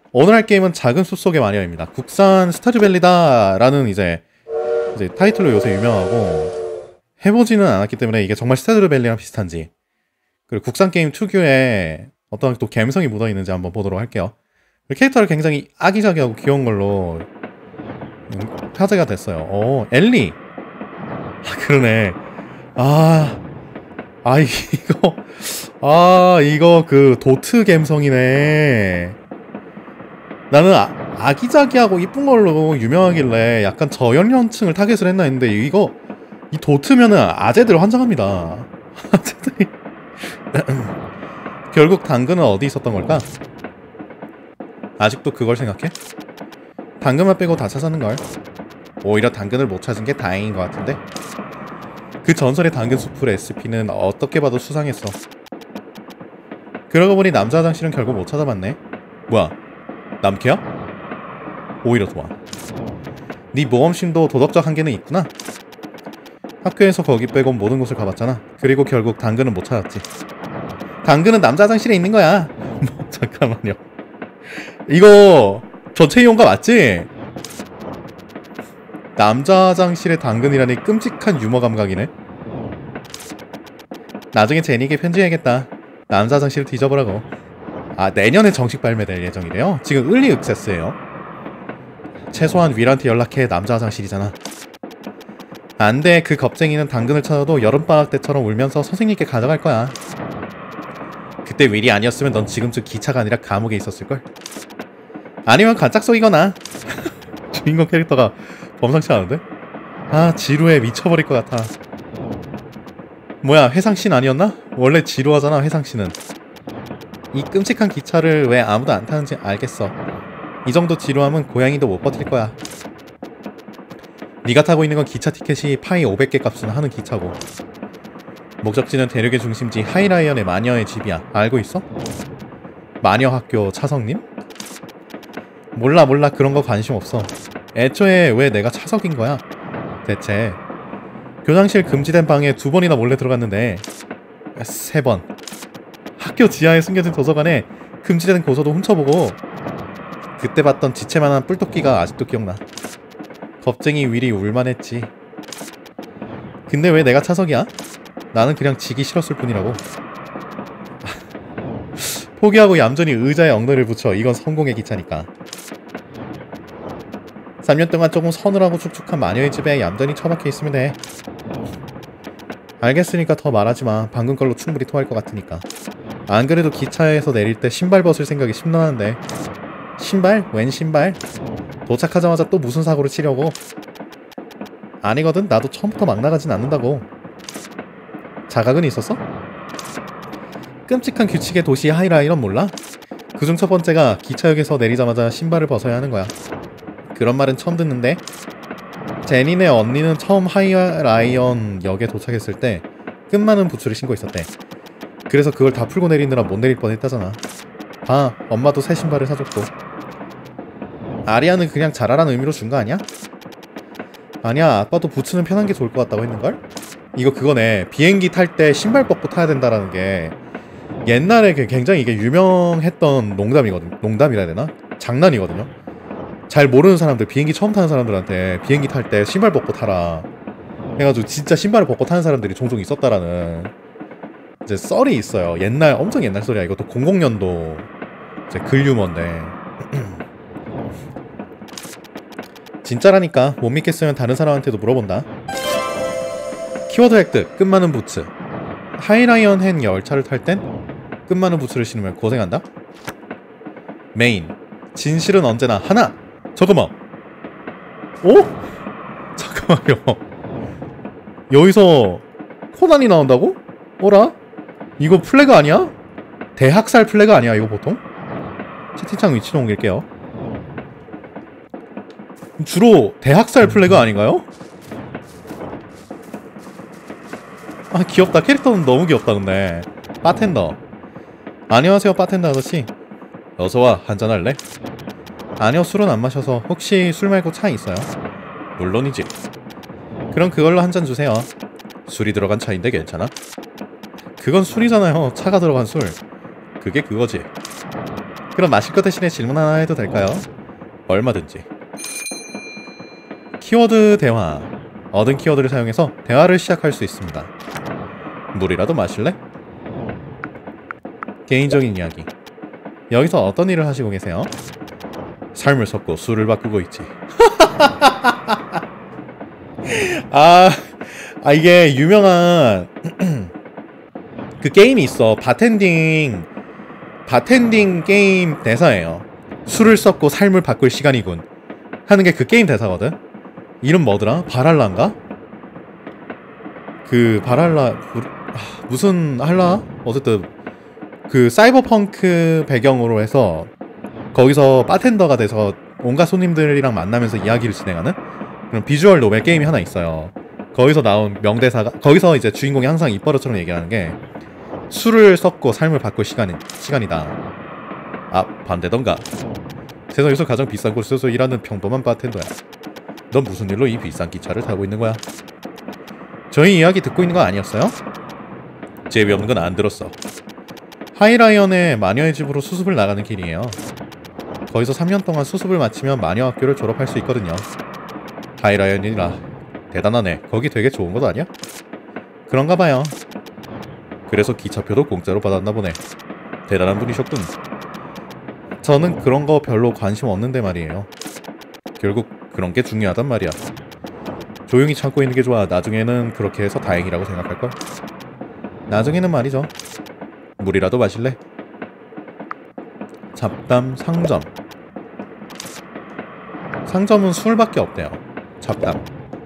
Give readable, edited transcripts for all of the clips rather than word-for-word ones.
오늘 할 게임은 작은 숲속의 마녀입니다. 국산 스타듀밸리다 라는 이제 타이틀로 요새 유명하고, 해보지는 않았기 때문에 이게 정말 스타듀밸리랑 비슷한지, 그리고 국산 게임 특유의 어떤 또 감성이 묻어있는지 한번 보도록 할게요. 캐릭터를 굉장히 아기자기하고 귀여운 걸로 화제가 됐어요. 오, 엘리. 아, 그러네. 이거 그 도트 감성이네. 나는 아기자기하고 이쁜 걸로 유명하길래 약간 저연령층을 타겟을 했나 했는데, 이 도트면은 아재들 환장합니다. 아재들이. 결국 당근은 어디 있었던 걸까? 아직도 그걸 생각해? 당근만 빼고 다 찾았는걸. 오히려 당근을 못 찾은 게 다행인 것 같은데. 그 전설의 당근 수풀 SP는 어떻게 봐도 수상했어. 그러고 보니 남자 화장실은 결국 못 찾아봤네. 뭐야, 남캐야? 오히려 좋아. 네 모험심도 도덕적 한계는 있구나. 학교에서 거기 빼곤 모든 곳을 가봤잖아. 그리고 결국 당근은 못 찾았지. 당근은 남자 화장실에 있는 거야. 뭐, 잠깐만요. 이거 전체 이용가 맞지? 남자 화장실에 당근이라니 끔찍한 유머 감각이네. 나중에 제니에게 편지해야겠다. 남자 화장실을 뒤져보라고. 아, 내년에 정식 발매될 예정이래요? 지금 을리 액세스예요. 최소한 윌한테 연락해. 남자 화장실이잖아. 안돼. 그 겁쟁이는 당근을 찾아도 여름방학 때처럼 울면서 선생님께 가져갈 거야. 그때 윌이 아니었으면 넌 지금쯤 기차가 아니라 감옥에 있었을걸? 아니면 간짝속이거나. 주인공 캐릭터가 범상치 않은데? 아, 지루해. 미쳐버릴 것 같아. 뭐야, 회상씬 아니었나? 원래 지루하잖아, 회상씬은. 이 끔찍한 기차를 왜 아무도 안 타는지 알겠어. 이 정도 지루함은 고양이도 못 버틸 거야. 네가 타고 있는 건 기차 티켓이 파이 500개 값은 하는 기차고, 목적지는 대륙의 중심지 하이라이언의 마녀의 집이야. 알고 있어? 마녀학교 차석님? 몰라 그런 거 관심 없어. 애초에 왜 내가 차석인 거야? 대체. 교장실 금지된 방에 2번이나 몰래 들어갔는데 3번. 학교 지하에 숨겨진 도서관에 금지된 고서도 훔쳐보고, 그때 봤던 지체만한 뿔토끼가 아직도 기억나. 겁쟁이 윌이 울만했지. 근데 왜 내가 차석이야? 나는 그냥 지기 싫었을 뿐이라고. 포기하고 얌전히 의자에 엉덩이를 붙여. 이건 성공의 기차니까. 3년 동안 조금 서늘하고 축축한 마녀의 집에 얌전히 처박혀 있으면 돼. 알겠으니까 더 말하지마. 방금 걸로 충분히 토할 것 같으니까. 안 그래도 기차에서 내릴 때 신발 벗을 생각이 심란한데. 신발? 웬 신발? 도착하자마자 또 무슨 사고를 치려고? 아니거든. 나도 처음부터 막 나가진 않는다고. 자각은 있었어? 끔찍한 규칙의 도시 하이라이언 몰라? 그중 첫 번째가 기차역에서 내리자마자 신발을 벗어야 하는 거야. 그런 말은 처음 듣는데? 제니네 언니는 처음 하이라이언 역에 도착했을 때 끝많은 부츠를 신고 있었대. 그래서 그걸 다 풀고 내리느라 못 내릴 뻔했다잖아. 봐, 엄마도 새 신발을 사줬고. 아리아는 그냥 잘하라는 의미로 준 거 아니야? 아니야, 아빠도 부츠는 편한 게 좋을 것 같다고 했는걸? 이거 그거네. 비행기 탈 때 신발 벗고 타야 된다라는 게 옛날에 굉장히 이게 유명했던 농담이거든. 농담이라 해야 되나? 장난이거든요. 잘 모르는 사람들, 비행기 처음 타는 사람들한테 비행기 탈 때 신발 벗고 타라 해가지고 진짜 신발을 벗고 타는 사람들이 종종 있었다라는 이제 썰이 있어요. 옛날, 엄청 옛날 썰이야. 이것도 00년도 이제 글 유머인데 진짜라니까. 못 믿겠으면 다른 사람한테도 물어본다. 키워드 획득. 끝많은 부츠. 하이라이언 행 열차를 탈 땐 끝많은 부츠를 신으면 고생한다. 메인. 진실은 언제나 하나. 잠깐만. 오? 잠깐만요. 여기서 코난이 나온다고? 어라? 이거 플래그 아니야? 대학살 플래그 아니야 이거 보통? 채팅창 위치로 옮길게요. 주로 대학살 플래그 아닌가요? 아, 귀엽다. 캐릭터는 너무 귀엽다. 근데 바텐더. 안녕하세요 바텐더 아저씨. 어서와. 한잔할래? 아니요, 술은 안 마셔서. 혹시 술 말고 차 있어요? 물론이지. 그럼 그걸로 한 잔 주세요. 술이 들어간 차인데 괜찮아? 그건 술이잖아요. 차가 들어간 술. 그게 그거지. 그럼 마실 것 대신에 질문 하나 해도 될까요? 얼마든지. 키워드 대화. 얻은 키워드를 사용해서 대화를 시작할 수 있습니다. 물이라도 마실래? 개인적인 이야기. 여기서 어떤 일을 하시고 계세요? 삶을 섞고 술을 바꾸고 있지. 이게 유명한 그 게임이 있어. 바텐딩 게임 대사예요. 술을 섞고 삶을 바꿀 시간이군 하는 게 그 게임 대사거든. 이름 뭐더라? 바랄라인가? 그 바랄라 무슨 할라? 어쨌든 그 사이버펑크 배경으로 해서 거기서 바텐더가 돼서 온갖 손님들이랑 만나면서 이야기를 진행하는 그런 비주얼 노벨 게임이 하나 있어요. 거기서 나온 명대사가, 거기서 이제 주인공이 항상 입버릇처럼 얘기하는 게 술을 섞고 삶을 바꿀 시간이다. 반대던가. 세상에서 가장 비싼 곳에서 일하는 평범한 바텐더야. 넌 무슨 일로 이 비싼 기차를 타고 있는 거야? 저희 이야기 듣고 있는 거 아니었어요? 재미없는 건 안 들었어. 하이라이언의 마녀의 집으로 수습을 나가는 길이에요. 거기서 3년 동안 수습을 마치면 마녀 학교를 졸업할 수 있거든요. 하이라이언이라 대단하네. 거기 되게 좋은 곳 아니야? 그런가 봐요. 그래서 기차표도 공짜로 받았나 보네. 대단한 분이셨군. 저는 그런 거 별로 관심 없는데 말이에요. 결국 그런 게 중요하단 말이야. 조용히 참고 있는 게 좋아. 나중에는 그렇게 해서 다행이라고 생각할걸? 나중에는 말이죠. 물이라도 마실래? 잡담 상점. 상점은 술밖에 없대요. 잡담.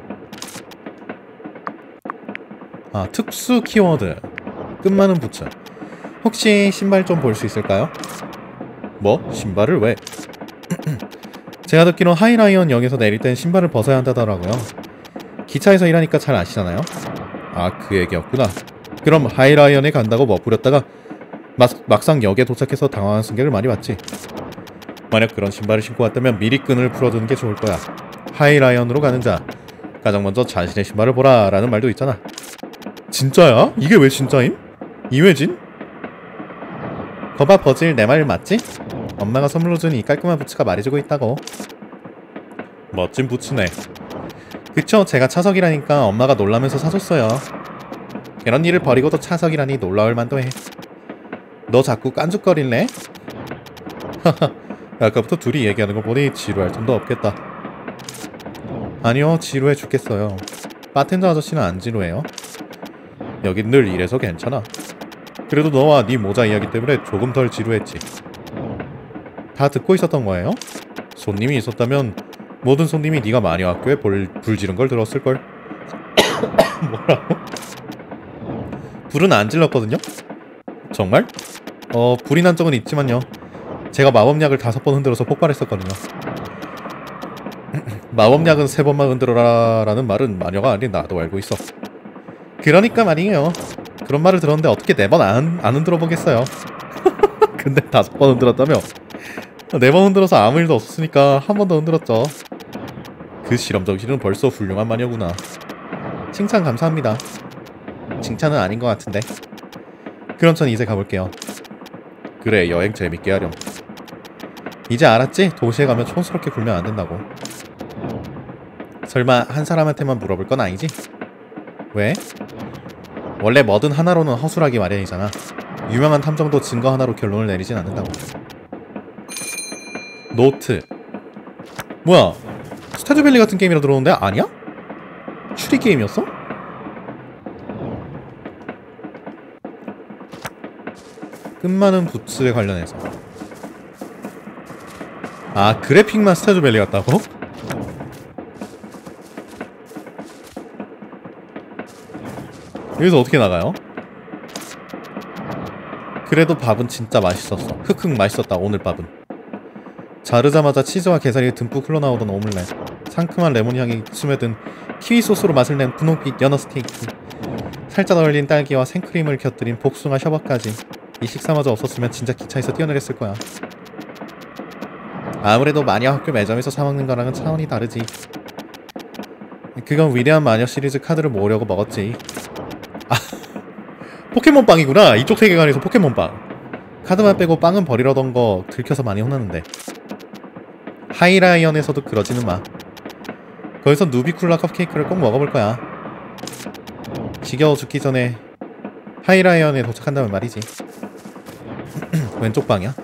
특수 키워드. 끝많은 부츠. 혹시 신발 좀 볼 수 있을까요? 뭐? 신발을 왜? 제가 듣기론 하이라이언 역에서 내릴 땐 신발을 벗어야 한다더라고요. 기차에서 일하니까 잘 아시잖아요? 그 얘기였구나. 그럼 하이라이언에 간다고 멋부렸다가 막상 역에 도착해서 당황한 승객을 많이 봤지. 만약 그런 신발을 신고 왔다면 미리 끈을 풀어두는 게 좋을 거야. 하이라이언으로 가는 자, 가장 먼저 자신의 신발을 보라 라는 말도 있잖아. 진짜야? 이게 왜 진짜임? 이회진? 거봐 버질, 내 말 맞지? 엄마가 선물로 준 이 깔끔한 부츠가 말해주고 있다고. 멋진 부츠네. 그쵸, 제가 차석이라니까 엄마가 놀라면서 사줬어요. 그런 일을 버리고도 차석이라니 놀라울 만도 해. 너 자꾸 깐죽거릴래? 하하, 아까부터 둘이 얘기하는 거 보니 지루할 틈도 없겠다. 아니요, 지루해 죽겠어요. 바텐더 아저씨는 안 지루해요. 여긴 늘 이래서 괜찮아. 그래도 너와 네 모자 이야기 때문에 조금 덜 지루했지. 다 듣고 있었던 거예요? 손님이 있었다면 모든 손님이 네가 마녀 학교에 불 지른 걸 들었을걸. 뭐라고? 불은 안 질렀거든요? 정말? 불이 난 적은 있지만요. 제가 마법약을 5번 흔들어서 폭발했었거든요. 마법약은 3번만 흔들어라 라는 말은 마녀가 아닌 나도 알고 있어. 그러니까 말이에요. 그런 말을 들었는데 어떻게 4번 안 흔들어 보겠어요. 근데 5번 흔들었다며. 4번 흔들어서 아무 일도 없었으니까 한 번 더 흔들었죠. 그 실험 정신은 벌써 훌륭한 마녀구나. 칭찬 감사합니다. 칭찬은 아닌 것 같은데. 그럼 전 이제 가볼게요. 그래, 여행 재밌게 하렴. 이제 알았지? 도시에 가면 촌스럽게 굴면 안 된다고. 설마 한 사람한테만 물어볼 건 아니지? 왜? 원래 뭐든 하나로는 허술하기 마련이잖아. 유명한 탐정도 증거 하나로 결론을 내리진 않는다고. 노트. 뭐야? 스타듀밸리 같은 게임이라 들어오는데 아니야? 추리 게임이었어? 끝많은 부츠에 관련해서. 그래픽만 스타듀밸리 같다고? 여기서 어떻게 나가요? 그래도 밥은 진짜 맛있었어. 흑흑 맛있었다 오늘 밥은. 자르자마자 치즈와 게살이 듬뿍 흘러나오던 오믈렛, 상큼한 레몬 향이 스며든 키위 소스로 맛을 낸 분홍빛 연어 스테이크, 살짝 얼린 딸기와 생크림을 곁들인 복숭아 셔버까지. 이 식사마저 없었으면 진짜 기차에서 뛰어내렸을 거야. 아무래도 마녀 학교 매점에서 사 먹는 거랑은 차원이 다르지. 그건 위대한 마녀 시리즈 카드를 모으려고 먹었지. 포켓몬빵이구나. 이쪽 세계관에서 포켓몬빵. 카드만 빼고 빵은 버리려던 거 들켜서 많이 혼났는데. 하이라이언에서도 그러지는 마. 거기서 누비쿨라 컵케이크를 꼭 먹어볼 거야. 지겨워 죽기 전에 하이라이언에 도착한다면 말이지. 왼쪽 방이야?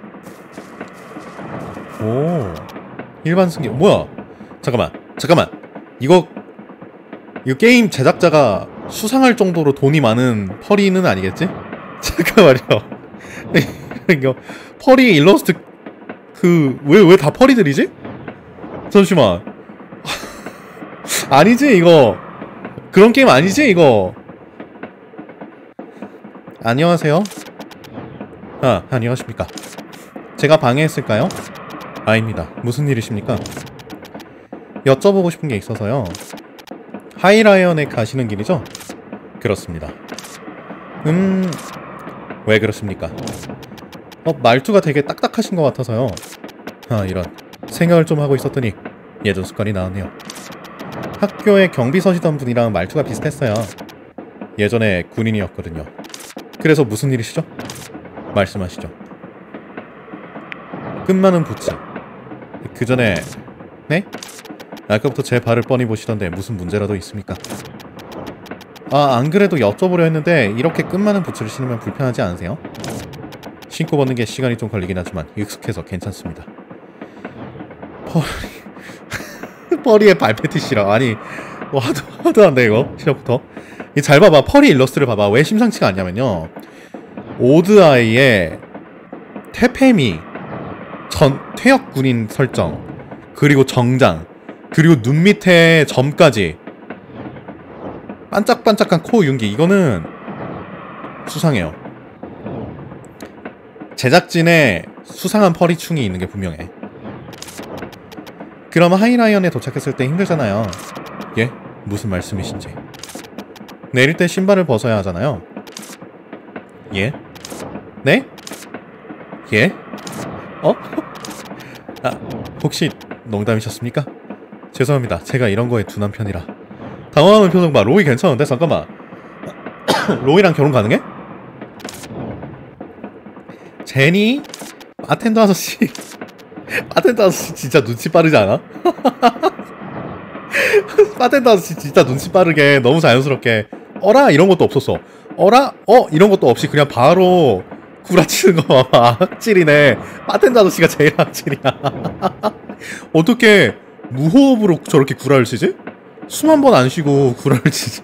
오, 일반 승객. 뭐야? 잠깐만. 이거 게임 제작자가 수상할 정도로 돈이 많은 펄이는 아니겠지? 잠깐만요. 이거 펄이 일러스트 왜 다 펄이들이지? 잠시만. 아니지 이거. 그런 게임 아니지 이거. 안녕하세요. 안녕하십니까. 제가 방해했을까요? 아닙니다. 무슨 일이십니까? 여쭤보고 싶은 게 있어서요. 하이라이언에 가시는 길이죠? 그렇습니다. 왜 그렇습니까? 말투가 되게 딱딱하신 것 같아서요. 이런. 생각을 좀 하고 있었더니 예전 습관이 나왔네요. 학교에 경비 서시던 분이랑 말투가 비슷했어요. 예전에 군인이었거든요. 그래서 무슨 일이시죠? 말씀하시죠. 끝많은 부츠. 그 전에... 네? 아까부터 제 발을 뻔히 보시던데 무슨 문제라도 있습니까? 안 그래도 여쭤보려 했는데 이렇게 끝많은 부츠를 신으면 불편하지 않으세요? 신고 벗는 게 시간이 좀 걸리긴 하지만 익숙해서 괜찮습니다. 펄이의 발 패티시라. 아니 하드한데 이거 시작부터. 잘 봐봐. 펄이 일러스트를 봐봐. 왜 심상치가 않냐면요, 오드아이의 테페미 퇴역 군인 설정, 그리고 정장, 그리고 눈 밑에 점까지 반짝반짝한 코 윤기. 이거는 수상해요. 제작진의 수상한 펄이충이 있는 게 분명해. 그럼 하이라이언에 도착했을 때 힘들잖아요. 예? 무슨 말씀이신지. 내릴 때 신발을 벗어야 하잖아요. 예? 네? 예? 혹시 농담이셨습니까? 죄송합니다. 제가 이런 거에 둔한 편이라. 당황하는 표정 봐. 로이 괜찮은데? 잠깐만. 로이랑 결혼 가능해? 제니? 바텐더 아저씨. 바텐더 아저씨 진짜 눈치 빠르지 않아? 바텐더 아저씨 진짜 눈치 빠르게 너무 자연스럽게 어라? 이런 것도 없었어. 어라? 이런 것도 없이 그냥 바로 구라치는 거 봐봐. 악질이네. 바텐더 아저씨가 제일 악질이야. 어떻게 무호흡으로 저렇게 구라를 치지? 숨 한 번 안 쉬고 구라를 치지?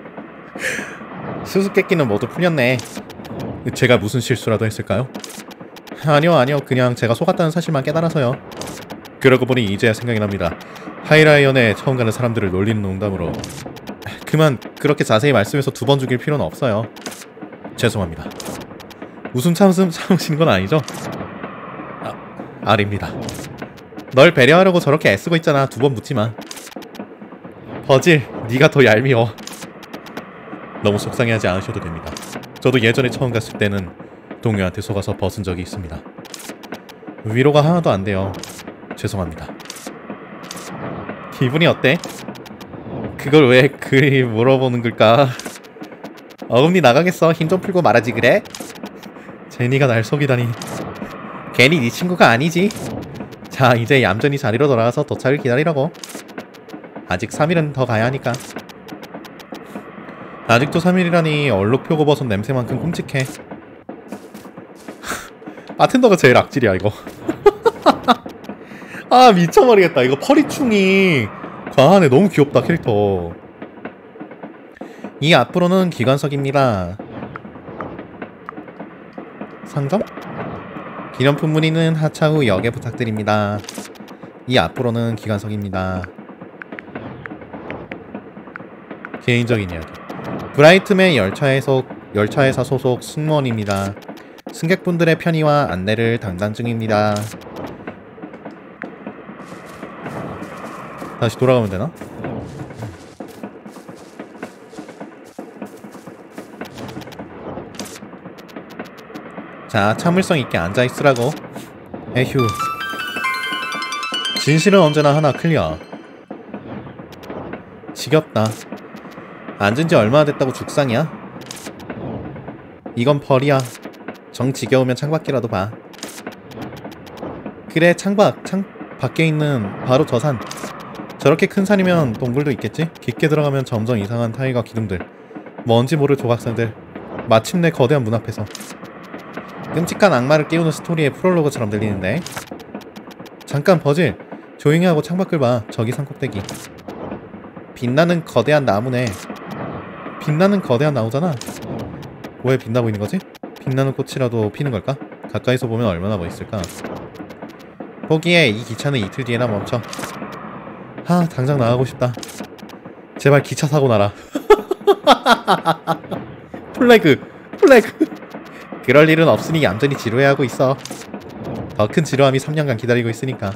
수수께끼는 모두 풀렸네. 제가 무슨 실수라도 했을까요? 아니요. 그냥 제가 속았다는 사실만 깨달아서요. 그러고 보니 이제야 생각이 납니다. 하이라이언에 처음 가는 사람들을 놀리는 농담으로. 그만 그렇게 자세히 말씀해서 2번 죽일 필요는 없어요. 죄송합니다. 웃음 참으시는 건 아니죠? 아닙니다. 널 배려하려고 저렇게 애쓰고 있잖아. 2번 묻지마. 버질, 네가 더 얄미워. 너무 속상해하지 않으셔도 됩니다. 저도 예전에 처음 갔을 때는 동료한테 속아서 벗은 적이 있습니다. 위로가 하나도 안 돼요. 죄송합니다. 기분이 어때? 그걸 왜 그리 물어보는 걸까? 어금니 나가겠어. 힘 좀 풀고 말하지 그래? 제니가 날 속이다니. 괜히 네 친구가 아니지. 자, 이제 얌전히 자리로 돌아가서 도착을 기다리라고. 아직 3일은 더 가야 하니까. 아직도 3일이라니 얼룩 표고버섯 냄새만큼 끔찍해. 바텐더가 제일 악질이야 이거. 미쳐버리겠다. 이거 펄이충이 과하네. 너무 귀엽다 캐릭터. 이 앞으로는 기관석입니다. 상점? 기념품 문의는 하차 후 역에 부탁드립니다. 이 앞으로는 기관석입니다. 개인적인 이야기. 브라이트맨 열차회사 소속 승무원입니다. 승객분들의 편의와 안내를 담당 중입니다. 다시 돌아가면 되나? 자, 참을성 있게 앉아있으라고. 에휴. 진실은 언제나 하나 클리어. 지겹다. 앉은지 얼마나 됐다고 죽상이야? 이건 펄이야. 정 지겨우면 창밖이라도 봐. 그래, 창밖. 창 밖에 있는 바로 저 산. 저렇게 큰 산이면 동굴도 있겠지? 깊게 들어가면 점점 이상한 타일과 기둥들, 뭔지 모를 조각상들, 마침내 거대한 문 앞에서. 끔찍한 악마를 깨우는 스토리의 프롤로그처럼 들리는데. 잠깐 버질, 조용히 하고 창밖을 봐. 저기 산꼭대기. 빛나는 거대한 나무네. 빛나는 거대한 나무잖아. 왜 빛나고 있는 거지? 빛나는 꽃이라도 피는 걸까? 가까이서 보면 얼마나 멋있을까? 보기에 이 기차는 이틀 뒤에나 멈춰. 하, 당장 나가고 싶다. 제발 기차 사고 나라. 플래그! 그럴 일은 없으니 얌전히 지루해하고 있어. 더 큰 지루함이 3년간 기다리고 있으니까.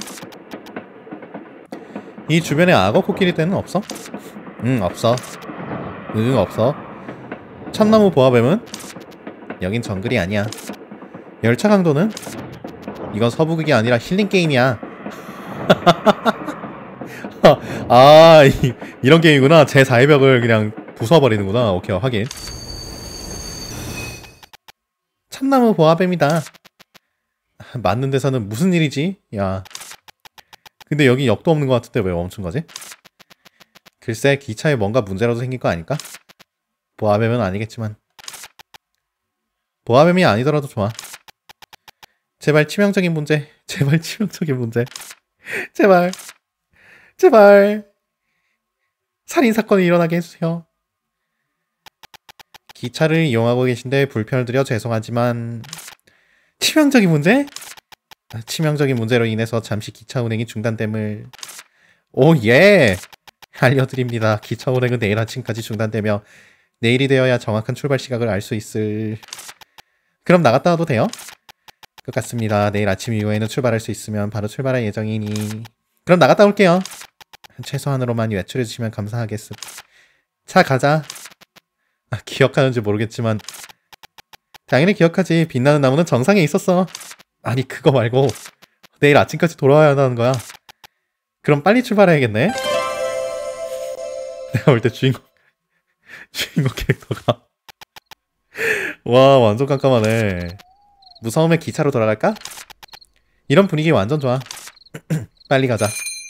이 주변에 악어 코끼리 떼는 없어? 없어. 없어. 참나무 보아뱀은? 여긴 정글이 아니야. 열차 강도는? 이건 서부극이 아니라 힐링 게임이야. 이런 게임이구나. 제 4의 벽을 그냥 부숴버리는구나. 오케이, 확인. 참나무 보아뱀이다. 맞는 데서는 무슨 일이지? 야, 근데 여기 역도 없는 것 같은데 왜 멈춘 거지? 글쎄, 기차에 뭔가 문제라도 생긴 거 아닐까? 보아뱀은 아니겠지만. 보아뱀이 아니더라도 좋아. 제발 치명적인 문제. 제발 치명적인 문제. 제발. 제발. 살인사건이 일어나게 해주세요. 기차를 이용하고 계신데 불편을 드려 죄송하지만 치명적인 문제? 치명적인 문제로 인해서 잠시 기차 운행이 중단됨을. 오, 예! 알려드립니다. 기차 운행은 내일 아침까지 중단되며 내일이 되어야 정확한 출발 시각을 알 수 있을. 그럼 나갔다 와도 돼요? 것 같습니다. 내일 아침 이후에는 출발할 수 있으면 바로 출발할 예정이니. 그럼 나갔다 올게요. 최소한으로만 외출해주시면 감사하겠습. 자, 가자. 기억하는지 모르겠지만 당연히 기억하지. 빛나는 나무는 정상에 있었어. 아니, 그거 말고 내일 아침까지 돌아와야 한다는 거야. 그럼 빨리 출발해야겠네. 내가 볼 때 주인공 캐릭터가 와, 완전 깜깜하네. 무서움의 기차로 돌아갈까? 이런 분위기 완전 좋아. 빨리 가자.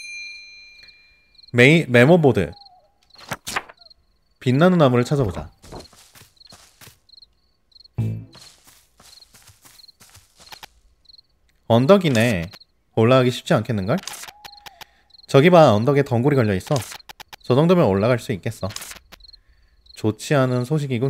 메모보드. 빛나는 나무를 찾아보자. 언덕이네. 올라가기 쉽지 않겠는걸? 저기 봐, 언덕에 덩굴이 걸려있어. 저 정도면 올라갈 수 있겠어. 좋지 않은 소식이군.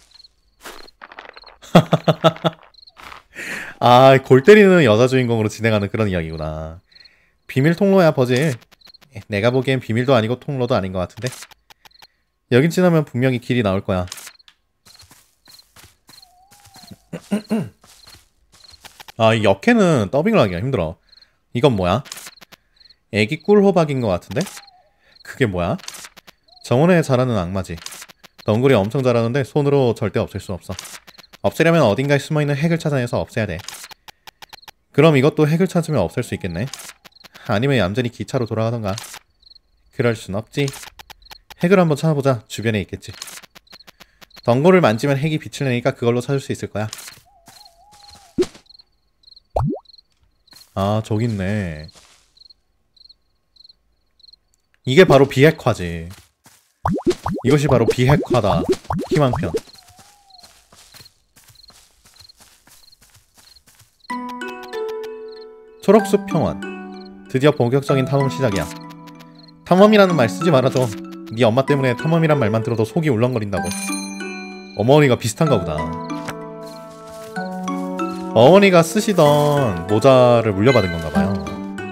골 때리는 여자 주인공으로 진행하는 그런 이야기구나. 비밀 통로야, 버질. 내가 보기엔 비밀도 아니고 통로도 아닌 것 같은데. 여긴 지나면 분명히 길이 나올 거야. 이 역해는 더빙을 하기가 힘들어. 이건 뭐야? 애기 꿀호박인 것 같은데? 그게 뭐야? 정원에 자라는 악마지. 덩굴이 엄청 자라는데 손으로 절대 없앨 수 없어. 없애려면 어딘가에 숨어있는 핵을 찾아내서 없애야 돼. 그럼 이것도 핵을 찾으면 없앨 수 있겠네? 아니면 얌전히 기차로 돌아가던가. 그럴 순 없지. 핵을 한번 찾아보자. 주변에 있겠지. 덩굴을 만지면 핵이 빛을 내니까 그걸로 찾을 수 있을 거야. 저기 있네. 이게 바로 비핵화지. 이것이 바로 비핵화다. 희망편. 초록숲 평원. 드디어 본격적인 탐험 시작이야. 탐험이라는 말 쓰지 말아줘. 네 엄마 때문에 탐험이란 말만 들어도 속이 울렁거린다고. 어머니가 비슷한가 보다. 어머니가 쓰시던 모자를 물려받은 건가 봐요.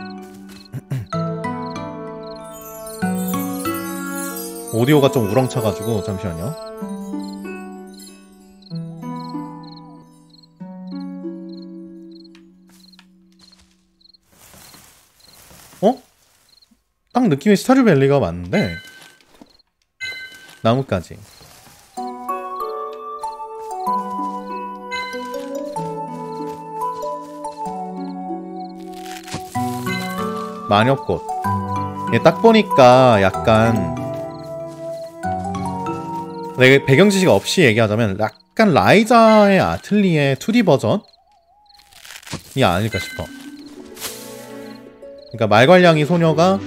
오디오가 좀 우렁차가지고 잠시만요. 딱 느낌이 스타듀밸리가 맞는데. 나뭇가지. 마녀꽃. 딱 보니까 약간 내가 배경 지식 없이 얘기하자면 약간 라이자의 아틀리에 2D 버전이 아닐까 싶어. 그러니까 말괄량이 소녀가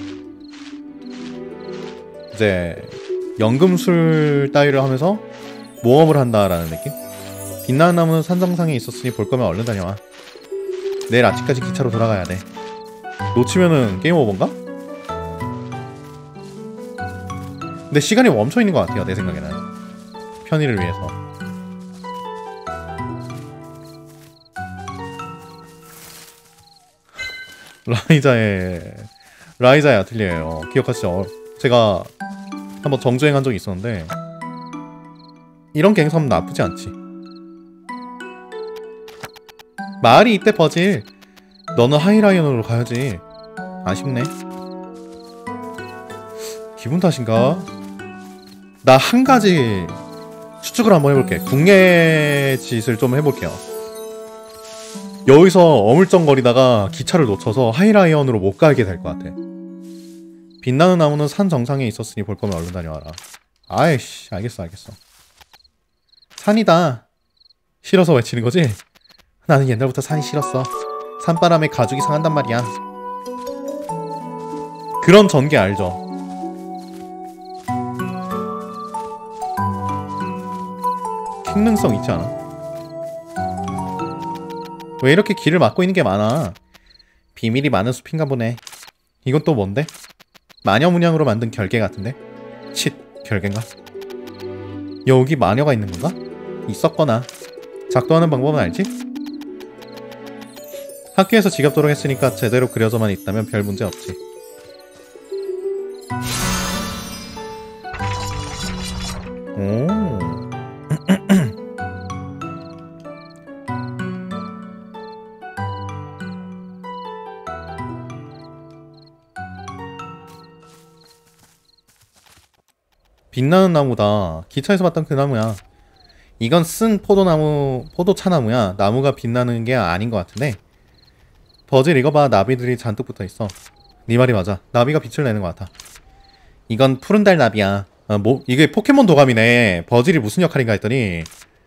이제 연금술 따위를 하면서 모험을 한다라는 느낌? 빛나는 나무는 산 정상에 있었으니 볼 거면 얼른 다녀와. 내일 아침까지 기차로 돌아가야 돼. 놓치면은 게임 오버인가? 근데 시간이 멈춰 있는 것 같아요, 내 생각에는. 편의를 위해서. 라이자의 아틀리에예요. 기억하시죠? 제가 한번 정주행한 적이 있었는데 이런 갱섬 나쁘지 않지. 말이 이때 버질. 너는 하이라이언으로 가야지. 아쉽네. 기분 탓인가? 나 한 가지 추측을 한번 해볼게. 궁예짓을 좀 해볼게요. 여기서 어물쩡거리다가 기차를 놓쳐서 하이라이언으로 못 가게 될 것 같아. 빛나는 나무는 산 정상에 있었으니 볼 거면 얼른 다녀와라. 아이씨, 알겠어. 산이다. 싫어서 외치는 거지? 나는 옛날부터 산이 싫었어. 산바람에 가죽이 상한단 말이야. 그런 전개 알죠? 킹능성 있지 않아? 왜 이렇게 길을 막고 있는 게 많아? 비밀이 많은 숲인가 보네. 이건 또 뭔데? 마녀 문양으로 만든 결계 같은데? 칫, 결계인가? 여기 마녀가 있는 건가? 있었거나. 작동하는 방법은 알지? 학교에서 지겹도록 했으니까 제대로 그려져만 있다면 별 문제 없지. 오. 빛나는 나무다. 기차에서 봤던 그 나무야. 이건 쓴 포도차나무야. 나무가 빛나는 게 아닌 것 같은데. 버질 이거 봐. 나비들이 잔뜩 붙어있어. 네 말이 맞아. 나비가 빛을 내는 것 같아. 이건 푸른 달 나비야. 이게 포켓몬 도감이네. 버질이 무슨 역할인가 했더니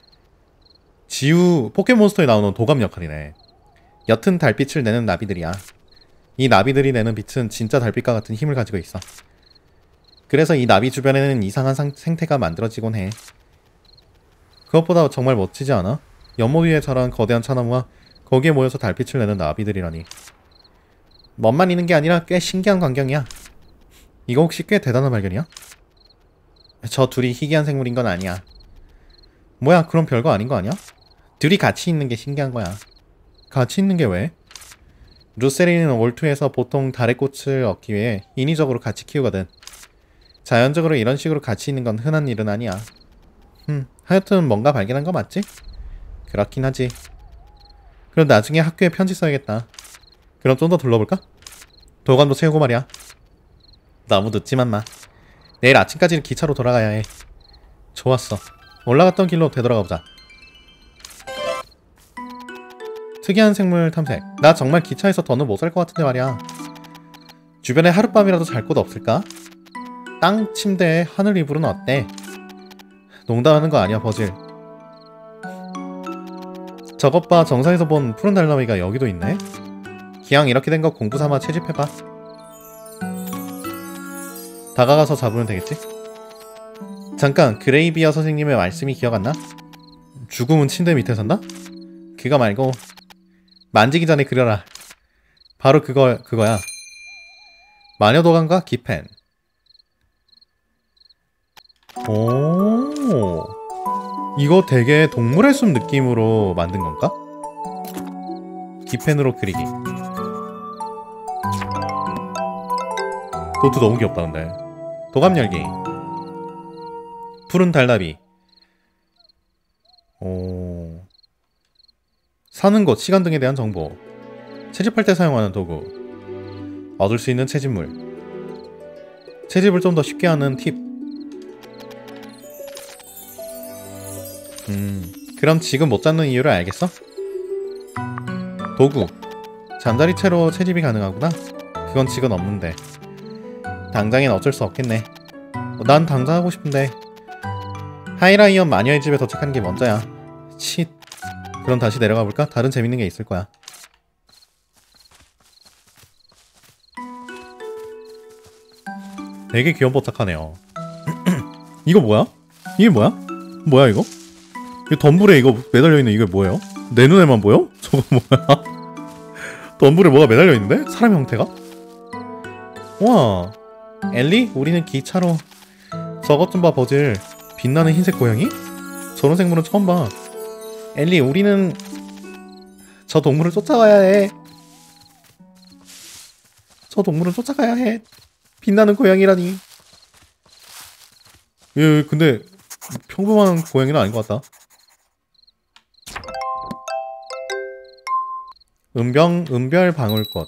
지우 포켓몬스터에 나오는 도감 역할이네. 옅은 달빛을 내는 나비들이야. 이 나비들이 내는 빛은 진짜 달빛과 같은 힘을 가지고 있어. 그래서 이 나비 주변에는 이상한 생태가 만들어지곤 해. 그것보다 정말 멋지지 않아? 연못 위에 자란 거대한 차나무와 거기에 모여서 달빛을 내는 나비들이라니. 멋만 있는 게 아니라 꽤 신기한 광경이야. 이거 혹시 꽤 대단한 발견이야? 저 둘이 희귀한 생물인 건 아니야. 뭐야, 그럼 별거 아닌 거 아니야? 둘이 같이 있는 게 신기한 거야. 같이 있는 게 왜? 루세린은 올투에서 보통 달의 꽃을 얻기 위해 인위적으로 같이 키우거든. 자연적으로 이런 식으로 같이 있는 건 흔한 일은 아니야. 하여튼 뭔가 발견한 거 맞지? 그렇긴 하지. 그럼 나중에 학교에 편지 써야겠다. 그럼 좀 더 둘러볼까? 도감도 채우고 말이야. 너무 늦지만 마. 내일 아침까지 기차로 돌아가야 해. 좋았어. 올라갔던 길로 되돌아가보자. 특이한 생물 탐색. 나 정말 기차에서 더는 못 살 것 같은데 말이야. 주변에 하룻밤이라도 잘 곳 없을까? 땅 침대에 하늘 이불은 어때? 농담하는 거 아니야, 버질. 저것 봐. 정상에서 본 푸른 달나비가 여기도 있네. 기왕 이렇게 된 거 공부 삼아 채집해봐. 다가가서 잡으면 되겠지? 잠깐, 그레이비어 선생님의 말씀이 기억 안 나? 죽음은 침대 밑에 산다? 그거 말고 만지기 전에 그려라. 바로 그거야. 마녀도감과 기펜. 오, 이거 되게 동물의 숲 느낌으로 만든 건가? 기펜으로 그리기. 도트 너무 귀엽다. 근데 도감 열기. 푸른 달나비. 오, 사는 곳, 시간 등에 대한 정보. 채집할 때 사용하는 도구. 얻을 수 있는 채집물. 채집을 좀 더 쉽게 하는 팁. 그럼 지금 못 잡는 이유를 알겠어? 도구. 잠자리채로 채집이 가능하구나. 그건 지금 없는데. 당장엔 어쩔 수 없겠네. 난 당장 하고 싶은데. 하이라이언 마녀의 집에 도착하는 게 먼저야. 칫. 그럼 다시 내려가 볼까? 다른 재밌는 게 있을 거야. 되게 귀염뽀짝하네요. 이거 뭐야? 이게 뭐야? 뭐야 이거? 이 덤불에 이거 매달려있는 이게 뭐예요? 내 눈에만 보여? 저거 뭐야? 덤불에 뭐가 매달려있는데? 사람 형태가? 와, 엘리? 우리는 기차로. 저것 좀 봐, 버즐. 빛나는 흰색 고양이? 저런 생물은 처음 봐. 엘리, 우리는 저 동물을 쫓아가야 해. 저 동물을 쫓아가야 해. 빛나는 고양이라니. 예, 근데 평범한 고양이는 아닌 것 같다. 은별 방울꽃.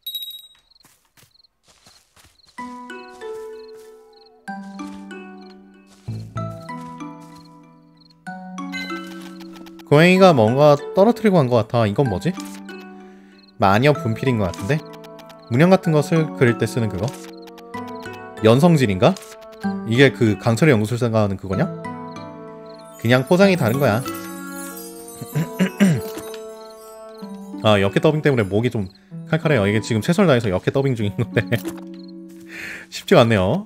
고양이가 뭔가 떨어뜨리고 간 것 같아. 이건 뭐지? 마녀 분필인 것 같은데? 문양 같은 것을 그릴 때 쓰는 그거? 연성질인가? 이게 그 강철의 연구술사가 하는 그거냐? 그냥 포장이 다른 거야. 아, 역해 더빙 때문에 목이 좀 칼칼해요. 이게 지금 최선을 다해서 역해 더빙 중인 건데 쉽지가 않네요.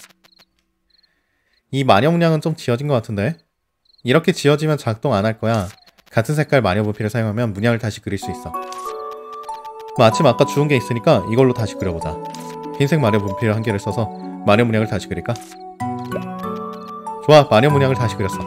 이 마녀 문양은 좀 지어진 것 같은데? 이렇게 지어지면 작동 안 할 거야. 같은 색깔 마녀 분필을 사용하면 문양을 다시 그릴 수 있어. 마침 아까 주운 게 있으니까 이걸로 다시 그려보자. 흰색 마녀 분필 한 개를 써서 마녀 문양을 다시 그릴까? 좋아, 마녀 문양을 다시 그렸어.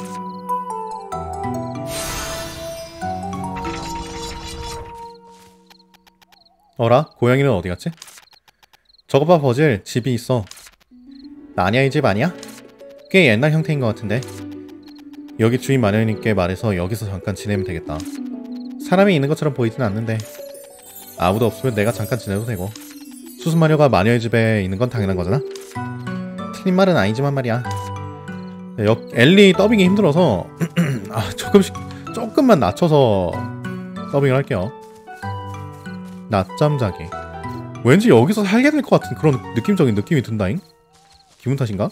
어라? 고양이는 어디 갔지? 저거 봐, 버즐. 집이 있어. 마녀의 집 아니야? 꽤 옛날 형태인 것 같은데. 여기 주인 마녀님께 말해서 여기서 잠깐 지내면 되겠다. 사람이 있는 것처럼 보이진 않는데 아무도 없으면 내가 잠깐 지내도 되고. 수수마녀가 마녀의 집에 있는 건 당연한 거잖아? 틀린 말은 아니지만 말이야. 엘리 더빙이 힘들어서 아, 조금만 낮춰서 더빙을 할게요. 낮잠 자기. 왠지 여기서 살게 될 것 같은 그런 느낌적인 느낌이 든다잉? 기분 탓인가?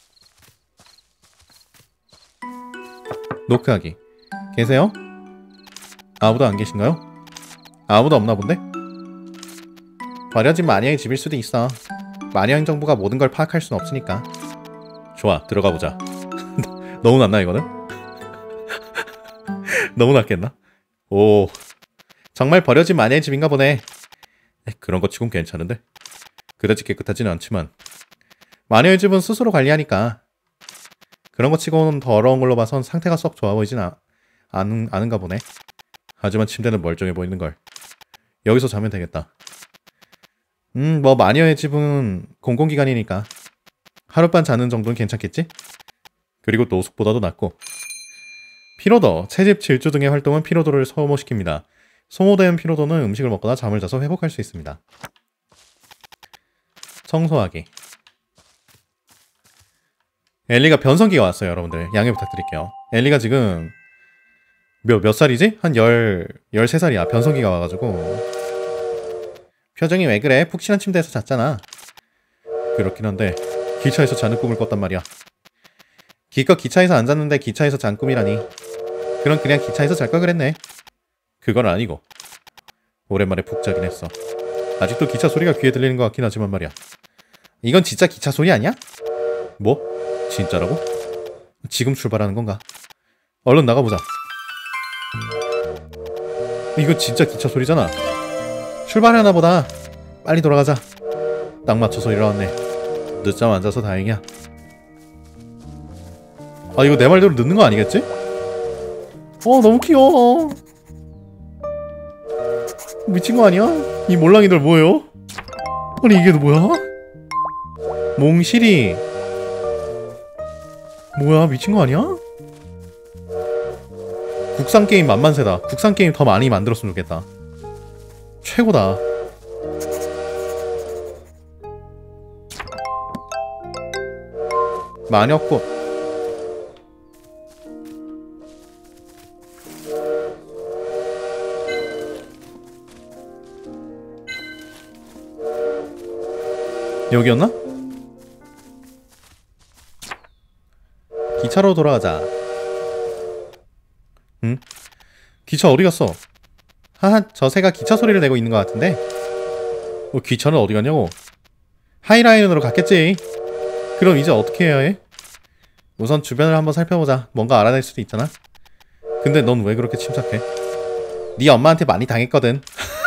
노크하기. 계세요? 아무도 안 계신가요? 아무도 없나 본데? 버려진 마녀의 집일 수도 있어. 마녀 행정부가 모든 걸 파악할 순 없으니까. 좋아, 들어가 보자. 너무 낮나 이거는? 너무 낮겠나? 오, 정말 버려진 마녀의 집인가 보네. 그런 것 치곤 괜찮은데? 그다지 깨끗하지는 않지만 마녀의 집은 스스로 관리하니까. 그런 것 치고는 더러운 걸로 봐선 상태가 썩 좋아 보이진 않은가 보네. 하지만 침대는 멀쩡해 보이는걸. 여기서 자면 되겠다. 뭐 마녀의 집은 공공기관이니까 하룻밤 자는 정도는 괜찮겠지? 그리고 노숙보다도 낫고. 피로도, 채집, 질주 등의 활동은 피로도를 소모시킵니다. 소모된 피로도는 음식을 먹거나 잠을 자서 회복할 수 있습니다. 청소하기. 엘리가 변성기가 왔어요, 여러분들. 양해 부탁드릴게요. 엘리가 지금 몇 살이지? 한 13살이야. 변성기가 와가지고. 표정이 왜 그래? 푹신한 침대에서 잤잖아. 그렇긴 한데 기차에서 자는 꿈을 꿨단 말이야. 기껏 기차에서 안 잤는데 기차에서 잔 꿈이라니. 그럼 그냥 기차에서 잘 걸 그랬네. 그건 아니고 오랜만에 푹 자긴 했어. 아직도 기차 소리가 귀에 들리는 것 같긴 하지만 말이야. 이건 진짜 기차 소리 아니야? 뭐? 진짜라고? 지금 출발하는 건가? 얼른 나가보자. 이거 진짜 기차 소리잖아. 출발하나 보다. 빨리 돌아가자. 딱 맞춰서 일어났네. 늦잠 안 자서 다행이야. 아, 이거 내 말대로 늦는 거 아니겠지? 너무 귀여워. 미친 거 아니야? 이 몰랑이들 뭐예요? 아니 이게 뭐야? 몽실이 뭐야? 미친 거 아니야? 국산 게임 만만세다. 국산 게임 더 많이 만들었으면 좋겠다. 최고다. 마녀꽃. 여기였나? 기차로 돌아가자. 응? 기차 어디 갔어? 하하, 저 새가 기차 소리를 내고 있는 것 같은데? 기차는 어디 갔냐고? 하이라인으로 갔겠지. 그럼 이제 어떻게 해야 해? 우선 주변을 한번 살펴보자. 뭔가 알아낼 수도 있잖아. 근데 넌 왜 그렇게 침착해? 네 엄마한테 많이 당했거든.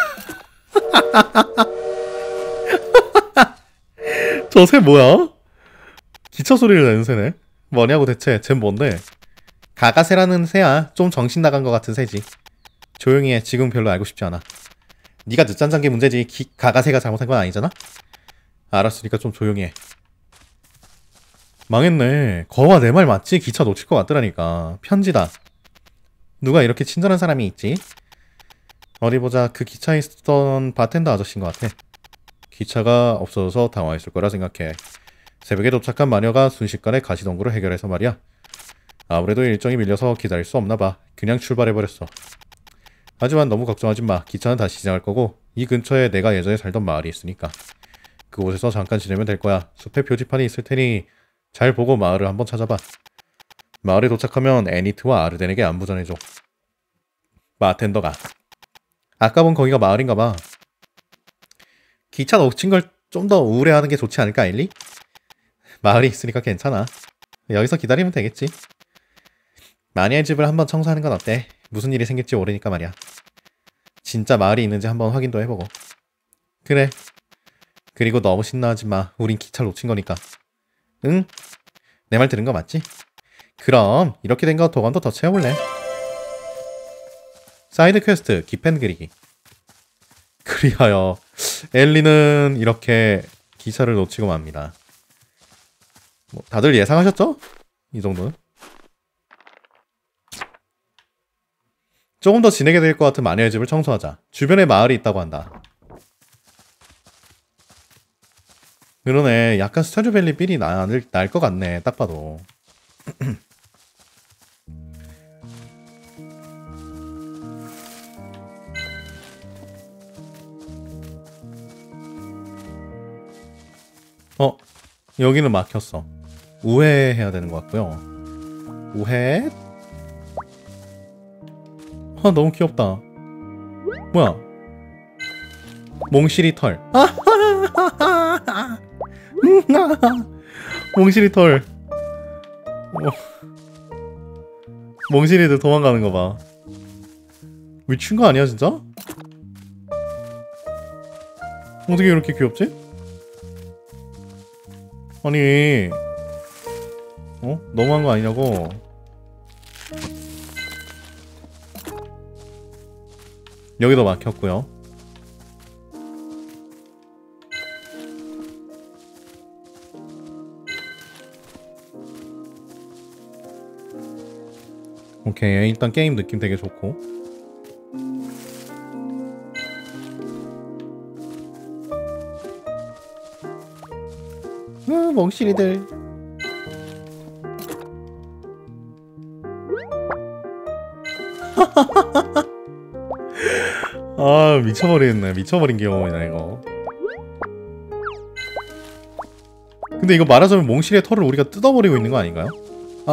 저 새 뭐야? 기차 소리를 내는 새네. 뭐냐고 대체. 쟨 뭔데? 가가새라는 새야. 좀 정신 나간 것 같은 새지. 조용히 해. 지금 별로 알고 싶지 않아. 네가 늦잠 잔 게 문제지. 가가새가 잘못한 건 아니잖아? 알았으니까 좀 조용히 해. 망했네. 거와 내 말 맞지? 기차 놓칠 것 같더라니까. 편지다. 누가 이렇게 친절한 사람이 있지? 어디 보자. 그 기차에 있었던 바텐더 아저씨인 것 같아. 기차가 없어져서 당황했을 거라 생각해. 새벽에 도착한 마녀가 순식간에 가시덤불을 해결해서 말이야. 아무래도 일정이 밀려서 기다릴 수 없나 봐. 그냥 출발해버렸어. 하지만 너무 걱정하지 마. 기차는 다시 시작할 거고 이 근처에 내가 예전에 살던 마을이 있으니까 그곳에서 잠깐 지내면 될 거야. 숲에 표지판이 있을 테니 잘 보고 마을을 한번 찾아봐. 마을에 도착하면 애니트와 아르덴에게 안부 전해줘. 바텐더가. 아까 본 거기가 마을인가 봐. 기차 놓친 걸 좀 더 우울해하는 게 좋지 않을까, 엘리? 마을이 있으니까 괜찮아. 여기서 기다리면 되겠지. 마녀의 집을 한번 청소하는 건 어때? 무슨 일이 생길지 모르니까 말이야. 진짜 마을이 있는지 한번 확인도 해보고. 그래. 그리고 너무 신나하지 마. 우린 기차를 놓친 거니까. 응? 내 말 들은 거 맞지? 그럼 이렇게 된 거 도감도 더 채워볼래? 사이드 퀘스트 기펜 그리기. 그리하여 엘리는 이렇게 기차를 놓치고 맙니다. 뭐 다들 예상하셨죠? 이 정도는? 조금 더 지내게 될 것 같은 마녀의 집을 청소하자. 주변에 마을이 있다고 한다. 그러네. 약간 스타듀밸리 삘이 날 것 같네. 딱 봐도. 여기는 막혔어. 우회해야 되는 것 같고요. 우회. 너무 귀엽다. 뭐야? 몽실이 털. 몽실이 털. 몽실이들 도망가는 거 봐. 미친 거 아니야 진짜? 어떻게 이렇게 귀엽지? 아니, 너무한 거 아니냐고. 여기도 막혔고요. 오케이, 일단 게임 느낌 되게 좋고. 멍실이들. 아, 미쳐버리겠네. 미쳐버린 귀여움이네 이거. 근데 이거 말하자면 몽실의 털을 우리가 뜯어버리고 있는 거 아닌가요? 아,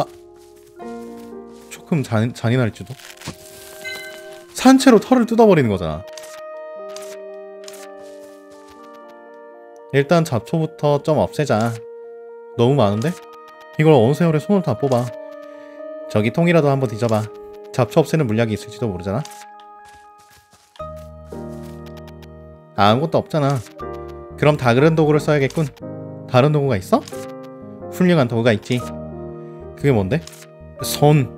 조금 잔인할지도. 산채로 털을 뜯어버리는 거잖아. 일단 잡초부터 좀 없애자. 너무 많은데? 이걸 어느 세월에 손을 다 뽑아. 저기 통이라도 한번 뒤져봐. 잡초 없애는 물약이 있을지도 모르잖아. 아무것도 없잖아. 그럼 다른 도구를 써야겠군. 다른 도구가 있어? 훌륭한 도구가 있지. 그게 뭔데? 손.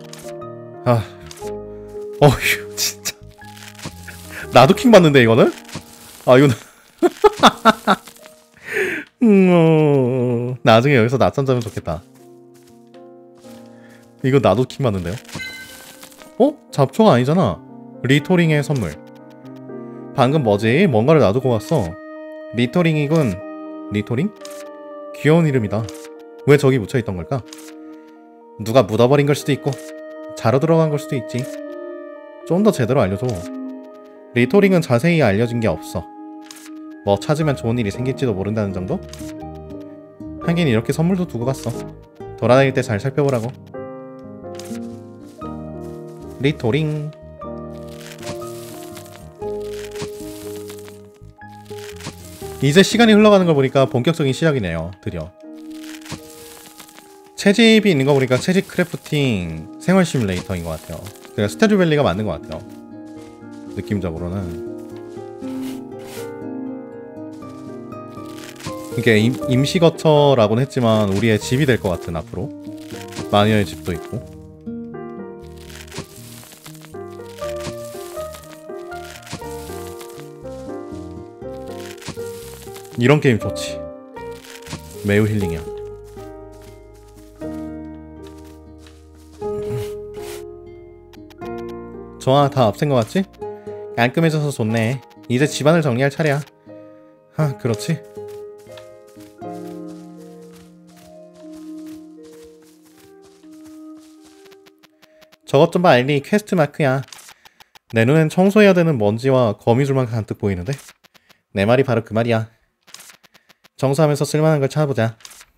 어휴 진짜. 나도 킹 받는데 이거는? 이거는 나중에 여기서 낮잠 자면 좋겠다. 이거 나도 킹 받는데요? 잡초가 아니잖아. 리토링의 선물. 방금 뭐지? 뭔가를 놔두고 왔어. 리토링이군. 리토링? 귀여운 이름이다. 왜 저기 묻혀있던 걸까? 누가 묻어버린 걸 수도 있고 자러 들어간 걸 수도 있지. 좀 더 제대로 알려줘. 리토링은 자세히 알려진 게 없어. 뭐 찾으면 좋은 일이 생길지도 모른다는 정도? 하긴 이렇게 선물도 두고 갔어. 돌아다닐 때 잘 살펴보라고. 리토링. 이제 시간이 흘러가는 걸 보니까 본격적인 시작이네요. 드디어 채집이 있는 거 보니까 채집 크래프팅 생활 시뮬레이터인 것 같아요. 그러니까 스타듀밸리가 맞는 것 같아요. 느낌적으로는 이게 임시 거처라고는 했지만 우리의 집이 될 것 같은, 앞으로 마녀의 집도 있고. 이런 게임 좋지. 매우 힐링이야. 좋아, 다 없앤 것 같지? 깔끔해져서 좋네. 이제 집안을 정리할 차례야. 하, 그렇지. 저것 좀 봐, 엘리. 퀘스트 마크야. 내 눈엔 청소해야 되는 먼지와 거미줄만 잔뜩 보이는데? 내 말이 바로 그 말이야. 청소하면서 쓸만한 걸 찾아보자.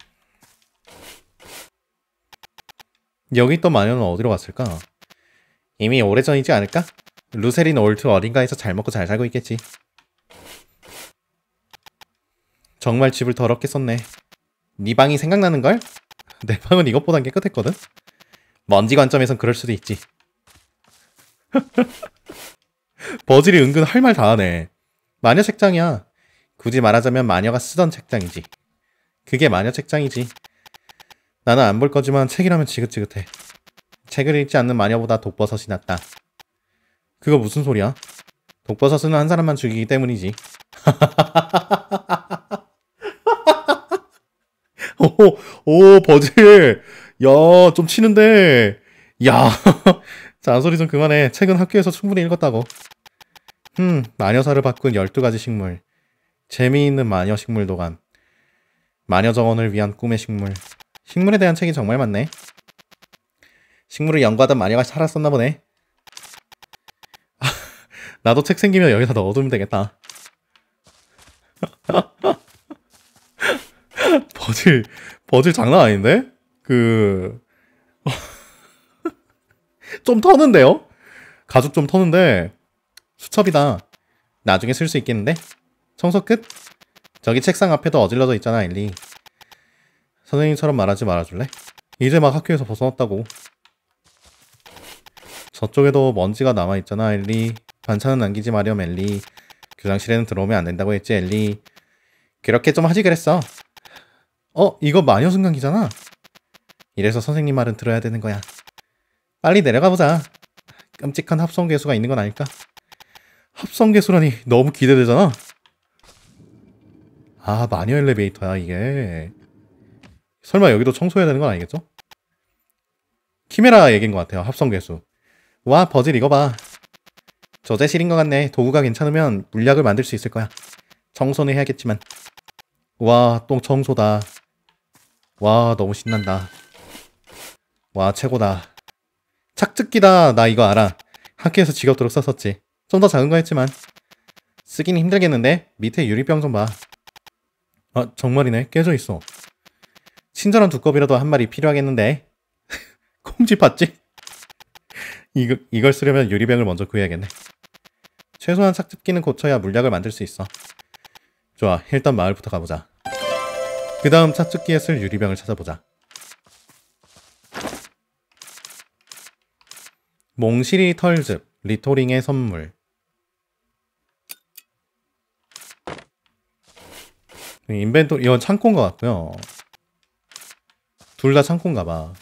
여기 있던 마녀는 어디로 갔을까? 이미 오래전이지 않을까? 루세린 올트 어딘가에서 잘 먹고 잘 살고 있겠지. 정말 집을 더럽게 썼네. 네 방이 생각나는걸? 내 방은 이것보단 깨끗했거든? 먼지 관점에선 그럴 수도 있지. 버질이 은근 할 말 다 하네. 마녀 책장이야. 굳이 말하자면 마녀가 쓰던 책장이지. 그게 마녀 책장이지. 나는 안 볼 거지만 책이라면 지긋지긋해. 책을 읽지 않는 마녀보다 독버섯이 낫다. 그거 무슨 소리야? 독버섯은 한 사람만 죽이기 때문이지. 오, 버질. 야, 좀 치는데. 야, 잔소리 좀 그만해. 책은 학교에서 충분히 읽었다고. 마녀사를 바꾼 12가지 식물. 재미있는 마녀 식물 도감. 마녀 정원을 위한 꿈의 식물. 식물에 대한 책이 정말 많네. 식물을 연구하던 마녀가 살았었나 보네. 나도 책 생기면 여기다 넣어두면 되겠다. 버질 장난 아닌데? 좀 터는데요? 가죽 좀 터는데 수첩이다. 나중에 쓸 수 있겠는데? 청소 끝? 저기 책상 앞에도 어질러져 있잖아, 엘리. 선생님처럼 말하지 말아줄래? 이제 막 학교에서 벗어났다고. 저쪽에도 먼지가 남아있잖아, 엘리. 반찬은 남기지 마렴, 엘리. 교장실에는 들어오면 안 된다고 했지, 엘리. 그렇게 좀 하지 그랬어. 이거 마녀 순간기잖아. 이래서 선생님 말은 들어야 되는 거야. 빨리 내려가보자. 끔찍한 합성괴수가 있는 건 아닐까? 합성괴수라니 너무 기대되잖아. 아, 마녀 엘리베이터야 이게. 설마 여기도 청소해야 되는 건 아니겠죠? 키메라 얘기인 것 같아요. 합성괴수. 와, 버질 이거 봐. 저재실인 것 같네. 도구가 괜찮으면 물약을 만들 수 있을 거야. 청소는 해야겠지만. 와, 똥 청소다. 와, 너무 신난다. 와, 최고다. 착즙기다. 나 이거 알아. 학교에서 직업도록 썼었지. 좀 더 작은 거 했지만 쓰긴 힘들겠는데? 밑에 유리병 좀 봐. 아, 정말이네. 깨져 있어. 친절한 두꺼비라도 한 마리 필요하겠는데? 콩쥐 봤지? 이걸 쓰려면 유리병을 먼저 구해야겠네. 최소한 착즙기는 고쳐야 물약을 만들 수 있어. 좋아, 일단 마을부터 가보자. 그 다음 착즙기에 쓸 유리병을 찾아보자. 몽실이 털즙, 리토링의 선물. 인벤토리, 이건 창고인 것 같고요. 둘 다 창고인가 봐.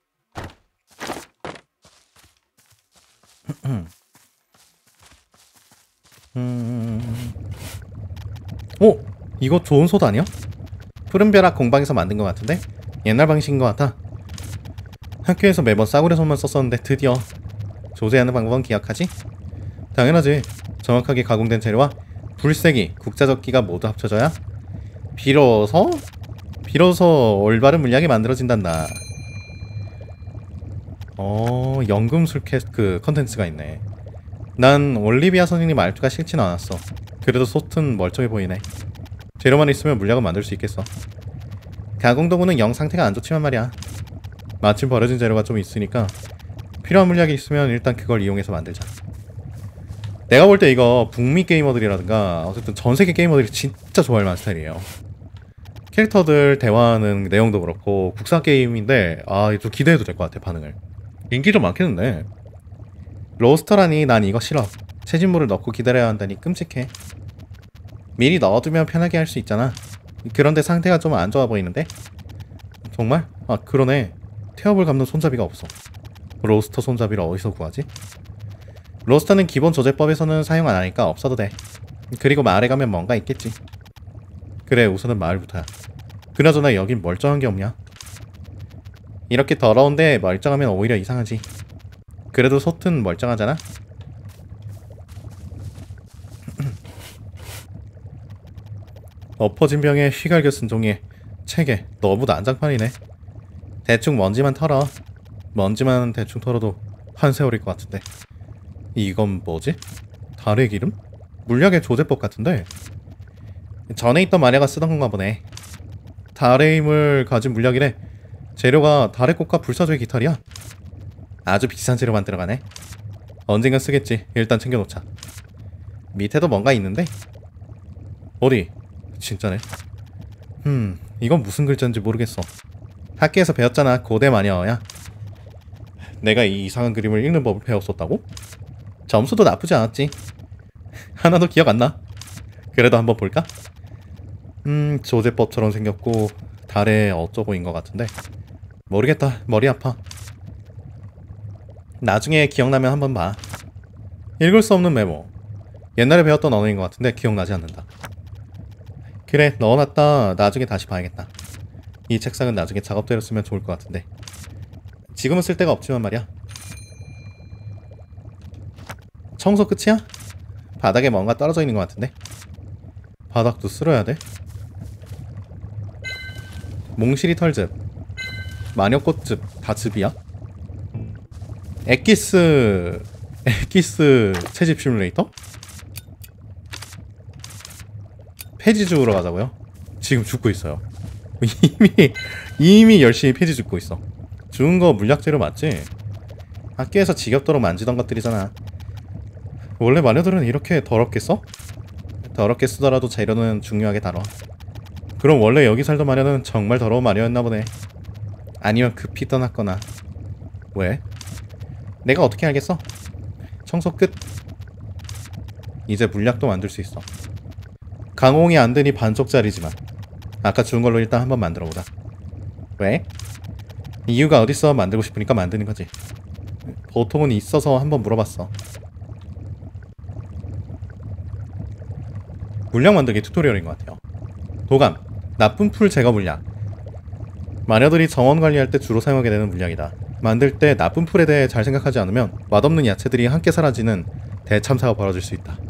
오! 이거 좋은 솥 아니야? 푸른벼락 공방에서 만든 것 같은데? 옛날 방식인 것 같아. 학교에서 매번 싸구려 손만 썼었는데 드디어. 조제하는 방법은 기억하지? 당연하지. 정확하게 가공된 재료와 불세기, 국자적기가 모두 합쳐져야 비로소 올바른 물약이 만들어진단다. 연금술 컨텐츠가 있네. 난 올리비아 선생님 말투가 싫진 않았어. 그래도 솥은 멀쩡해 보이네. 재료만 있으면 물약은 만들 수 있겠어. 가공도구는 영 상태가 안 좋지만 말이야. 마침 버려진 재료가 좀 있으니까 필요한 물약이 있으면 일단 그걸 이용해서 만들자. 내가 볼 때 이거 북미 게이머들이라든가 어쨌든 전세계 게이머들이 진짜 좋아할 만한 스타일이에요. 캐릭터들 대화하는 내용도 그렇고 국산 게임인데 좀 기대해도 될 것 같아. 반응을. 인기 좀 많겠는데. 로스터라니 난 이거 싫어. 채집물을 넣고 기다려야 한다니 끔찍해. 미리 넣어두면 편하게 할 수 있잖아. 그런데 상태가 좀 안 좋아 보이는데? 정말? 그러네. 태엽을 감는 손잡이가 없어. 로스터 손잡이를 어디서 구하지? 로스터는 기본 조제법에서는 사용 안 하니까 없어도 돼. 그리고 마을에 가면 뭔가 있겠지. 그래, 우선은 마을부터야. 그나저나 여긴 멀쩡한 게 없냐? 이렇게 더러운데 멀쩡하면 오히려 이상하지. 그래도 솥은 멀쩡하잖아? 엎어진 병에 휘갈겨 쓴 종이에 책에 너무 난장판이네. 대충 먼지만 털어. 먼지만 대충 털어도 한 세월일 것 같은데. 이건 뭐지? 달의 기름? 물약의 조제법 같은데? 전에 있던 마녀가 쓰던 건가 보네. 달의 힘을 가진 물약이래. 재료가 달의 꽃과 불사조의 깃털이야. 아주 비싼 재료 만들어가네. 언젠간 쓰겠지. 일단 챙겨놓자. 밑에도 뭔가 있는데? 어디? 진짜네. 이건 무슨 글자인지 모르겠어. 학교에서 배웠잖아. 고대 마녀야. 내가 이 이상한 그림을 읽는 법을 배웠었다고? 점수도 나쁘지 않았지. 하나도 기억 안 나. 그래도 한번 볼까? 조제법처럼 생겼고 달에 어쩌고인 것 같은데 모르겠다. 머리 아파. 나중에 기억나면 한번 봐. 읽을 수 없는 메모. 옛날에 배웠던 언어인 것 같은데 기억나지 않는다. 그래, 넣어놨다. 나중에 다시 봐야겠다. 이 책상은 나중에 작업대로 쓰면 좋을 것 같은데 지금은 쓸 데가 없지만 말이야. 청소 끝이야? 바닥에 뭔가 떨어져 있는 것 같은데 바닥도 쓸어야 돼? 몽실이 털즙, 마녀꽃즙 다 즙이야? 엑기스 채집 시뮬레이터? 폐지 주우러 가자고요? 지금 죽고 있어요. 이미 열심히 폐지 줍고 있어. 주운 거 물약재료 맞지? 학교에서 지겹도록 만지던 것들이잖아. 원래 마녀들은 이렇게 더럽게 써? 더럽게 쓰더라도 재료는 중요하게 다뤄. 그럼 원래 여기 살던 마녀는 정말 더러운 마녀였나 보네. 아니면 급히 떠났거나. 왜? 내가 어떻게 알겠어? 청소 끝. 이제 물약도 만들 수 있어. 강홍이 안 되니 반쪽짜리지만 아까 주운 걸로 일단 한번 만들어보자. 왜? 이유가 어딨어? 만들고 싶으니까 만드는 거지. 보통은 있어서 한번 물어봤어. 물약 만들기 튜토리얼인 것 같아요. 도감, 나쁜 풀 제거 물약. 마녀들이 정원 관리할 때 주로 사용하게 되는 물약이다. 만들 때 나쁜 풀에 대해 잘 생각하지 않으면 맛없는 야채들이 함께 사라지는 대참사가 벌어질 수 있다.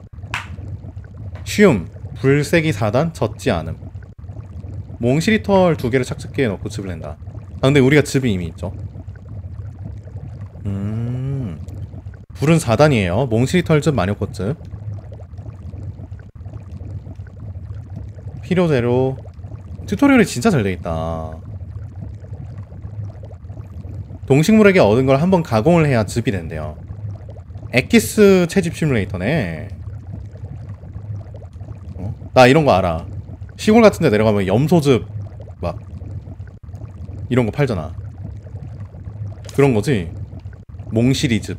쉬움, 불세기 4단, 젖지 않음. 몽실이 털 2개를 착즙기에 넣고 즙을 낸다. 근데 우리가 즙이 이미 있죠. 불은 4단이에요. 몽실이 털즙, 마녀꽃즙. 필요 재료. 튜토리얼이 진짜 잘 돼있다. 동식물에게 얻은 걸 한번 가공을 해야 즙이 된대요. 엑기스 채집 시뮬레이터네. 나 이런 거 알아. 시골 같은 데 내려가면 염소즙 막 이런 거 팔잖아. 그런 거지. 몽실이즙.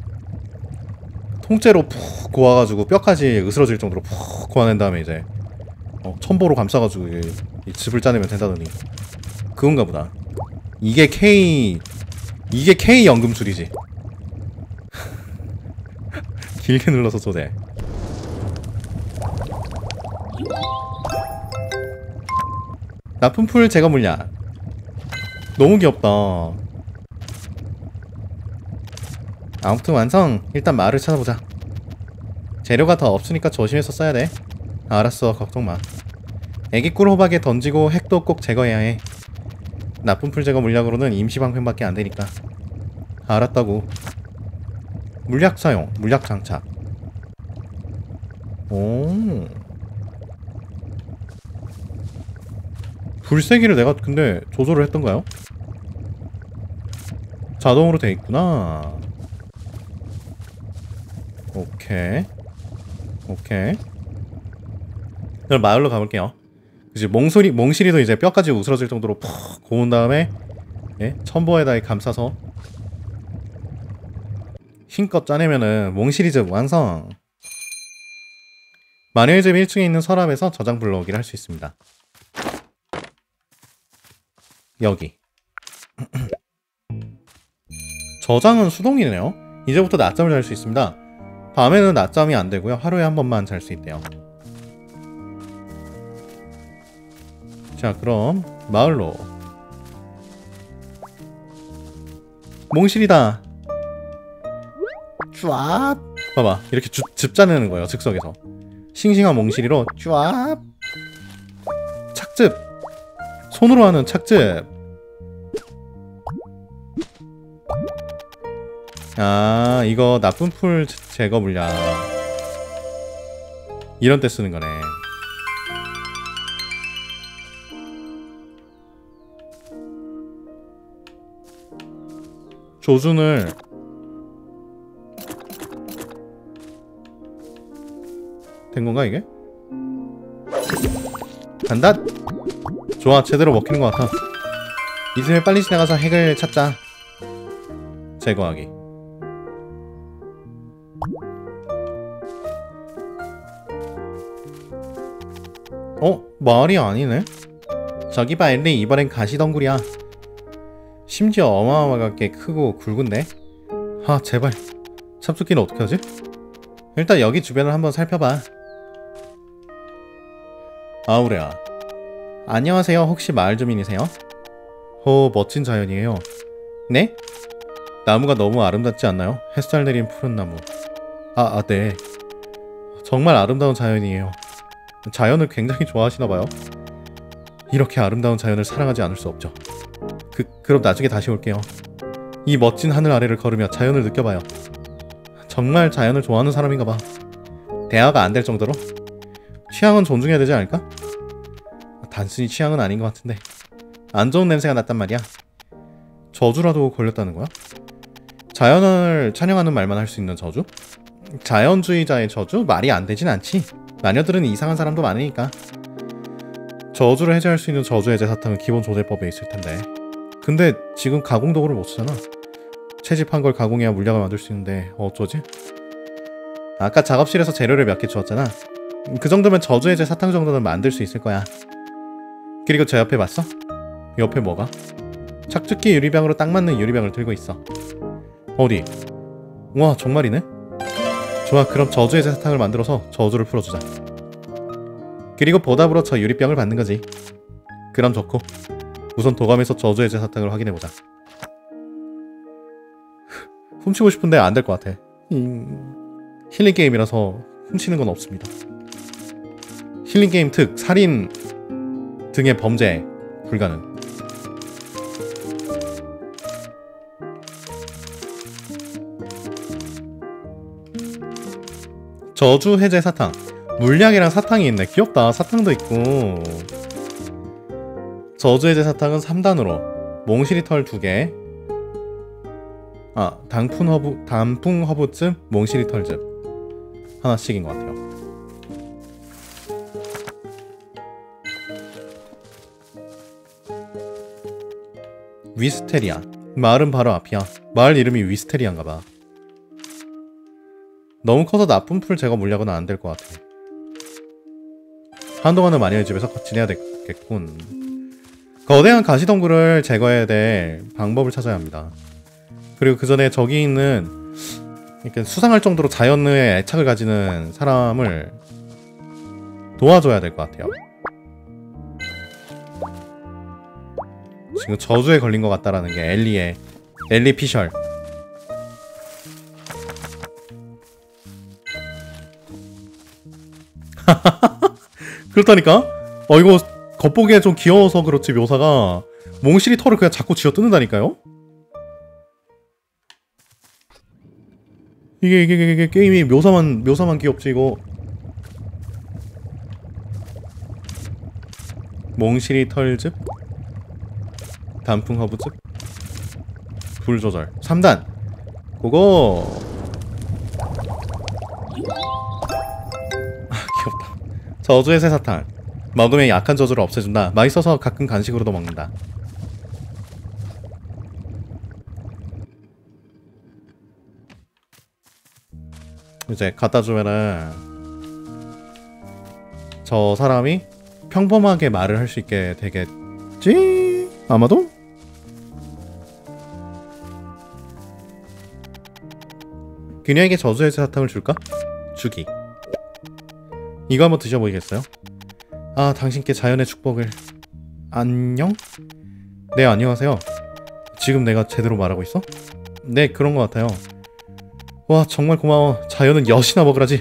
통째로 푹 고아가지고 뼈까지 으스러질 정도로 푹 고아낸 다음에 이제 첨보로 감싸가지고 이 즙을 짜내면 된다더니 그건가 보다. 이게 K 연금술이지. 길게 눌러서 쏘대. 나쁜 풀 제거 물약. 너무 귀엽다. 아무튼 완성. 일단 마을을 찾아보자. 재료가 더 없으니까 조심해서 써야 돼. 알았어, 걱정 마. 애기 꿀 호박에 던지고 핵도 꼭 제거해야 해. 나쁜 풀 제거 물약으로는 임시방편밖에 안 되니까. 알았다고. 물약 사용, 물약 장착. 오. 불세기를 내가 근데 조절을 했던가요? 자동으로 돼 있구나. 오케이. 오케이. 그럼 마을로 가볼게요. 이제 몽실이도 이제 뼈까지 우스러질 정도로 푹 고운 다음에, 예? 첨보에다 감싸서 힘껏 짜내면은 몽실이즙 완성! 마녀의 집 1층에 있는 서랍에서 저장 불러오기를 할 수 있습니다. 여기. 저장은 수동이네요. 이제부터 낮잠을 잘 수 있습니다. 밤에는 낮잠이 안 되고요. 하루에 한 번만 잘 수 있대요. 자, 그럼 마을로. 몽실이다. 쫙. 봐봐, 이렇게 즙 짜내는 거예요. 즉석에서. 싱싱한 몽실이로 쫙. 착즙. 손으로 하는 착즙. 아, 이거 나쁜 풀 제거 물약 이런 때 쓰는 거네. 조준을 된 건가 이게? 간다. 좋아, 제대로 먹히는 것 같아. 이쯤에 빨리 지나가서 핵을 찾자. 제거하기. 마을이 아니네? 저기 봐, 엘리, 이번엔 가시덩굴이야. 심지어 어마어마하게 크고 굵은데? 아, 제발. 찹쌀기는 어떻게 하지? 일단 여기 주변을 한번 살펴봐. 아우레아. 안녕하세요. 혹시 마을 주민이세요? 멋진 자연이에요. 네? 나무가 너무 아름답지 않나요? 햇살 내린 푸른 나무. 네. 정말 아름다운 자연이에요. 자연을 굉장히 좋아하시나봐요. 이렇게 아름다운 자연을 사랑하지 않을 수 없죠. 그럼 나중에 다시 올게요. 이 멋진 하늘 아래를 걸으며 자연을 느껴봐요. 정말 자연을 좋아하는 사람인가봐. 대화가 안 될 정도로? 취향은 존중해야 되지 않을까? 단순히 취향은 아닌 것 같은데. 안 좋은 냄새가 났단 말이야. 저주라도 걸렸다는 거야? 자연을 찬양하는 말만 할 수 있는 저주? 자연주의자의 저주? 말이 안 되진 않지. 마녀들은 이상한 사람도 많으니까. 저주를 해제할 수 있는 저주 해제 사탕은 기본 조제법에 있을 텐데. 근데 지금 가공 도구를 못 쓰잖아. 채집한 걸 가공해야 물약을 만들 수 있는데 어쩌지? 아까 작업실에서 재료를 몇 개 주었잖아. 그 정도면 저주 해제 사탕 정도는 만들 수 있을 거야. 그리고 저 옆에 봤어? 옆에 뭐가? 착즙기 유리병으로 딱 맞는 유리병을 들고 있어. 어디? 와, 정말이네? 좋아, 그럼 저주 해제 사탕을 만들어서 저주를 풀어주자. 그리고 보답으로 저 유리병을 받는 거지. 그럼 좋고, 우선 도감에서 저주 해제 사탕을 확인해보자. 훔치고 싶은데 안 될 것 같아. 힐링 게임이라서 훔치는 건 없습니다. 힐링 게임 특 살인 등의 범죄 불가능. 저주 해제 사탕. 물약이랑 사탕이 있네. 귀엽다. 사탕도 있고. 저주 해제 사탕은 3단으로 몽실이 털 2개. 단풍 허브즙, 몽실이 털즙 하나씩인 것 같아요. 위스테리아. 마을은 바로 앞이야. 마을 이름이 위스테리아인가봐. 너무 커서 나쁜 풀 제거 물약은 안 될 것 같아. 한동안은 마녀의 집에서 지내야 되겠군. 거대한 가시덩굴을 제거해야 될 방법을 찾아야 합니다. 그리고 그 전에 저기 있는 이렇게 수상할 정도로 자연의 애착을 가지는 사람을 도와줘야 될 것 같아요. 지금 저주에 걸린 것 같다라는 게 엘리 피셜. 그렇다니까? 이거 겉보기에 좀 귀여워서 그렇지 묘사가 몽실이 털을 그냥 자꾸 쥐어 뜯는다니까요? 이게 게임이 묘사만 귀엽지 이거. 몽실이 털즙, 단풍 허브즙, 불 조절 3단 고고. 저주의 새사탕. 먹으면 약한 저주를 없애준다. 맛있어서 가끔 간식으로도 먹는다. 이제 갖다 주면은 저 사람이 평범하게 말을 할 수 있게 되겠지? 아마도? 그녀에게 저주의 사탕을 줄까? 주기. 이거 한번 드셔보이겠어요? 아, 당신께 자연의 축복을. 안녕? 네, 안녕하세요. 지금 내가 제대로 말하고 있어? 네, 그런 것 같아요. 와, 정말 고마워. 자연은 엿이나 먹으라지.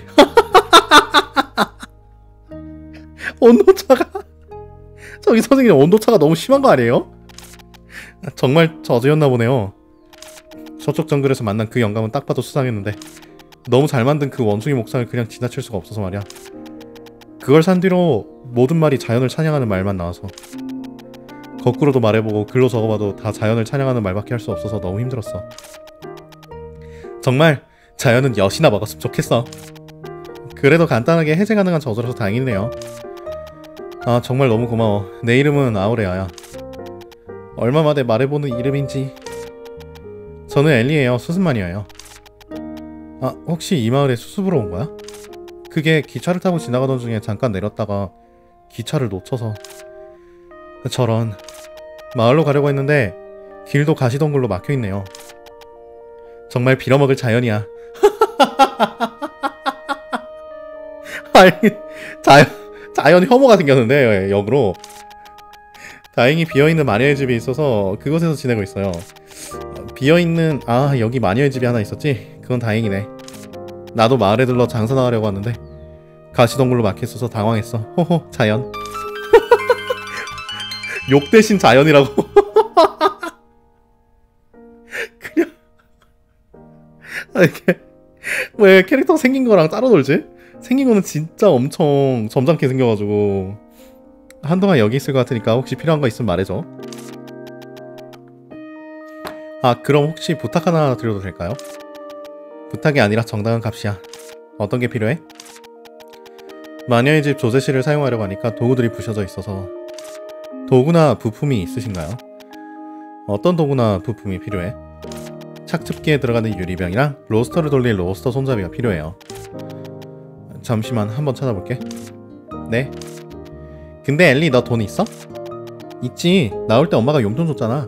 온도차가 저기 선생님, 온도차가 너무 심한 거 아니에요? 정말 저주였나 보네요. 저쪽 정글에서 만난 그 영감은 딱 봐도 수상했는데 너무 잘 만든 그 원숭이 목상을 그냥 지나칠 수가 없어서 말이야. 그걸 산 뒤로 모든 말이 자연을 찬양하는 말만 나와서 거꾸로도 말해보고 글로 적어봐도 다 자연을 찬양하는 말밖에 할 수 없어서 너무 힘들었어. 정말 자연은 엿이나 먹었으면 좋겠어. 그래도 간단하게 해제 가능한 저주라서 다행이네요. 아, 정말 너무 고마워. 내 이름은 아우레아야. 얼마 만에 말해보는 이름인지. 저는 엘리예요. 수습마니아예요. 아, 혹시 이 마을에 수습으로 온 거야? 그게 기차를 타고 지나가던 중에 잠깐 내렸다가 기차를 놓쳐서. 저런. 마을로 가려고 했는데 길도 가시덤굴로 막혀있네요. 정말 빌어먹을 자연이야. 아니, 자연 혐오가 생겼는데 역으로. 다행히 비어있는 마녀의 집이 있어서 그곳에서 지내고 있어요. 비어있는... 아, 여기 마녀의 집이 하나 있었지? 그건 다행이네. 나도 마을에 들러 장사 나가려고 하는데 가시덤굴로 막혀있어서 당황했어. 호호, 자연. 욕 대신 자연이라고. 그냥 이렇게 왜 캐릭터 생긴 거랑 따로 놀지? 생긴 거는 진짜 엄청 점잖게 생겨가지고 한동안 여기 있을 것 같으니까 혹시 필요한 거 있으면 말해줘. 아, 그럼 혹시 부탁 하나 드려도 될까요? 부탁이 아니라 정당한 값이야. 어떤 게 필요해? 마녀의 집 조제실을 사용하려고 하니까 도구들이 부셔져 있어서. 도구나 부품이 있으신가요? 어떤 도구나 부품이 필요해? 착즙기에 들어가는 유리병이랑 로스터를 돌릴 로스터 손잡이가 필요해요. 잠시만, 한번 찾아볼게. 네. 근데 엘리, 너 돈 있어? 있지. 나올 때 엄마가 용돈 줬잖아.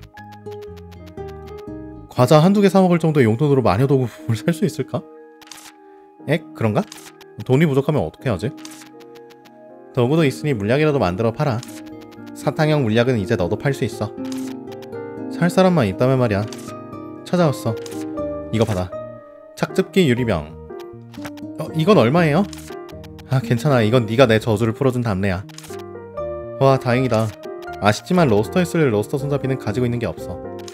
과자 한두 개 사먹을 정도의 용돈으로 마녀 도구를 살 수 있을까? 에? 그런가? 돈이 부족하면 어떻게 하지? 도구도 있으니 물약이라도 만들어 팔아. 사탕형 물약은 이제 너도 팔 수 있어. 살 사람만 있다면 말이야. 찾아왔어. 이거 받아. 착즙기 유리병. 이건 얼마예요? 아, 괜찮아. 이건 네가 내 저주를 풀어준 답례야. 와, 다행이다. 아쉽지만 로스터에 쓸 로스터 손잡이는 가지고 있는 게 없어.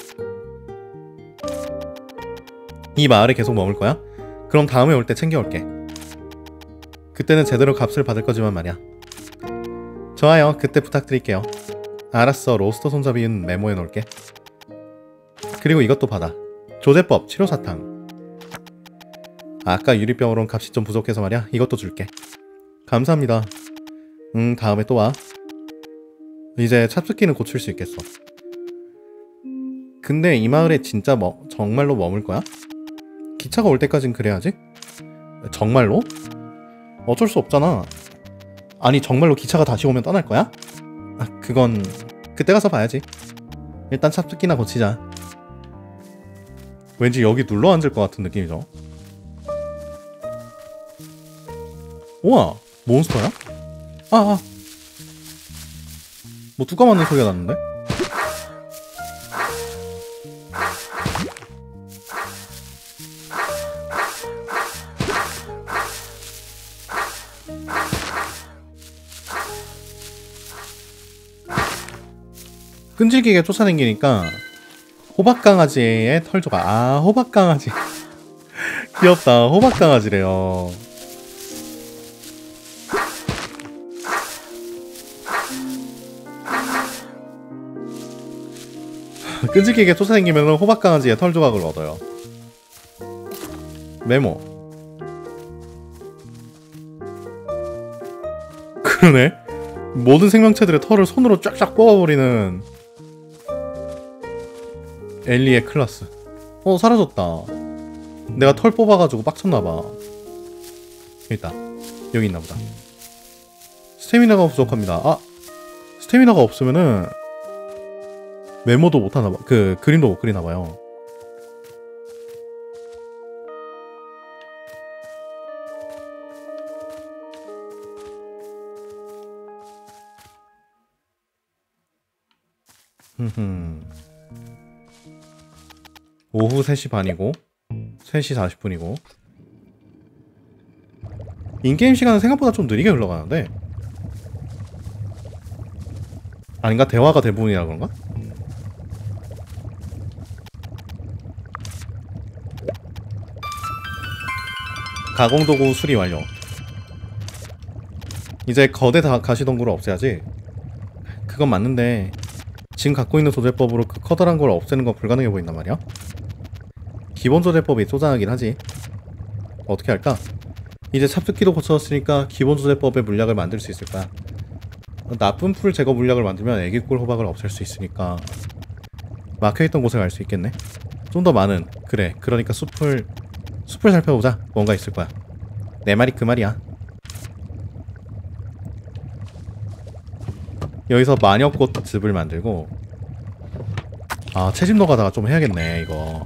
이 마을에 계속 머물 거야? 그럼 다음에 올 때 챙겨올게. 그때는 제대로 값을 받을 거지만 말이야. 좋아요. 그때 부탁드릴게요. 알았어. 로스터 손잡이는 메모해 놓을게. 그리고 이것도 받아. 조제법 치료사탕. 아까 유리병으론 값이 좀 부족해서 말이야. 이것도 줄게. 감사합니다. 다음에 또 와. 이제 찹스키는 고칠 수 있겠어. 근데 이 마을에 진짜 정말로 머물 거야? 기차가 올 때까진 그래야지? 정말로? 어쩔 수 없잖아. 아니, 정말로 기차가 다시 오면 떠날 거야? 아, 그건 그때 가서 봐야지. 일단 찹스키나 고치자. 왠지 여기 눌러 앉을 것 같은 느낌이죠. 우와, 몬스터야? 뭐 뚜까 맞는 소리가 났는데? 끈질기게 쫓아다니니까 호박강아지의 털조각. 아, 호박강아지. 귀엽다. 호박강아지래요. 끈질기게 쫓아다니면 호박강아지의 털조각을 얻어요. 메모. 그러네. 모든 생명체들의 털을 손으로 쫙쫙 뽑아버리는 엘리의 클라스. 사라졌다. 내가 털 뽑아가지고 빡쳤나봐. 있다. 여기 있나보다. 스태미나가 부족합니다. 아, 스태미나가 없으면은 메모도 못하나봐. 그림도 못 그리나봐요. 오후 3시 반이고 3시 40분이고 인게임 시간은 생각보다 좀 느리게 흘러가는데, 아닌가? 대화가 대부분이라 그런가? 가공도구 수리 완료. 이제 거대 가시동굴을 없애야지. 그건 맞는데 지금 갖고 있는 조제법으로 그 커다란 걸 없애는 건 불가능해 보인단 말이야. 기본 조제법이 쪼잔하긴 하지. 어떻게 할까? 이제 찹뜨기도 고쳐졌으니까 기본 조제법의 물약을 만들 수 있을 거야. 나쁜 풀 제거 물약을 만들면 애기꿀 호박을 없앨 수 있으니까 막혀있던 곳에 갈 수 있겠네. 좀 더 많은, 그래, 그러니까 숲을 살펴보자. 뭔가 있을 거야. 내 말이 그 말이야. 여기서 마녀꽃 즙을 만들고, 아, 채집 노가다가 좀 해야겠네 이거.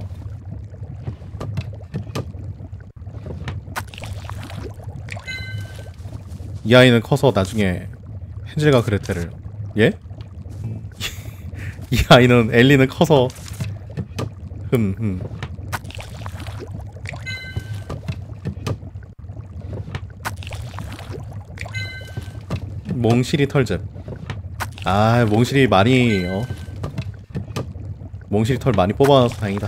이 아이는 커서 나중에 헨젤과 그레텔을, 예? 이 아이는, 엘리는 커서 몽실이 털즙. 아, 몽실이 많이 몽실이 털 많이 뽑아놔서 다행이다.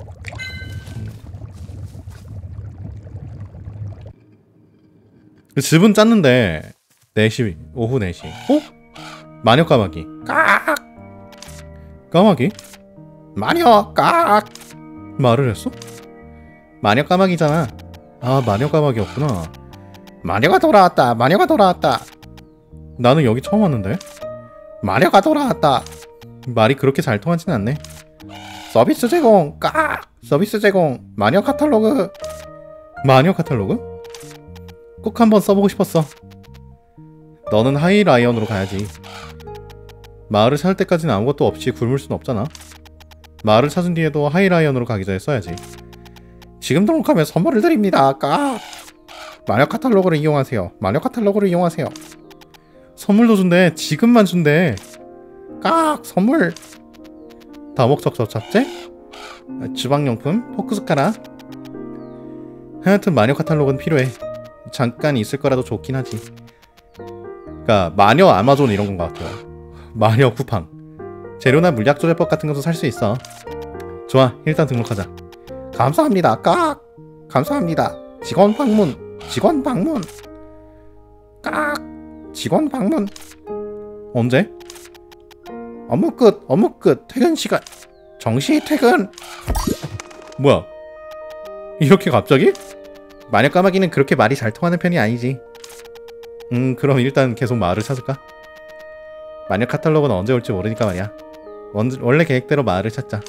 그 즙은 짰는데 4시, 오후 4시. 마녀 까마귀. 깍! 까마귀? 마녀 깍! 말을 했어? 마녀 까마귀잖아. 아, 마녀 까마귀였구나. 마녀가 돌아왔다. 마녀가 돌아왔다. 나는 여기 처음 왔는데. 마녀가 돌아왔다. 말이 그렇게 잘 통하진 않네. 서비스 제공. 깍! 서비스 제공. 마녀 카탈로그. 마녀 카탈로그? 꼭 한번 써보고 싶었어. 너는 하이라이언으로 가야지. 마을을 찾을 때까지는 아무것도 없이 굶을 순 없잖아. 마을을 찾은 뒤에도 하이라이언으로 가기 전에 써야지. 지금 등록하면 선물을 드립니다. 까. 마녀 카탈로그를 이용하세요. 마녀 카탈로그를 이용하세요. 선물도 준대. 지금만 준대. 깍. 선물. 다목적서 잡채? 주방용품? 포크 숟가락? 하여튼 마녀 카탈로그는 필요해. 잠깐 있을 거라도 좋긴 하지. 그니까 마녀 아마존 이런 건 것 같아요. 마녀 쿠팡. 재료나 물약 조제법 같은 것도 살 수 있어. 좋아, 일단 등록하자. 감사합니다. 깍. 감사합니다. 직원 방문. 직원 방문. 깍. 직원 방문. 언제? 업무 끝. 업무 끝. 퇴근 시간. 정시 퇴근. 뭐야? 이렇게 갑자기? 마녀 까마귀는 그렇게 말이 잘 통하는 편이 아니지. 그럼 일단 계속 마을을 찾을까? 마녀 카탈로그는 언제 올지 모르니까 말이야. 원래 계획대로 마을을 찾자.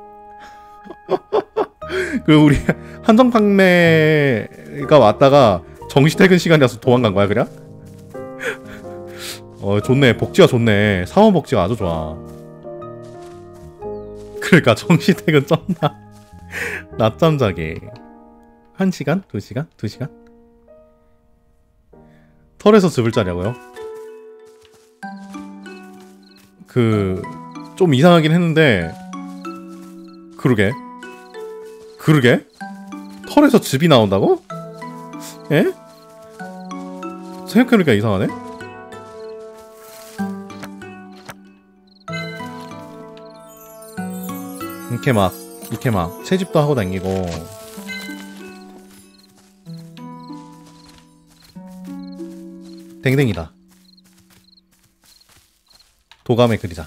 그리고 우리 한정 판매가 왔다가 정시 퇴근 시간이라서 도망간 거야 그냥? 좋네. 복지가 좋네. 사원 복지가 아주 좋아. 그러니까 정시 퇴근 쩐다. 낮잠 자기. 1시간? 2시간? 2시간? 털에서 즙을 짜냐고요? 좀 이상하긴 했는데, 그러게? 털에서 즙이 나온다고? 에? 생각해보니까 이상하네? 이렇게 막 채집도 하고 다니고. 댕댕이다. 도감에 그리자.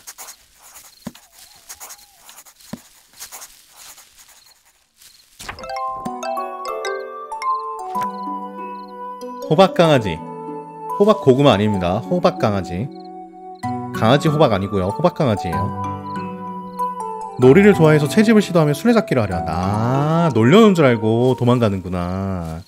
호박강아지. 호박 고구마 아닙니다. 호박 강아지. 강아지 호박 아니고요. 호박 강아지예요. 놀이를 좋아해서 채집을 시도하며 술래잡기를 하려 한다. 아, 놀려는 줄 알고 도망가는구나.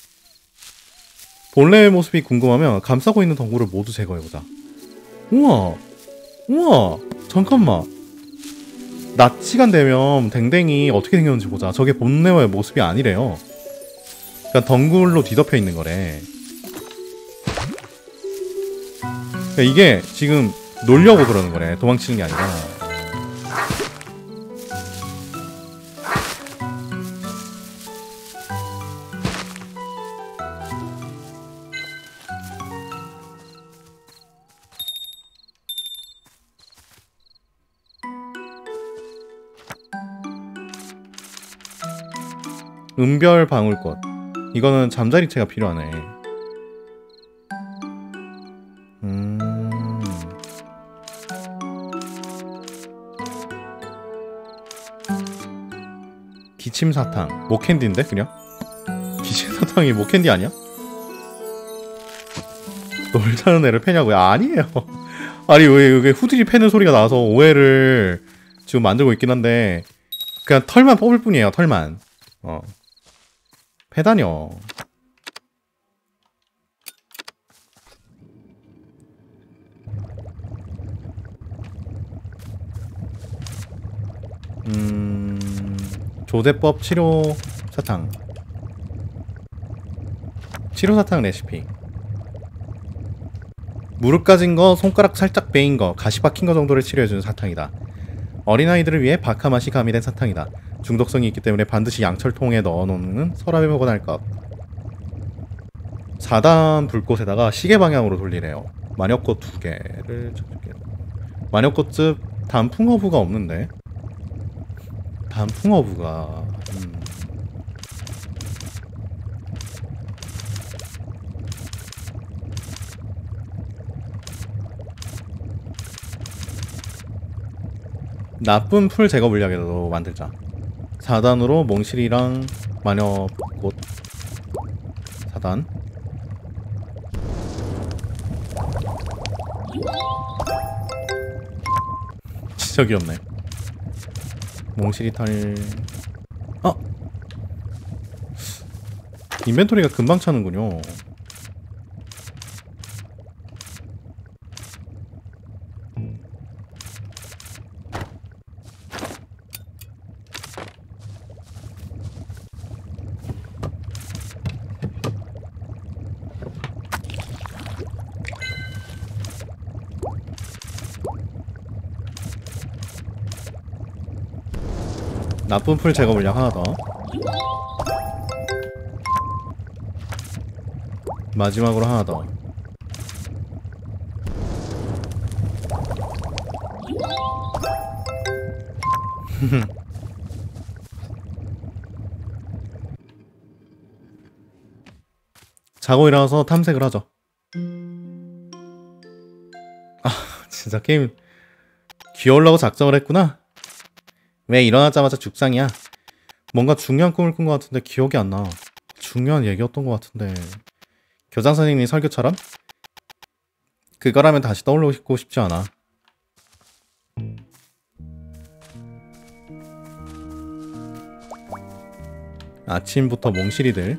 본래의 모습이 궁금하면 감싸고 있는 덩굴을 모두 제거해보자. 우와, 우와, 잠깐만. 낮 시간 되면 댕댕이 어떻게 생겼는지 보자. 저게 본래의 모습이 아니래요. 그러니까 덩굴로 뒤덮여 있는 거래. 그러니까 이게 지금 놀려고 그러는 거래. 도망치는 게 아니라. 은별 방울꽃. 이거는 잠자리채가 필요하네. 기침사탕. 목캔디인데 그냥? 기침사탕이 목캔디 아니야? 놀자는 애를 패냐고요? 아니에요. 아니 왜 후들이 패는 소리가 나서 오해를 지금 만들고 있긴 한데 그냥 털만 뽑을 뿐이에요. 털만. 패다녀. 조제법 치료사탕. 치료사탕 레시피. 무릎 까진 거, 손가락 살짝 베인 거, 가시 박힌 거 정도를 치료해주는 사탕이다. 어린아이들을 위해 바카 맛이 가미된 사탕이다. 중독성이 있기 때문에 반드시 양철통에 넣어놓는 서랍에 보관할 것. 4단 불꽃에다가 시계 방향으로 돌리래요. 마녀꽃 2개를 저쪽에. 마녀꽃즙 단풍어부가 없는데. 단풍어부가 나쁜 풀 제거 물약에도 만들자. 4단으로 몽실이랑 마녀꽃 4단. 진짜 귀엽네. 몽실이 털. 인벤토리가 금방 차는군요. 나쁜 풀 제거 물약 하나 더. 마지막으로 하나 더. 자고 일어나서 탐색을 하죠. 아, 진짜 게임 귀여우려고 작정을 했구나. 왜 일어나자마자 죽상이야? 뭔가 중요한 꿈을 꾼 것 같은데 기억이 안 나. 중요한 얘기였던 것 같은데. 교장 선생님 설교처럼? 그거라면 다시 떠올리고 싶지 않아. 아침부터 몽실이들.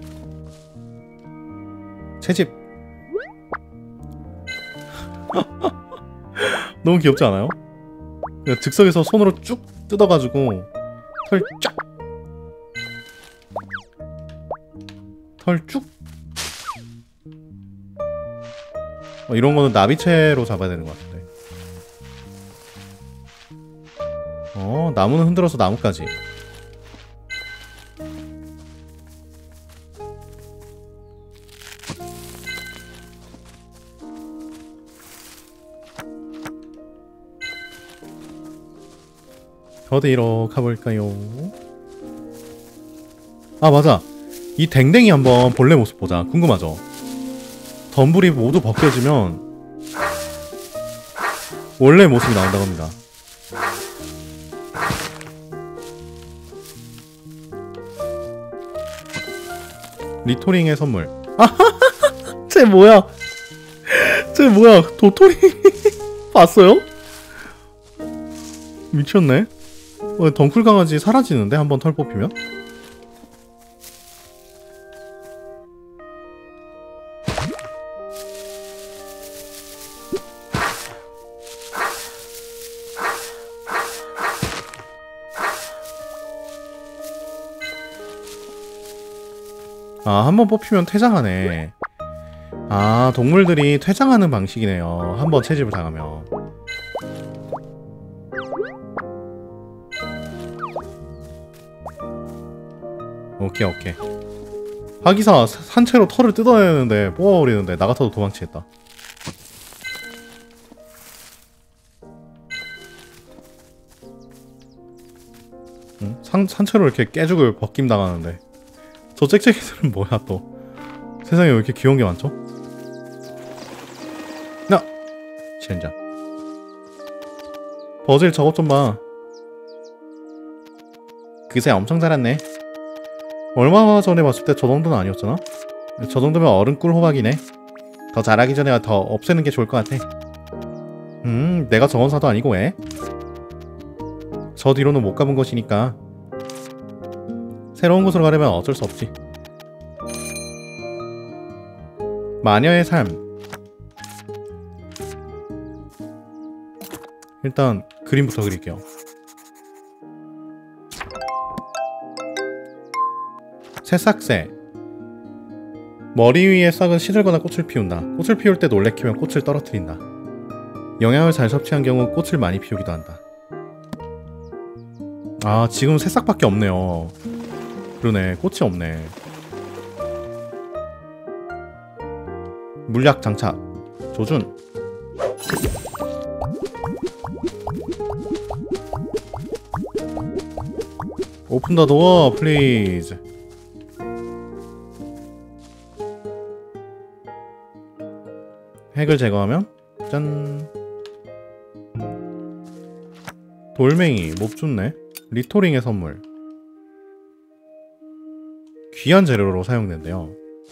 채집. 너무 귀엽지 않아요? 즉석에서 손으로 쭉 뜯어가지고 털 쫙! 털 쭉! 이런 거는 나비채로 잡아야 되는 것 같은데. 나무는 흔들어서 나무까지. 어디로 가볼까요? 아 맞아, 이 댕댕이 한번 본래 모습 보자. 궁금하죠? 덤불이 모두 벗겨지면 원래 모습이 나온다고 합니다. 리토링의 선물. 아하하하! 쟤 뭐야? 쟤 뭐야, 도토리 봤어요? 미쳤네. 덩쿨 강아지 사라지는데 한번 털 뽑히면? 아, 한번 뽑히면 퇴장하네. 아, 동물들이 퇴장하는 방식이네요. 한번 채집을 당하면. 오케이, 오케이. 하기사 산채로 털을 뜯어내는데 뽑아버리는데 나 같아도 도망치겠다. 응? 산채로 이렇게 깨죽을 벗김 당하는데 저 짹짹이들은 뭐야 또. 세상에 왜 이렇게 귀여운 게 많죠? 나! 젠장. 버질 저것 좀 봐. 그새 엄청 자랐네. 얼마 전에 봤을 때 저 정도는 아니었잖아? 저 정도면 어른꿀 호박이네. 더 자라기 전에 더 없애는 게 좋을 것 같아. 내가 정원사도 아니고 왜? 저 뒤로는 못 가본 것이니까. 새로운 곳으로 가려면 어쩔 수 없지. 마녀의 삶. 일단 그림부터 그릴게요. 새싹새. 머리 위에 싹은 시들거나 꽃을 피운다. 꽃을 피울 때 놀래키면 꽃을 떨어뜨린다. 영양을 잘 섭취한 경우 꽃을 많이 피우기도 한다. 아, 지금 새싹밖에 없네요. 그러네, 꽃이 없네. 물약 장착. 조준. 오픈 더 도어 플리즈. 핵을 제거하면 짠. 돌멩이 몹 좋네. 리토링의 선물. 귀한 재료로 사용된대요.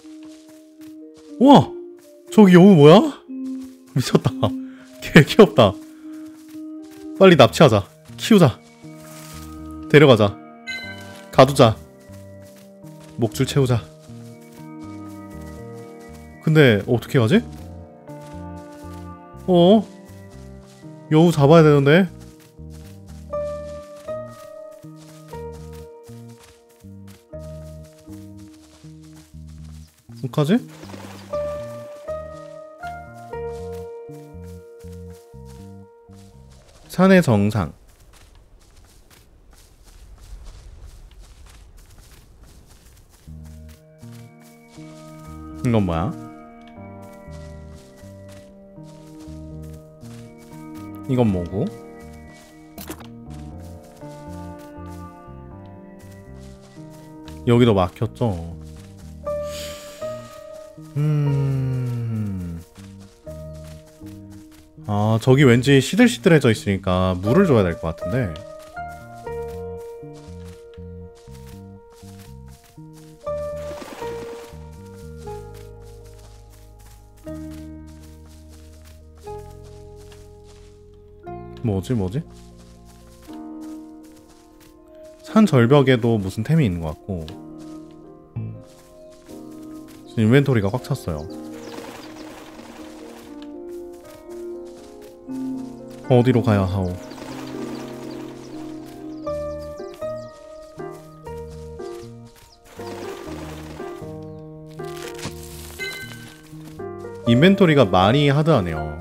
우와! 저기 여우 뭐야? 미쳤다. 개 귀엽다. 빨리 납치하자. 키우자. 데려가자. 가두자. 목줄 채우자. 근데 어떻게 하지? 여우 잡아야 되는데. 어떡하지? 산의 정상. 이건 뭐야? 이건 뭐고? 여기도 막혔죠? 아, 저기 왠지 시들시들해져 있으니까 물을 줘야 될 것 같은데. 뭐지? 산 절벽에도 무슨 템이 있는 것 같고. 지금 인벤토리가 꽉 찼어요. 어디로 가야 하오? 인벤토리가 많이 하드하네요.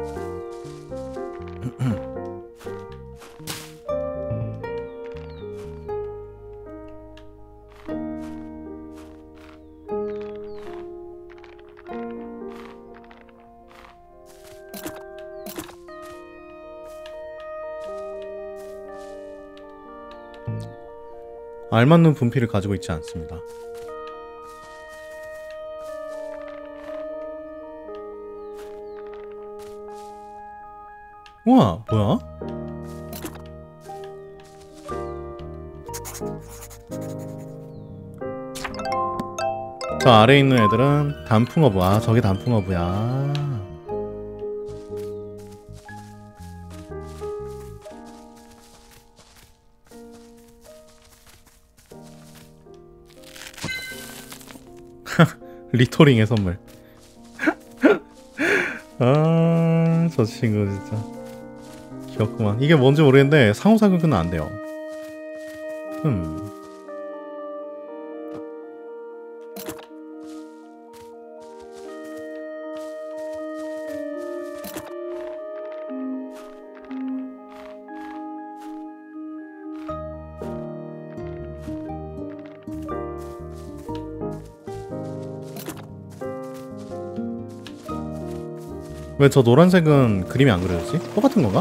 알맞는 분필을 가지고 있지 않습니다. 우와, 뭐야? 저 아래에 있는 애들은 단풍어부. 아, 저게 단풍어부야. 리토링의 선물. 아, 저 친구 진짜 귀엽구만. 이게 뭔지 모르겠는데 상호작용은 안 돼요. 왜 저 노란색은 그림이 안 그려졌지? 똑같은 건가?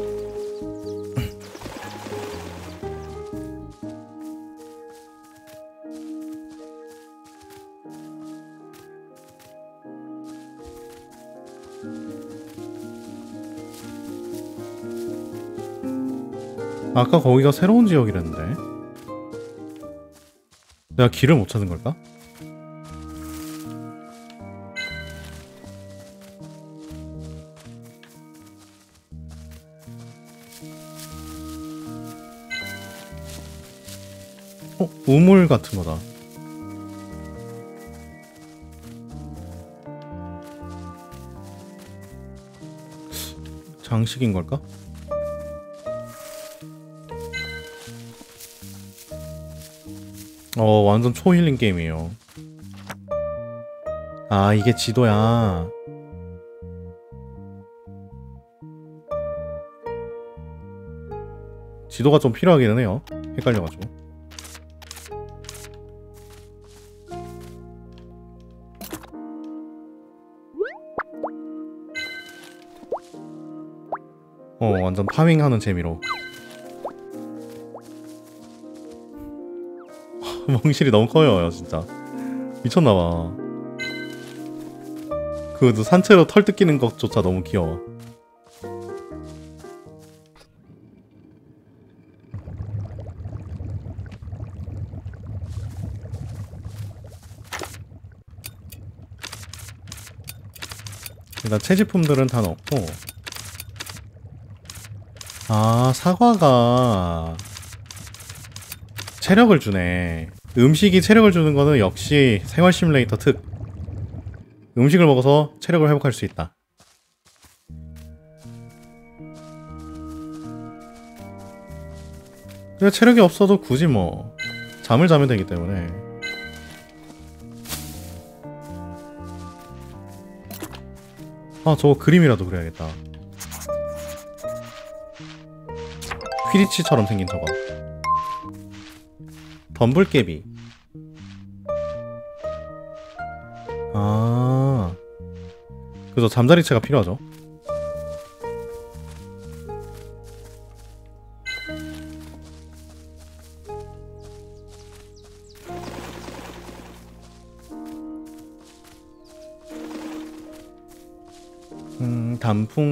아까 거기가 새로운 지역이랬는데 내가 길을 못 찾은 걸까? 우물 같은 거다. 장식인 걸까? 완전 초힐링 게임이에요. 아, 이게 지도야. 지도가 좀 필요하기는 해요. 헷갈려가지고. 완전 파밍하는 재미로. 멍실이 너무 커요, 진짜. 미쳤나봐. 그 산채로 털 뜯기는 것조차 너무 귀여워. 일단 채집품들은 다 넣고. 아, 사과가 체력을 주네. 음식이 체력을 주는 거는 역시 생활 시뮬레이터 특. 음식을 먹어서 체력을 회복할 수 있다. 근데 체력이 없어도 굳이 뭐 잠을 자면 되기 때문에. 아, 저거 그림이라도 그려야겠다. 퀴디치처럼 생긴 저거. 덤불깨비. 아, 그래서 잠자리채가 필요하죠. 단풍.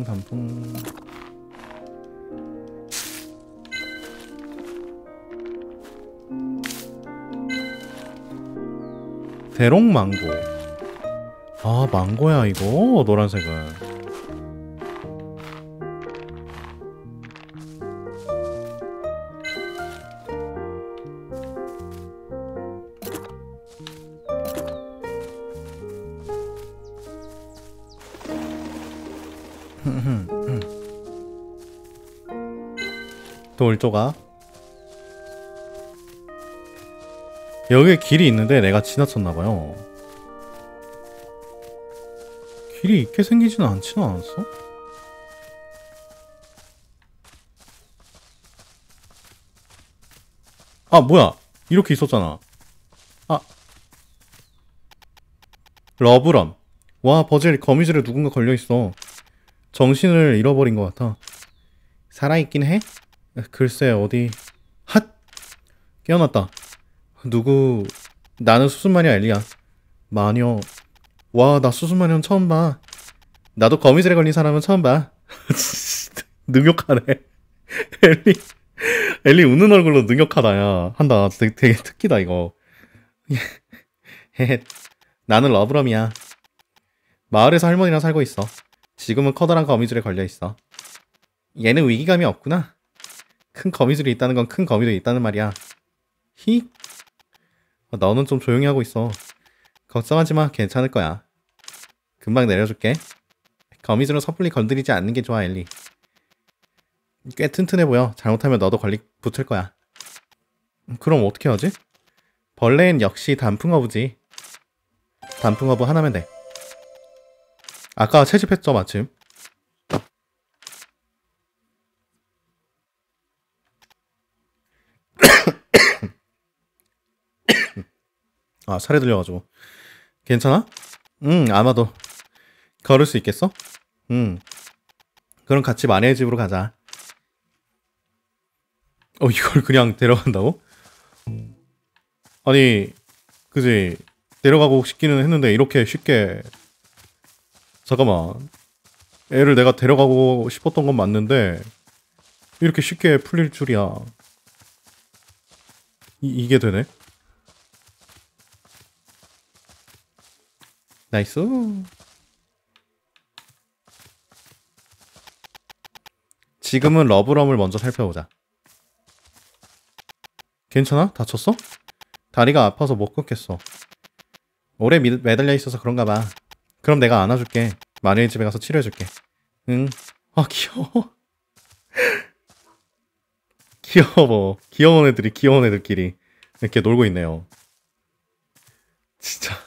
대롱망고. 아, 망고야 이거. 노란색은. 돌조각. 여기에 길이 있는데 내가 지나쳤나봐요. 길이 있게 생기지는 않지는 않았어? 아, 뭐야, 이렇게 있었잖아. 아, 러브런. 와, 버즐 거미줄에 누군가 걸려있어. 정신을 잃어버린 것 같아. 살아있긴 해? 글쎄, 어디. 핫! 깨어났다. 누구. 나는 수수마녀 엘리야. 마녀. 와, 나 수수마녀는 처음 봐. 나도 거미줄에 걸린 사람은 처음 봐. 능욕하네. 엘리 웃는 얼굴로 능욕하다. 야, 한다. 되게 특기다 이거. 나는 러브럼이야. 마을에서 할머니랑 살고 있어. 지금은 커다란 거미줄에 걸려있어. 얘는 위기감이 없구나. 큰 거미줄이 있다는 건 큰 거미도 있다는 말이야. 히? 너는 좀 조용히 하고 있어. 걱정하지 마. 괜찮을 거야. 금방 내려줄게. 거미줄은 섣불리 건드리지 않는 게 좋아, 엘리. 꽤 튼튼해 보여. 잘못하면 너도 걸리 붙을 거야. 그럼 어떻게 하지? 벌레는 역시 단풍어부지. 단풍어부 하나면 돼. 아까 채집했죠, 마침. 아, 살에 들려가지고. 괜찮아? 아마도. 걸을 수 있겠어? 그럼 같이 마녀의 집으로 가자. 이걸 그냥 데려간다고? 아니, 그지? 데려가고 싶기는 했는데 이렇게 쉽게. 잠깐만. 애를 내가 데려가고 싶었던 건 맞는데 이렇게 쉽게 풀릴 줄이야. 이게 되네? 나이스. 지금은 러브럼을 먼저 살펴보자. 괜찮아? 다쳤어? 다리가 아파서 못 걷겠어. 오래 매달려 있어서 그런가 봐. 그럼 내가 안아줄게. 마녀의 집에 가서 치료해줄게. 응. 아, 귀여워. 귀여워. 귀여운 애들이 귀여운 애들끼리 이렇게 놀고 있네요. 진짜.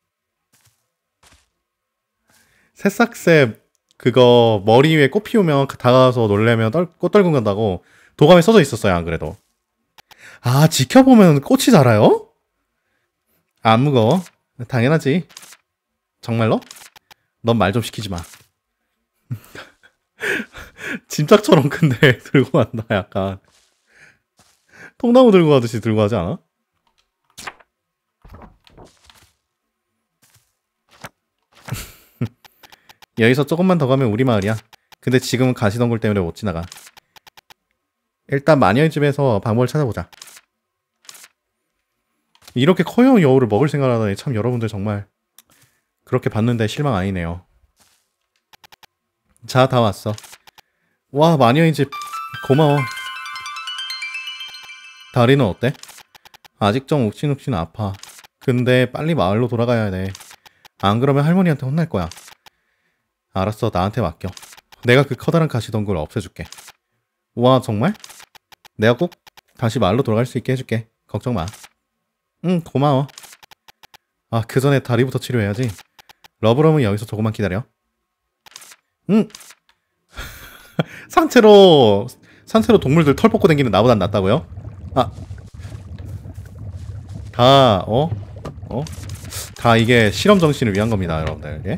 새싹새 그거 머리 위에 꽃 피우면 다가가서 놀래면 꽃 떨군 간다고 도감에 써져 있었어요. 안 그래도. 아, 지켜보면 꽃이 자라요? 안 무거워. 당연하지. 정말로? 넌 말 좀 시키지 마. 짐짝처럼 큰데 들고 간다. 약간 통나무 들고 가듯이 들고 가지 않아? 여기서 조금만 더 가면 우리 마을이야. 근데 지금은 가시덩굴 때문에 못 지나가. 일단 마녀의 집에서 방법을 찾아보자. 이렇게 커요 여우를 먹을 생각을 하다니 참 여러분들 정말 그렇게 봤는데 실망 아니네요. 자, 다 왔어. 와, 마녀의 집 고마워. 다리는 어때? 아직 좀 욱신욱신 아파. 근데 빨리 마을로 돌아가야 돼. 안 그러면 할머니한테 혼날 거야. 알았어, 나한테 맡겨. 내가 그 커다란 가시덩굴 없애줄게. 와, 정말? 내가 꼭 다시 마을로 돌아갈 수 있게 해줄게. 걱정 마. 응, 고마워. 아, 그 전에 다리부터 치료해야지. 러브럼은 여기서 조금만 기다려. 응. 산채로 동물들 털 뽑고 다니는 나보단 낫다고요? 아, 다 이게 실험 정신을 위한 겁니다, 여러분들. 예?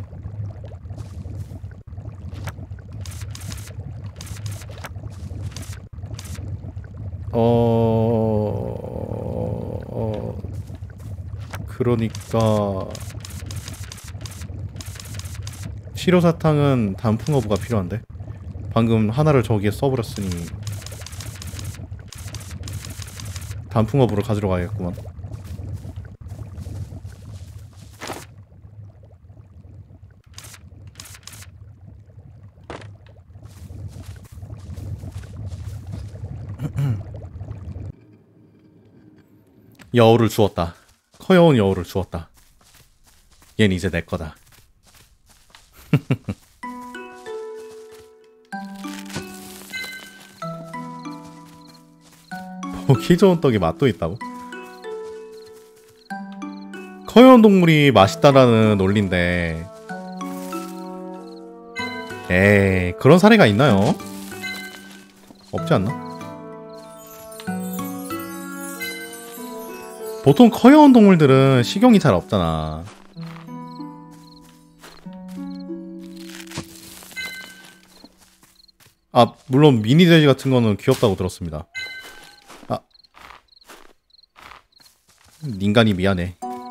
그러니까 치료사탕은 단풍어부가 필요한데 방금 하나를 저기에 써버렸으니 단풍어부를 가지러 가야겠구만. 여우를 주었다. 커여운 여우를 주었다. 얜 이제 내 거다. 보기 좋은 떡이 맛도 있다고? 커여운 동물이 맛있다라는 논리인데 에이, 그런 사례가 있나요? 없지 않나? 보통 커여운 동물들은 식용이 잘 없잖아. 아, 물론 미니 돼지 같은 거는 귀엽다고 들었습니다. 아, 인간이 미안해.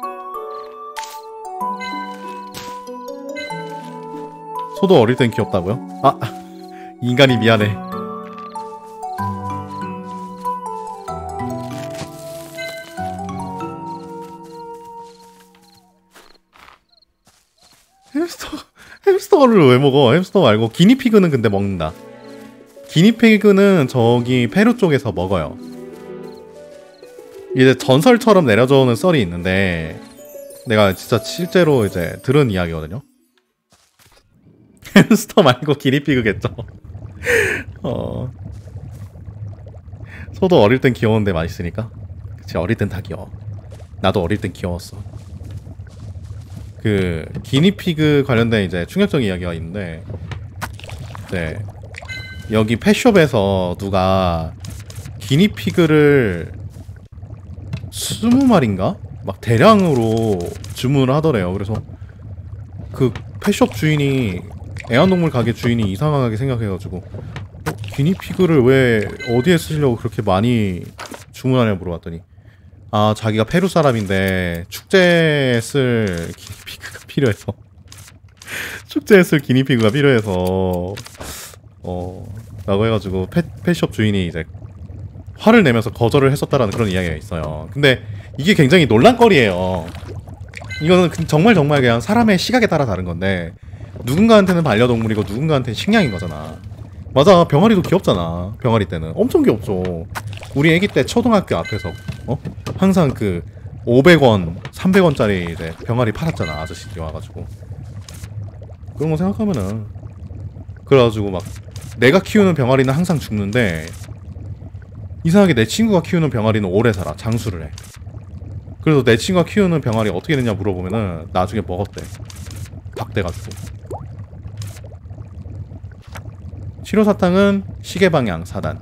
소도 어릴 땐 귀엽다고요? 아, 인간이 미안해. 햄스터를 왜 먹어? 햄스터 말고 기니피그는 근데 먹는다. 기니피그는 저기 페루 쪽에서 먹어요. 이제 전설처럼 내려져 오는 썰이 있는데 내가 진짜 실제로 이제 들은 이야기거든요. 햄스터 말고 기니피그겠죠. 소도 어릴 땐 귀여운데 맛있으니까. 그치, 어릴 땐 다 귀여워. 나도 어릴 땐 귀여웠어. 그 기니피그 관련된 이제 충격적인 이야기가 있는데, 네, 여기 펫숍에서 누가 기니피그를 20마리인가? 막 대량으로 주문을 하더래요. 그래서 그 펫숍 주인이, 애완동물 가게 주인이 이상하게 생각해가지고 기니피그를 왜 어디에 쓰시려고 그렇게 많이 주문하냐 물어봤더니, 아, 자기가 페루 사람인데 축제에 쓸 기니피그가 필요해서 축제에 쓸 기니피그가 필요해서 라고 해가지고 펫숍 주인이 이제 화를 내면서 거절을 했었다라는 그런 이야기가 있어요. 근데 이게 굉장히 논란거리예요. 이거는 정말 그냥 사람의 시각에 따라 다른 건데, 누군가한테는 반려동물이고 누군가한테는 식량인 거잖아. 맞아, 병아리도 귀엽잖아. 병아리 때는 엄청 귀엽죠. 우리 애기 때 초등학교 앞에서 항상 그 500원, 300원짜리 이제 병아리 팔았잖아, 아저씨들이 와가지고. 그런 거 생각하면은, 그래가지고 막 내가 키우는 병아리는 항상 죽는데, 이상하게 내 친구가 키우는 병아리는 오래 살아. 장수를 해. 그래서 내 친구가 키우는 병아리 어떻게 됐냐 물어보면은 나중에 먹었대. 닭돼가지고. 치료사탕은 시계방향 4단.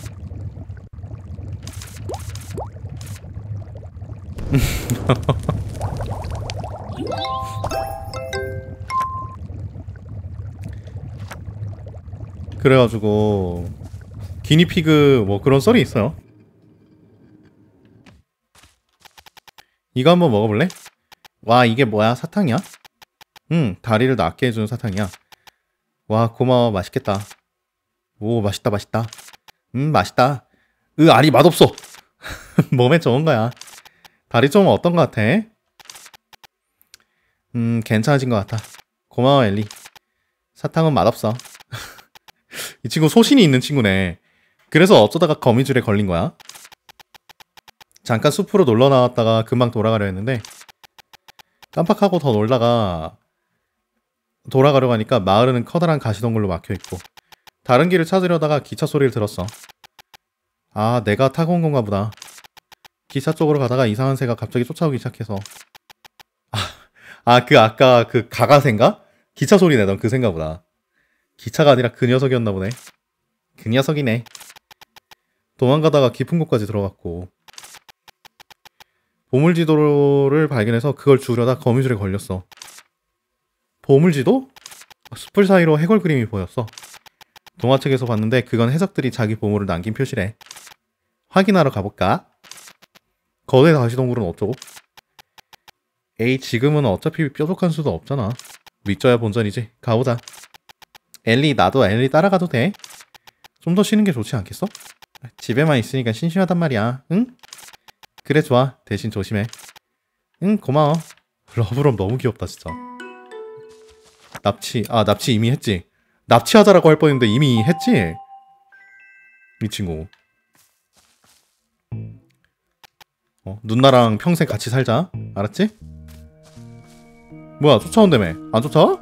그래가지고 기니피그 뭐 그런 썰이 있어요. 이거 한번 먹어볼래? 와, 이게 뭐야? 사탕이야? 다리를 낮게 해주는 사탕이야. 와, 고마워. 맛있겠다. 오, 맛있다. 맛있다. 알이 맛없어. 몸에 좋은 거야. 다리 좀 어떤 거 같아? 괜찮아진 것 같아. 고마워, 엘리. 사탕은 맛없어. 이 친구 소신이 있는 친구네. 그래서 어쩌다가 거미줄에 걸린 거야? 잠깐 숲으로 놀러 나왔다가 금방 돌아가려 했는데, 깜빡하고 더 놀다가 돌아가려고 하니까 마을은 커다란 가시동굴로 막혀있고, 다른 길을 찾으려다가 기차 소리를 들었어. 아, 내가 타고 온 건가 보다. 기차 쪽으로 가다가 이상한 새가 갑자기 쫓아오기 시작해서, 그 아까 그 가가새인가? 기차 소리 내던 그 새인가 보다. 기차가 아니라 그 녀석이었나 보네. 그 녀석이네. 도망가다가 깊은 곳까지 들어갔고, 보물지도를 발견해서 그걸 주우려다 거미줄에 걸렸어. 보물지도? 숲을 사이로 해골 그림이 보였어. 동화책에서 봤는데 그건 해적들이 자기 보물을 남긴 표시래. 확인하러 가볼까? 거대 가시동굴은 어쩌고? 에이, 지금은 어차피 뾰족한 수도 없잖아. 믿져야 본전이지. 가보자. 엘리, 나도 엘리 따라가도 돼? 좀 더 쉬는 게 좋지 않겠어? 집에만 있으니까 심심하단 말이야. 응? 그래, 좋아. 대신 조심해. 응, 고마워. 러브럼 너무 귀엽다, 진짜. 납치 이미 했지. 납치하자라고 할 뻔했는데 이미 했지? 이 친구. 누나랑 평생 같이 살자. 알았지? 뭐야, 쫓아온다며. 안 쫓아와?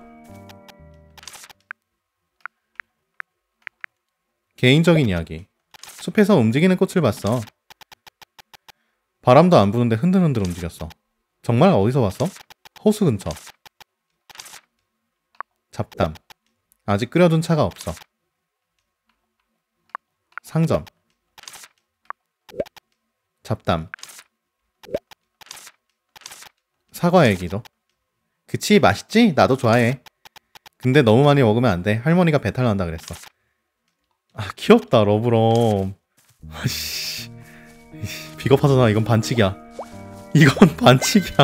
개인적인 이야기. 숲에서 움직이는 꽃을 봤어. 바람도 안 부는데 흔들흔들 움직였어. 정말 어디서 봤어? 호수 근처. 잡담. 아직 끓여둔 차가 없어. 상점. 잡담. 사과 얘기죠. 그치, 맛있지? 나도 좋아해. 근데 너무 많이 먹으면 안 돼. 할머니가 배탈 난다 그랬어. 아, 귀엽다, 러브럼. 아씨, 비겁하잖아. 이건 반칙이야. 이건 반칙이야.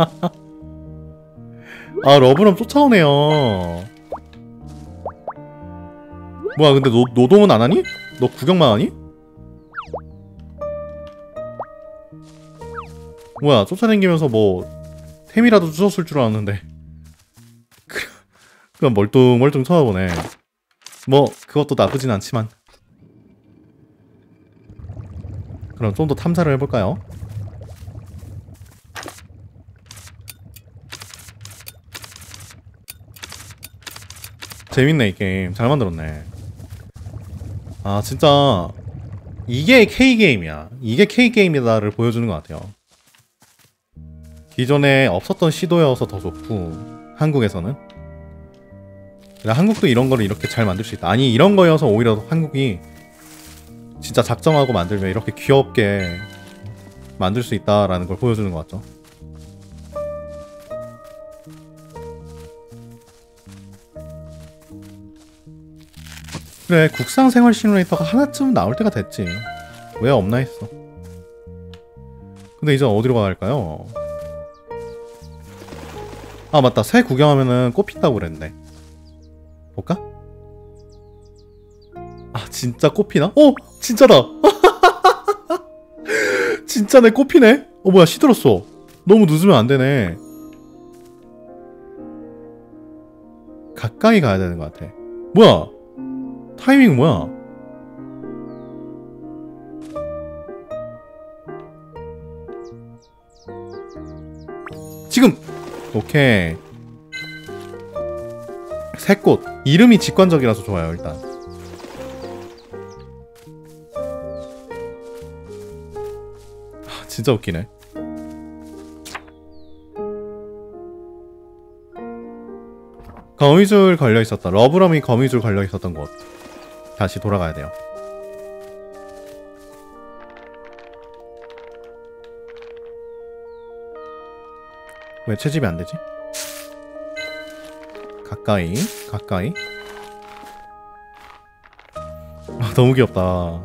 아, 러브럼 쫓아오네요. 뭐야, 근데 노동은 안 하니? 너 구경만 하니? 뭐야, 쫓아다니면서 뭐 템이라도 주웠을 줄 알았는데 그냥 멀뚱멀뚱 쳐다보네. 뭐 그것도 나쁘진 않지만. 그럼 좀 더 탐사를 해볼까요? 재밌네 이 게임. 잘 만들었네. 아 진짜 이게 K게임이야. 이게 K게임이다를 보여주는 것 같아요. 기존에 없었던 시도여서 더 좋고 한국에서는 한국도 이런 거를 이렇게 잘 만들 수 있다. 아니 이런 거여서 오히려 한국이 진짜 작정하고 만들면 이렇게 귀엽게 만들 수 있다라는 걸 보여주는 것 같죠. 그래 국산 생활 시뮬레이터가 하나쯤 나올 때가 됐지. 왜 없나 했어. 근데 이제 어디로 갈까요? 아 맞다, 새 구경하면은 꽃 핀다고 그랬는데 볼까? 아 진짜 꽃 피나? 어! 진짜다! 진짜네, 꽃 피네? 어 뭐야, 시들었어. 너무 늦으면 안 되네. 가까이 가야 되는 것 같아. 뭐야? 타이밍 뭐야? 지금! 오케이. 새꽃. 이름이 직관적이라서 좋아요, 일단. 진짜 웃기네. 거미줄 걸려있었다. 러브럼이 거미줄 걸려있었던 곳. 다시 돌아가야 돼요. 왜 채집이 안 되지? 가까이, 가까이. 아, 너무 귀엽다.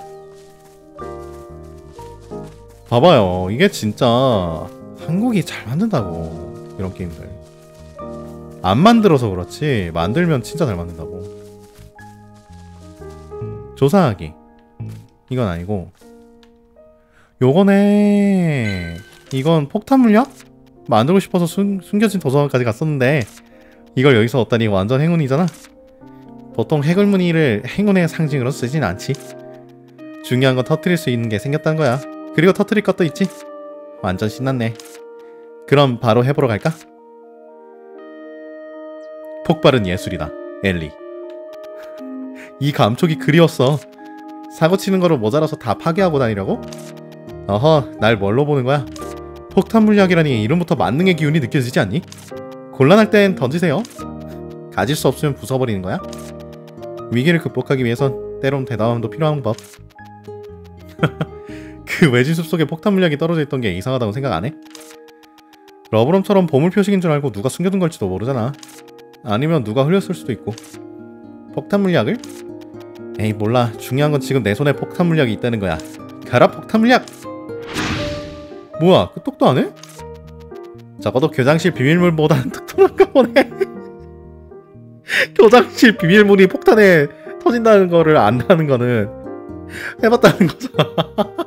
봐봐요. 이게 진짜 한국이 잘 만든다고. 이런 게임들. 안 만들어서 그렇지 만들면 진짜 잘 만든다고. 조사하기. 이건 아니고 요거네. 이건 폭탄 물약? 만들고 싶어서 숨겨진 도서관까지 갔었는데 이걸 여기서 얻다니 완전 행운이잖아. 보통 해글무늬를 행운의 상징으로 쓰진 않지. 중요한 건 터뜨릴 수 있는 게 생겼다는 거야. 그리고 터뜨릴 것도 있지. 완전 신났네. 그럼 바로 해보러 갈까? 폭발은 예술이다. 엘리. 이 감촉이 그리웠어. 사고 치는 거로 모자라서 다 파괴하고 다니려고? 어허, 날 뭘로 보는 거야? 폭탄 물약이라니 이름부터 만능의 기운이 느껴지지 않니? 곤란할 땐 던지세요. 가질 수 없으면 부숴버리는 거야. 위기를 극복하기 위해선 때론 대담함도 필요한 법. 그 외진 숲속에 폭탄 물약이 떨어져 있던 게 이상하다고 생각 안 해? 러브럼처럼 보물 표식인 줄 알고 누가 숨겨둔 걸지도 모르잖아. 아니면 누가 흘렸을 수도 있고. 폭탄 물약을? 에이 몰라. 중요한 건 지금 내 손에 폭탄 물약이 있다는 거야. 가라 폭탄 물약! 뭐야, 끄떡도 안 해? 적어도 교장실 비밀물보다는 특별한가 보네. 교장실 비밀물이 폭탄에 터진다는 거를 안다는 거는 해봤다는 거잖아.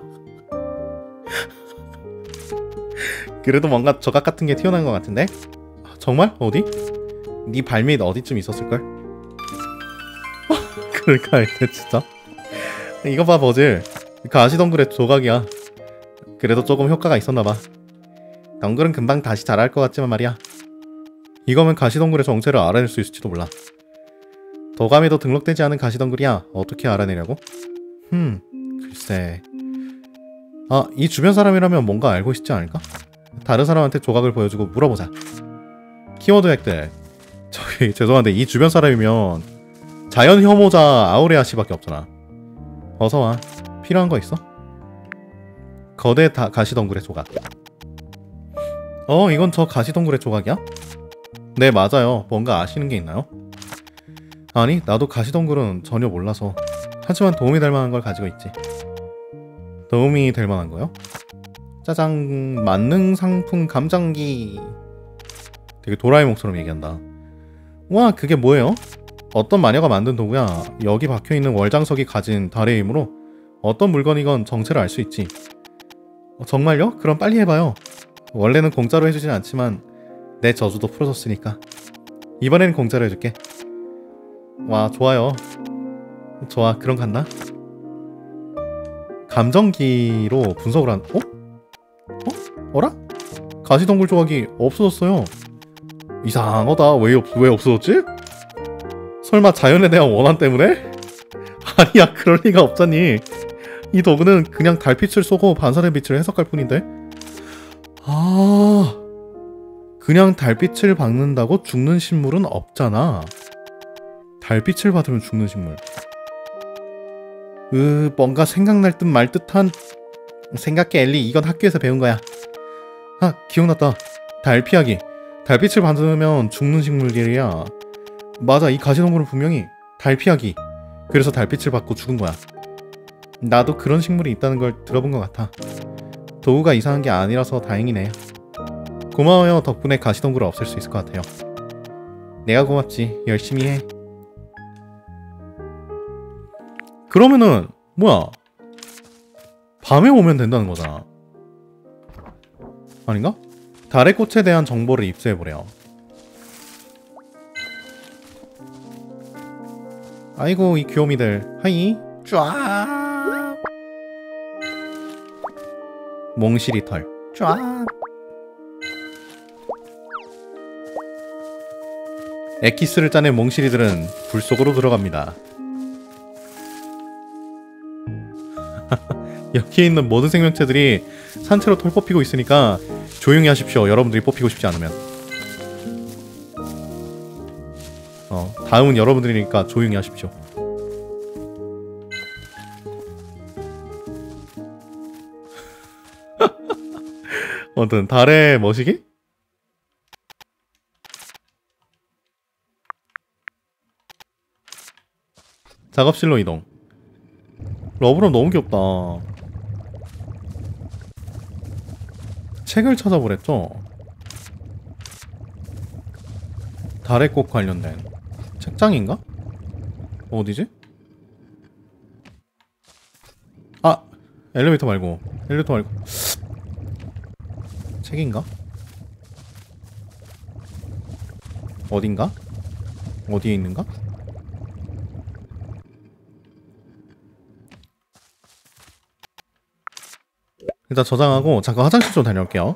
그래도 뭔가 조각 같은 게 튀어나온 것 같은데? 정말? 어디? 네 발밑 어디쯤 있었을걸? 그러니까 이게 진짜 이거 봐 버즐. 가시덩굴의 조각이야. 그래도 조금 효과가 있었나봐. 덩굴은 금방 다시 자랄 것 같지만 말이야. 이거면 가시덩굴의 정체를 알아낼 수 있을지도 몰라. 도감에도 등록되지 않은 가시덩굴이야. 어떻게 알아내려고? 글쎄. 아, 이 주변 사람이라면 뭔가 알고 있지 않을까? 다른 사람한테 조각을 보여주고 물어보자. 키워드 획득. 저기 죄송한데 이 주변 사람이면 자연 혐오자 아우레아 씨밖에 없잖아. 어서와. 필요한 거 있어? 거대 가시덩굴의 조각. 이건 저 가시덩굴의 조각이야? 네 맞아요. 뭔가 아시는 게 있나요? 아니 나도 가시덩굴은 전혀 몰라서. 하지만 도움이 될 만한 걸 가지고 있지. 도움이 될 만한 거요? 짜장. 만능 상품 감정기. 되게 도라에몽처럼 얘기한다. 와 그게 뭐예요? 어떤 마녀가 만든 도구야. 여기 박혀있는 월장석이 가진 달의 힘으로 어떤 물건이건 정체를 알 수 있지. 정말요? 그럼 빨리 해봐요. 원래는 공짜로 해주진 않지만 내 저주도 풀어줬으니까 이번에는 공짜로 해줄게. 와 좋아요. 좋아 그럼 간다. 감정기로 분석을 한.. 어라? 가시덩굴 조각이 없어졌어요. 이상하다. 왜 없어졌지? 설마 자연에 대한 원한 때문에? 아니야, 그럴 리가 없잖니. 이 도구는 그냥 달빛을 쏘고 반사된 빛을 해석할 뿐인데. 아, 그냥 달빛을 받는다고 죽는 식물은 없잖아. 달빛을 받으면 죽는 식물. 뭔가 생각날 듯 말 듯한. 생각해, 엘리. 이건 학교에서 배운 거야. 아, 기억났다. 달 피하기. 달빛을 받으면 죽는 식물들이야. 맞아, 이 가시동물은 분명히 달 피하기. 그래서 달빛을 받고 죽은 거야. 나도 그런 식물이 있다는 걸 들어본 것 같아. 도구가 이상한 게 아니라서 다행이네. 고마워요. 덕분에 가시동굴을 없앨 수 있을 것 같아요. 내가 고맙지. 열심히 해. 그러면은 뭐야, 밤에 오면 된다는 거잖아. 아닌가? 달의 꽃에 대한 정보를 입수해보래요. 아이고, 이 귀요미들. 하이. 쫙. 몽실이 털. 쫙. 엑기스를 짜낸 몽실이들은 불 속으로 들어갑니다. 여기에 있는 모든 생명체들이 산채로 털 뽑히고 있으니까 조용히 하십시오. 여러분들이 뽑히고 싶지 않으면. 다음은 여러분들이니까 조용히 하십시오. 아무튼 달의 머시기? 작업실로 이동. 러브럼 너무 귀엽다. 책을 찾아보랬죠? 달의 꽃 관련된 책장인가? 어디지? 아! 엘리베이터 말고 책인가? 어딘가? 어디에 있는가? 일단 저장하고 잠깐 화장실 좀 다녀올게요.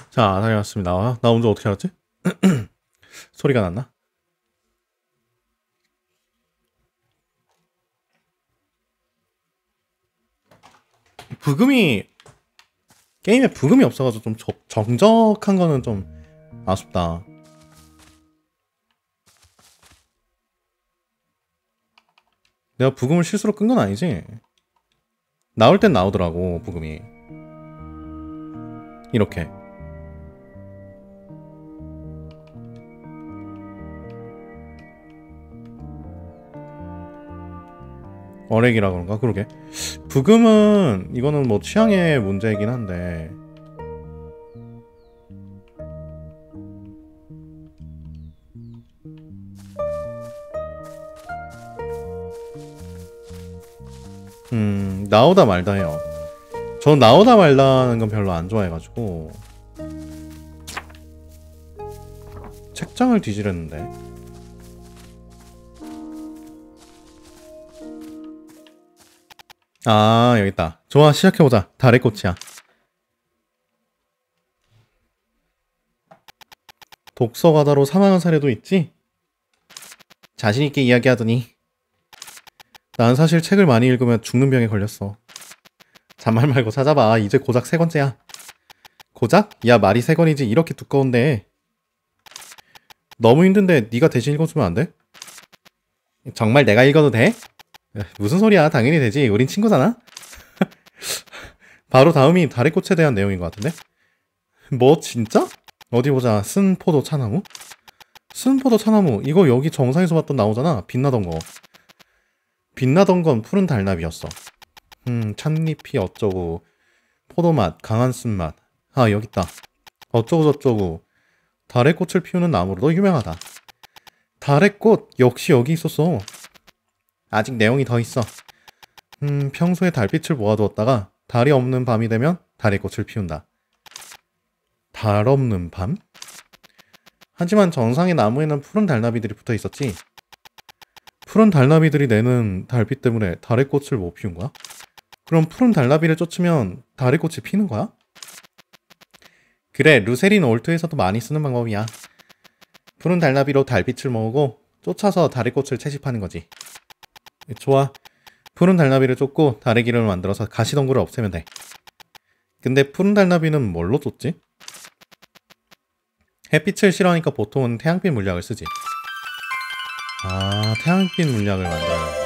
자, 다녀왔습니다. 나 먼저 어떻게 알았지? 소리가 났나? 부금이 게임에 부금이 없어가지고 좀 정적한 거는 좀 아쉽다. 내가 부금을 실수로 끈 건 아니지? 나올 땐 나오더라고, 부금이. 이렇게. 어렉이라 그런가? 그러게. 부금은 이거는 뭐 취향의 문제이긴 한데 나오다 말다 해요. 전 나오다 말다는 건 별로 안 좋아해가지고 책장을 뒤지랬는데. 아, 여기 있다. 좋아, 시작해보자. 달의 꽃이야. 독서과다로 사망한 사례도 있지? 자신있게 이야기하더니 난 사실 책을 많이 읽으면 죽는 병에 걸렸어. 잔말 말고 찾아봐. 이제 고작 3권째야. 고작? 야, 말이 3권이지 이렇게 두꺼운데. 너무 힘든데 네가 대신 읽어주면 안 돼? 정말 내가 읽어도 돼? 무슨 소리야. 당연히 되지. 우린 친구잖아. 바로 다음이 달의 꽃에 대한 내용인 것 같은데? 뭐 진짜? 어디 보자. 쓴 포도 차나무? 쓴 포도 차나무 이거 여기 정상에서 봤던 나오잖아. 빛나던 거. 빛나던 건 푸른 달나비였어. 찻잎이 어쩌고 포도맛 강한 쓴맛. 아, 여기 있다. 어쩌고 저쩌고 달의 꽃을 피우는 나무로도 유명하다. 달의 꽃 역시 여기 있었어. 아직 내용이 더 있어. 평소에 달빛을 모아두었다가 달이 없는 밤이 되면 달의 꽃을 피운다. 달 없는 밤? 하지만 정상의 나무에는 푸른 달나비들이 붙어 있었지. 푸른 달나비들이 내는 달빛 때문에 달의 꽃을 못 피운 거야? 그럼 푸른 달나비를 쫓으면 달의 꽃이 피는 거야? 그래, 루세린 올트에서도 많이 쓰는 방법이야. 푸른 달나비로 달빛을 모으고 쫓아서 달의 꽃을 채집하는 거지. 좋아. 푸른 달나비를 쫓고 달의 기름을 만들어서 가시덩굴을 없애면 돼. 근데 푸른 달나비는 뭘로 쫓지? 햇빛을 싫어하니까 보통은 태양빛 물약을 쓰지. 아, 태양빛 물약을 만들어야 한다.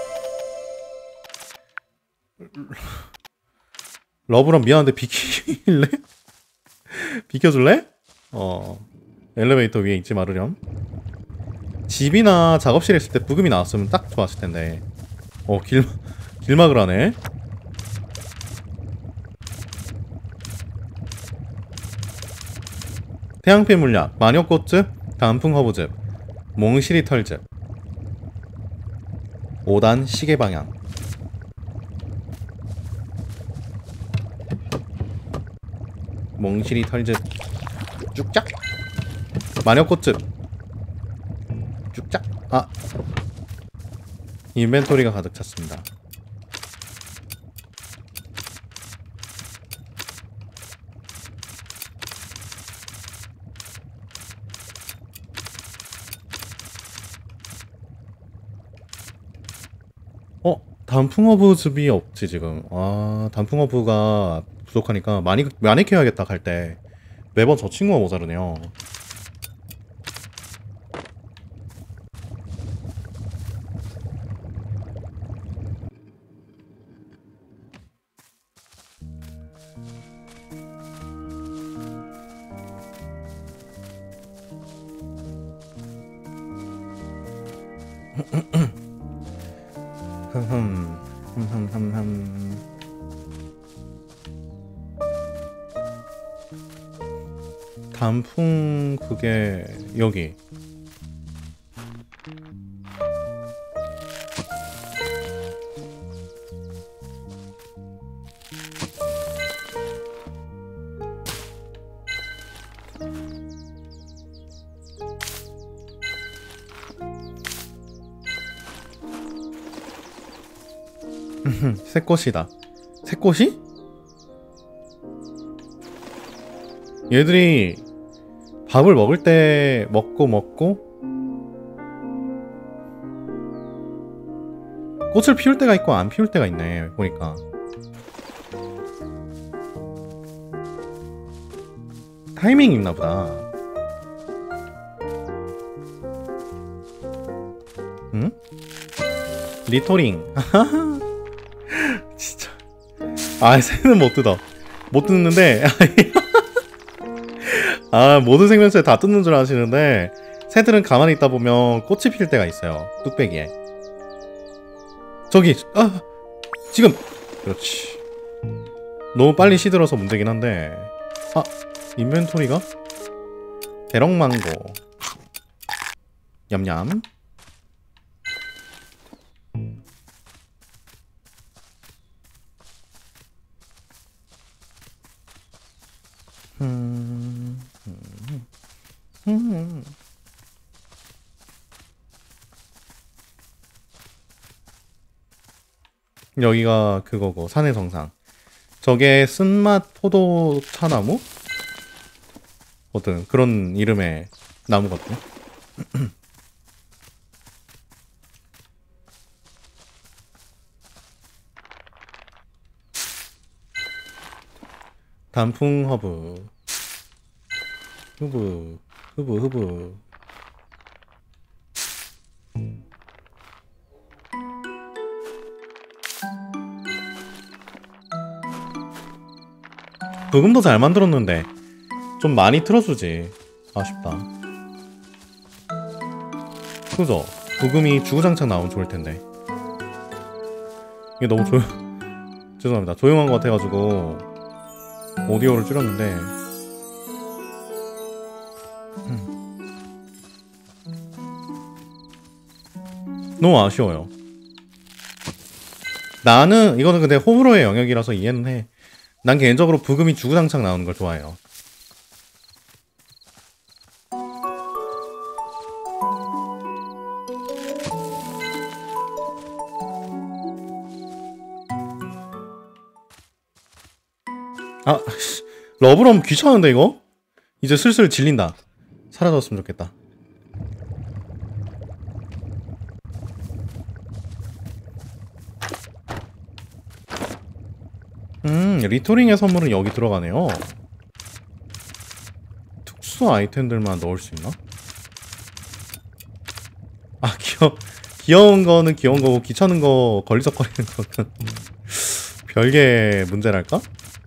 러브럼 미안한데 비키길래? 비켜줄래? 엘리베이터 위에 있지 마르렴. 집이나 작업실에 있을 때 부금이 나왔으면 딱 좋았을 텐데. 길막을 하네. 태양빛 물약, 마녀꽃즙, 단풍허브즙, 몽실이 털즙, 5단 시계방향. 몽실이 털즙 쭉짝. 마녀꽃즙 쭉짝. 아, 인벤토리가 가득 찼습니다. 단풍허브즙이 없지 지금. 아, 단풍허브가 부족하니까 많이 캐야겠다. 갈 때 매번 저 친구가 모자르네요. 단풍 그게 여기. 새꽃이다. 새꽃이? 얘들이 밥을 먹을 때 먹고 꽃을 피울 때가 있고 안 피울 때가 있네 보니까. 타이밍이 있나 보다. 응? 리토링. 진짜. 아, 새는 못 뜯어. 못 뜯는데. 아, 모든 생명체 다 뜯는 줄 아시는데 새들은 가만히 있다 보면 꽃이 필 때가 있어요. 뚝배기에. 저기. 아, 지금. 그렇지. 너무 빨리 시들어서 문제긴 한데. 아, 인벤토리가? 대럭망고. 냠냠. 여기가 그거고 산의 정상. 저게 쓴맛 포도 차나무? 어떤 그런 이름의 나무거든요. 단풍 허브. 흐브. 부금도 잘 만들었는데 좀 많이 틀어주지. 아쉽다. 그죠? 부금이 주구장창 나오면 좋을텐데. 이게 너무 죄송합니다. 조용한 것 같아가지고 오디오를 줄였는데. 너무 아쉬워요. 나는 이거는 근데 호불호의 영역이라서 이해는 해. 난 개인적으로 부금이 주구장창 나오는 걸 좋아해요. 아, 러브럼 귀찮은데 이거? 이제 슬슬 질린다. 사라졌으면 좋겠다. 리토링의 선물은 여기 들어가네요. 특수 아이템들만 넣을 수 있나? 아, 귀여운 거는 귀여운 거고 귀찮은 거 걸리적거리는 거는 별개 문제랄까?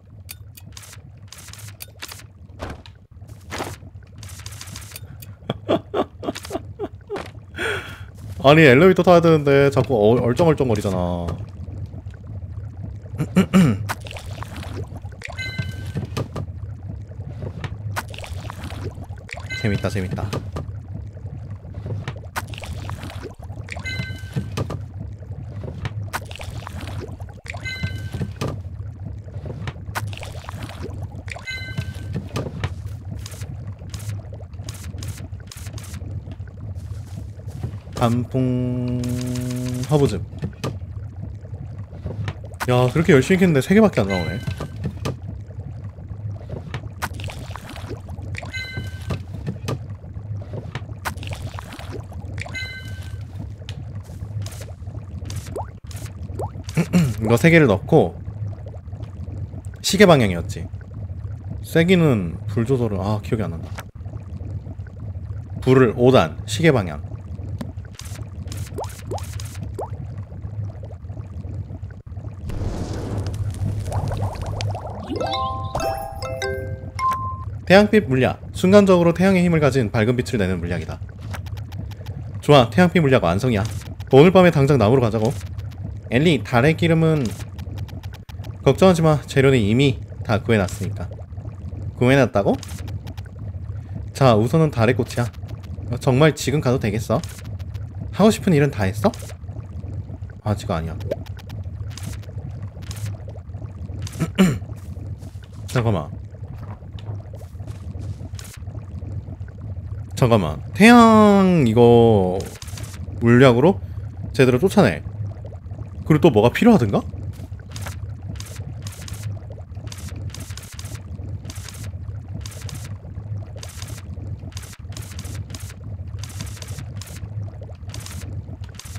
아니, 엘리베이터 타야 되는데 자꾸 얼쩡얼쩡거리잖아. 재밌다. 단풍 허브즙. 야, 그렇게 열심히 했는데 3개밖에 안 나오네. 이거 3개를 넣고 시계 방향이었지. 세기는 불 조절을 기억이 안 난다. 불을 5단 시계 방향. 태양빛 물약. 순간적으로 태양의 힘을 가진 밝은 빛을 내는 물약이다. 좋아, 태양빛 물약 완성이야. 오늘 밤에 당장 나무로 가자고. 엘리, 달의 기름은 걱정하지마. 재료는 이미 다 구해놨으니까. 구해놨다고? 자, 우선은 달의 꽃이야. 정말 지금 가도 되겠어? 하고 싶은 일은 다 했어? 아직 아니야. 잠깐만. 태양 이거 물약으로 제대로 쫓아내. 그리고 또 뭐가 필요하든가?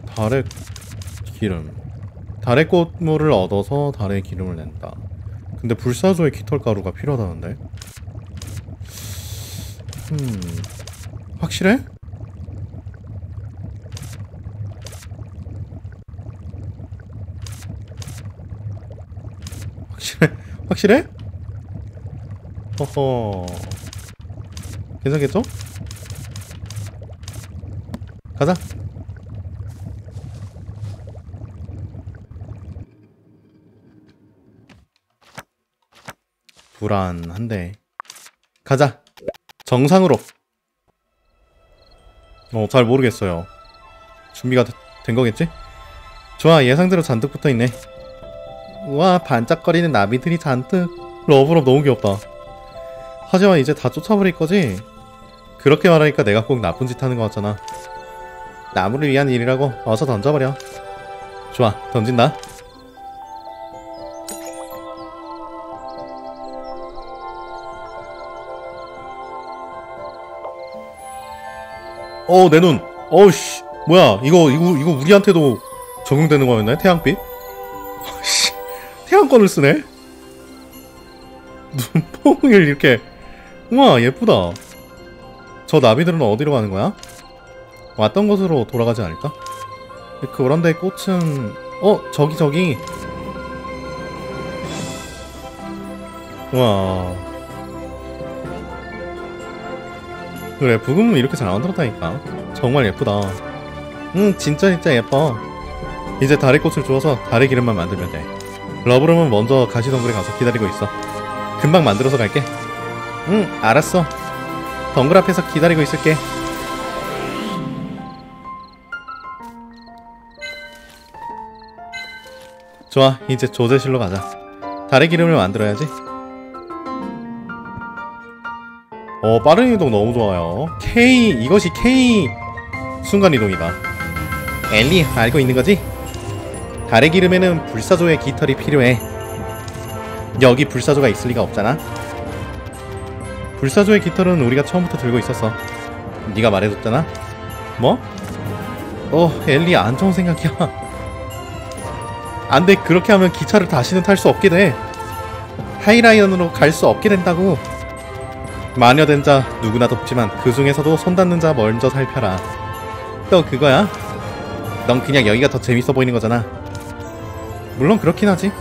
달의 기름. 달의 꽃물을 얻어서 달의 기름을 낸다. 근데 불사조의 깃털가루가 필요하다는데? 확실해? 확실해? 허허. 괜찮겠죠? 가자. 불안한데. 가자. 정상으로. 잘 모르겠어요. 준비가 된 거겠지? 좋아, 예상대로 잔뜩 붙어있네. 우와, 반짝거리는 나비들이 잔뜩. 러브럽 너무 귀엽다. 하지만 이제 다 쫓아버릴 거지? 그렇게 말하니까 내가 꼭 나쁜 짓 하는 것 같잖아. 나무를 위한 일이라고 어서 던져버려. 좋아, 던진다. 내 눈. 어우씨. 뭐야, 이거 우리한테도 적용되는 거였네? 태양빛? 씨, 태양권을 쓰네? 눈뽕을 이렇게. 우와, 예쁘다. 저 나비들은 어디로 가는 거야? 왔던 곳으로 돌아가지 않을까? 그런데 꽃은... 저기. 우와. 그래, 부금은 이렇게 잘 만들었다니까. 정말 예쁘다. 진짜 예뻐. 이제 달의 꽃을 주워서 달의 기름만 만들면 돼. 러브룸은 먼저 가시덩굴에 가서 기다리고 있어. 금방 만들어서 갈게. 알았어. 덩굴 앞에서 기다리고 있을게. 좋아, 이제 조제실로 가자. 달의 기름을 만들어야지. 빠른 이동 너무 좋아요. 이것이 K 순간이동이다. 엘리, 알고 있는 거지? 달의 기름에는 불사조의 깃털이 필요해. 여기 불사조가 있을 리가 없잖아. 불사조의 깃털은 우리가 처음부터 들고 있었어. 네가 말해줬잖아. 뭐? 엘리, 안 좋은 생각이야. 안돼, 그렇게 하면 기차를 다시는 탈 수 없게 돼. 하이라이언으로 갈 수 없게 된다고. 마녀된 자 누구나 덥지만 그 중에서도 손 닿는 자 먼저 살펴라. 또 그거야? 넌 그냥 여기가 더 재밌어 보이는 거잖아. 물론 그렇긴 하지.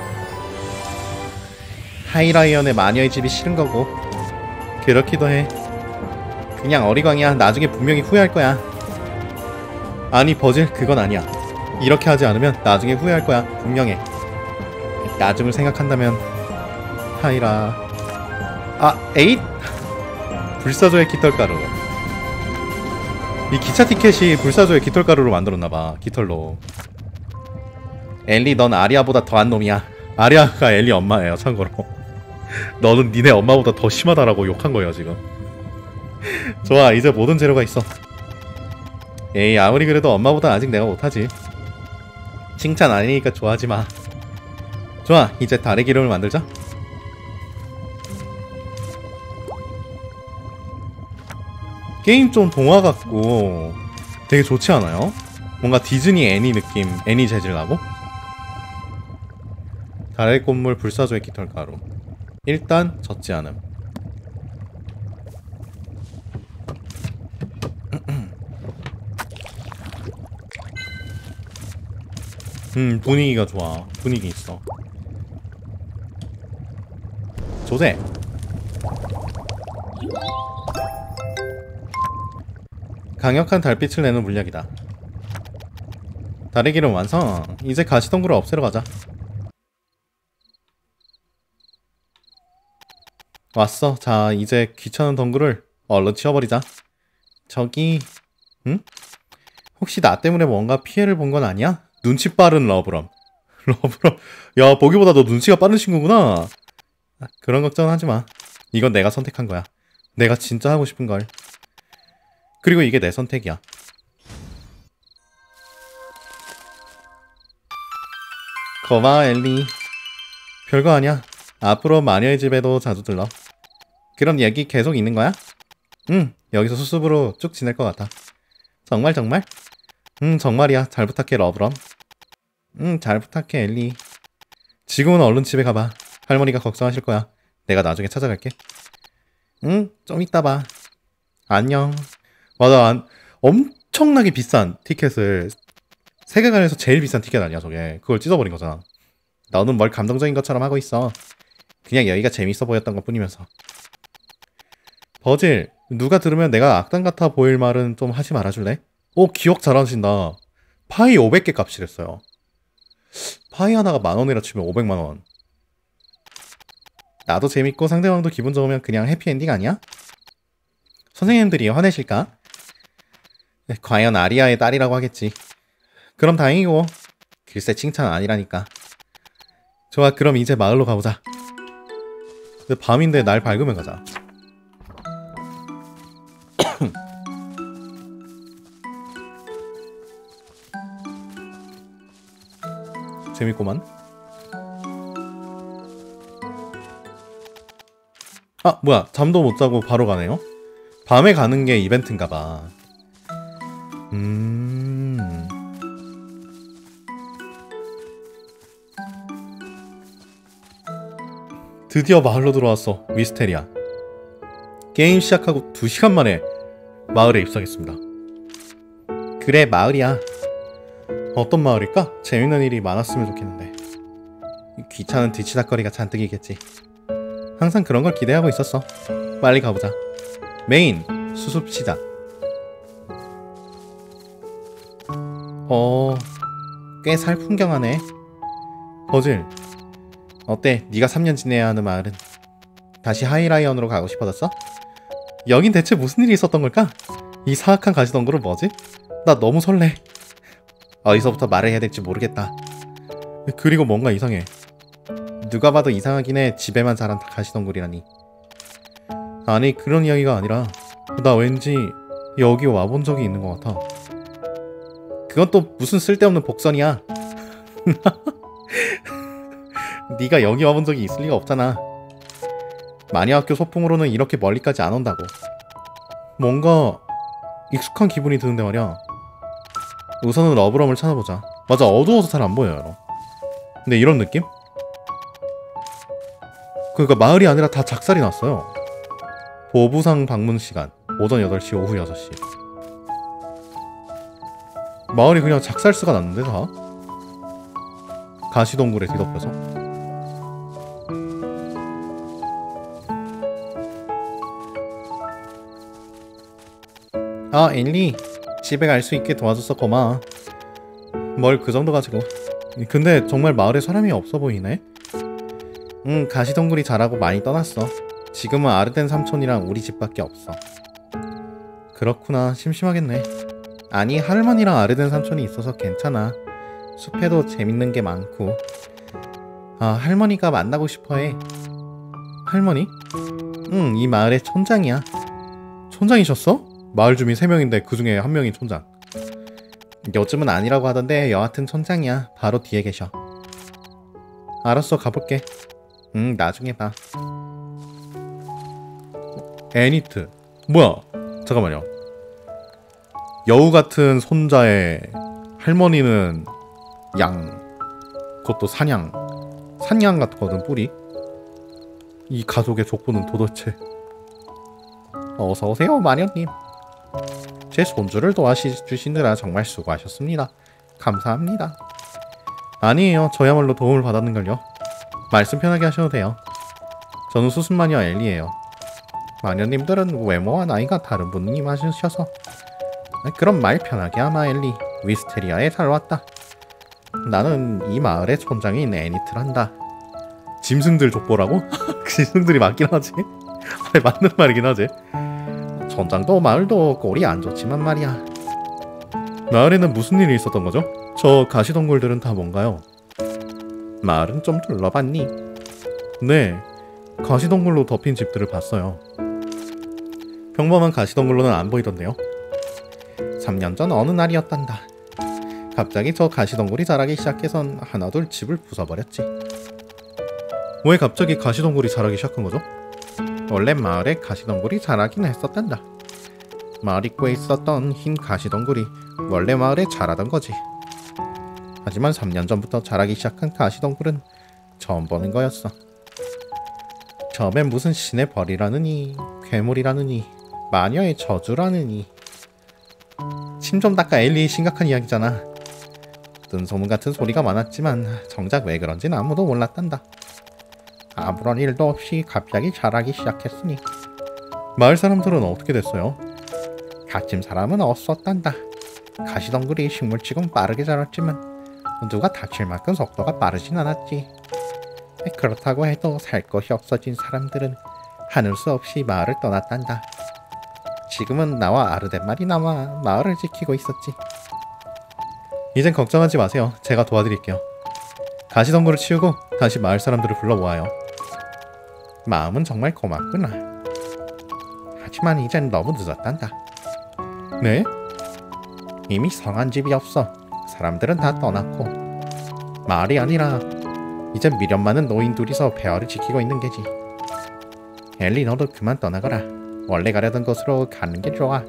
하이라이언의 마녀의 집이 싫은 거고. 그렇기도 해. 그냥 어리광이야. 나중에 분명히 후회할 거야. 아니 버질, 그건 아니야. 이렇게 하지 않으면 나중에 후회할 거야. 분명해. 나중을 생각한다면 하이라. 에잇! 불사조의 깃털가루. 이 기차 티켓이 불사조의 깃털가루로 만들었나봐. 깃털로. 엘리, 넌 아리아보다 더한 놈이야. 아리아가 엘리 엄마예요, 참고로. 너는 니네 엄마보다 더 심하다라고 욕한 거예요, 지금. 좋아, 이제 모든 재료가 있어. 에이, 아무리 그래도 엄마보다 아직 내가 못하지. 칭찬 아니니까 좋아하지 마. 좋아, 이제 달의 기름을 만들자. 게임 좀 동화 같고 되게 좋지 않아요? 뭔가 디즈니 애니 느낌, 애니 재질 나고? 달의 꽃물, 불사조의 깃털가루. 일단 젖지 않음. 분위기가 좋아. 분위기 있어. 조세. 강력한 달빛을 내는 물약이다. 달의 기름 완성. 이제 가시덩굴을 없애러 가자. 왔어. 자, 이제 귀찮은 덩굴을 얼른 치워버리자. 저기... 응? 혹시 나 때문에 뭔가 피해를 본 건 아니야? 눈치 빠른 러브럼. 러브럼. 야, 보기보다 너 눈치가 빠른 친구구나. 그런 걱정은 하지마. 이건 내가 선택한 거야. 내가 진짜 하고 싶은 걸. 그리고 이게 내 선택이야. 고마워, 엘리. 별거 아니야. 앞으로 마녀의 집에도 자주 들러. 그럼 얘기 계속 있는 거야? 응, 여기서 수습으로 쭉 지낼 것 같아. 정말? 정말이야. 잘 부탁해, 러브럼. 잘 부탁해, 엘리. 지금은 얼른 집에 가봐. 할머니가 걱정하실 거야. 내가 나중에 찾아갈게. 좀 이따 봐. 안녕. 맞아, 엄청나게 비싼 티켓을, 세계관에서 제일 비싼 티켓 아니야, 저게. 그걸 찢어버린 거잖아. 너는 뭘 감동적인 것처럼 하고 있어. 그냥 여기가 재밌어 보였던 것 뿐이면서. 버질, 누가 들으면 내가 악당 같아 보일 말은 좀 하지 말아줄래? 오, 기억 잘하신다. 파이 500개 값이랬어요. 파이 하나가 10,000원이라 치면 500만원. 나도 재밌고 상대방도 기분 좋으면 그냥 해피엔딩 아니야? 선생님들이 화내실까? 과연 아리아의 딸이라고 하겠지. 그럼 다행이고. 글쎄 칭찬 아니라니까. 좋아, 그럼 이제 마을로 가보자. 근데 밤인데 날 밝으면 가자. 재밌구만. 아, 뭐야, 잠도 못 자고 바로 가네요? 밤에 가는 게 이벤트인가봐. 드디어 마을로 들어왔어. 위스테리아. 게임 시작하고 2시간 만에 마을에 입성했습니다. 그래, 마을이야. 어떤 마을일까? 재밌는 일이 많았으면 좋겠는데. 귀찮은 뒤치다거리가 잔뜩이겠지. 항상 그런 걸 기대하고 있었어. 빨리 가보자. 메인 수습 시작. 꽤 살풍경하네. 버질, 어때? 네가 3년 지내야 하는 마을은 다시 하이라이언으로 가고 싶어졌어? 여긴 대체 무슨 일이 있었던 걸까? 이 사악한 가시덩굴은 뭐지? 나 너무 설레. 어디서부터 말을 해야 될지 모르겠다. 그리고 뭔가 이상해. 누가 봐도 이상하긴 해. 집에만 자란 가시덩굴이라니. 아니, 그런 이야기가 아니라 나 왠지 여기 와본 적이 있는 것 같아. 그건 또 무슨 쓸데없는 복선이야. 네가 여기 와본 적이 있을 리가 없잖아. 마녀학교 소풍으로는 이렇게 멀리까지 안 온다고. 뭔가 익숙한 기분이 드는데 말이야. 우선은 러브럼을 찾아보자. 맞아, 어두워서 잘 안 보여요. 근데 이런 느낌? 그러니까 마을이 아니라 다 작살이 났어요. 보부상 방문 시간 오전 8시, 오후 6시. 마을이 그냥 작살스가 났는데 다? 가시동굴에 뒤덮여서. 아, 엘리, 집에 갈 수 있게 도와줘서 고마워. 뭘 그 정도 가지고. 근데 정말 마을에 사람이 없어 보이네. 가시동굴이 자라고 많이 떠났어. 지금은 아르덴 삼촌이랑 우리 집밖에 없어. 그렇구나, 심심하겠네. 아니, 할머니랑 아르덴 삼촌이 있어서 괜찮아. 숲에도 재밌는 게 많고. 아, 할머니가 만나고 싶어해. 할머니? 이 마을의 촌장이야. 촌장이셨어? 마을 주민 3명인데 그 중에 1명이 촌장. 요즘은 아니라고 하던데 여하튼 촌장이야. 바로 뒤에 계셔. 알았어, 가볼게. 나중에 봐. 애니트. 뭐야? 잠깐만요. 여우 같은 손자의 할머니는 양. 그것도 사냥. 산양 같거든, 뿔이. 이 가족의 족보는 도대체. 어서오세요, 마녀님. 제 손주를 도와주시느라 정말 수고하셨습니다. 감사합니다. 아니에요, 저야말로 도움을 받았는걸요. 말씀 편하게 하셔도 돼요. 저는 수습마녀 엘리예요. 마녀님들은 외모와 나이가 다른 분이 맞으셔서. 그럼 말 편하게 하마, 엘리. 위스테리아에 잘 왔다. 나는 이 마을의 촌장인 애니트란다. 짐승들 족보라고? 짐승들이 맞긴 하지. 맞는 말이긴 하지. 촌장도 마을도 꼴이 안 좋지만 말이야. 마을에는 무슨 일이 있었던 거죠? 저 가시동굴들은 다 뭔가요? 마을은 좀 둘러봤니? 네, 가시동굴로 덮인 집들을 봤어요. 평범한 가시동굴로는 안 보이던데요. 3년 전 어느 날이었단다. 갑자기 저 가시동굴이 자라기 시작해선 하나둘 집을 부숴버렸지. 왜 갑자기 가시동굴이 자라기 시작한 거죠? 원래 마을에 가시덩굴이 자라긴 했었단다. 마을 입구에 있었던 흰 가시덩굴이 원래 마을에 자라던 거지. 하지만 3년 전부터 자라기 시작한 가시덩굴은 처음 보는 거였어. 처음엔 무슨 신의 벌이라느니 괴물이라느니 마녀의 저주라느니. 침 좀 닦아 엘리. 심각한 이야기잖아. 뜬소문 같은 소리가 많았지만 정작 왜 그런지는 아무도 몰랐단다. 아무런 일도 없이 갑자기 자라기 시작했으니. 마을 사람들은 어떻게 됐어요? 가침 사람은 없었단다. 가시덩굴이 식물치곤 빠르게 자랐지만 누가 다칠 만큼 속도가 빠르진 않았지. 그렇다고 해도 살 것이 없어진 사람들은 하늘 수 없이 마을을 떠났단다. 지금은 나와 아르덴말이 남아 마을을 지키고 있었지. 이젠 걱정하지 마세요. 제가 도와드릴게요. 가시덩굴을 치우고 다시 마을 사람들을 불러 모아요. 마음은 정말 고맙구나. 하지만 이젠 너무 늦었단다. 네? 이미 성한 집이 없어. 사람들은 다 떠났고 마을이 아니라 이젠 미련 많은 노인 둘이서 폐허를 지키고 있는 게지. 엘리, 너도 그만 떠나거라. 원래 가려던 곳으로 가는 게 좋아.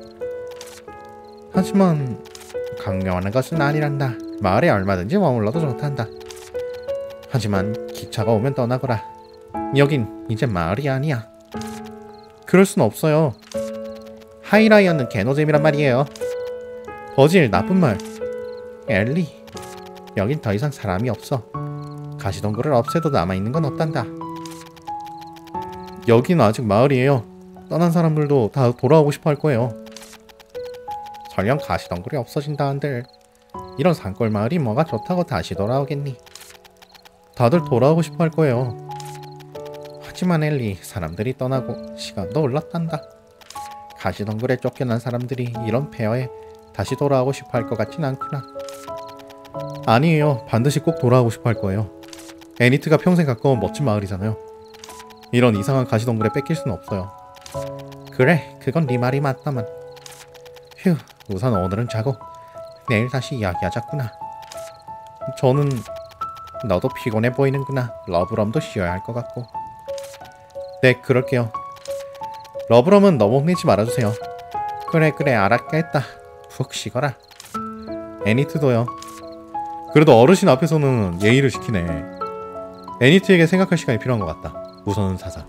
하지만 강요하는 것은 아니란다. 마을에 얼마든지 머물러도 좋단다. 하지만 기차가 오면 떠나거라. 여긴 이제 마을이 아니야. 그럴 순 없어요. 하이라이언은 개노잼이란 말이에요. 버질, 나쁜 말. 엘리, 여긴 더 이상 사람이 없어. 가시덩굴을 없애도 남아있는 건 없단다. 여긴 아직 마을이에요. 떠난 사람들도 다 돌아오고 싶어 할 거예요. 설령 가시덩굴이 없어진다 한들 이런 산골 마을이 뭐가 좋다고 다시 돌아오겠니? 다들 돌아오고 싶어 할 거예요. 하지만 엘리, 사람들이 떠나고 시간도 흘렀단다. 가시덩굴에 쫓겨난 사람들이 이런 폐허에 다시 돌아오고 싶어 할 것 같진 않구나. 아니에요. 반드시 꼭 돌아오고 싶어 할 거예요. 애니트가 평생 가까운 멋진 마을이잖아요. 이런 이상한 가시덩굴에 뺏길 수는 없어요. 그래, 그건 네 말이 맞다만. 휴, 우선 오늘은 자고 내일 다시 이야기하자꾸나. 저는... 너도 피곤해 보이는구나. 러브럼도 쉬어야 할 것 같고. 네, 그럴게요. 러브럼은 너무 혼내지 말아주세요. 그래, 알았겠다. 푹 쉬거라. 애니트도요. 그래도 어르신 앞에서는 예의를 지키네. 애니트에게 생각할 시간이 필요한 것 같다. 우선은 사자.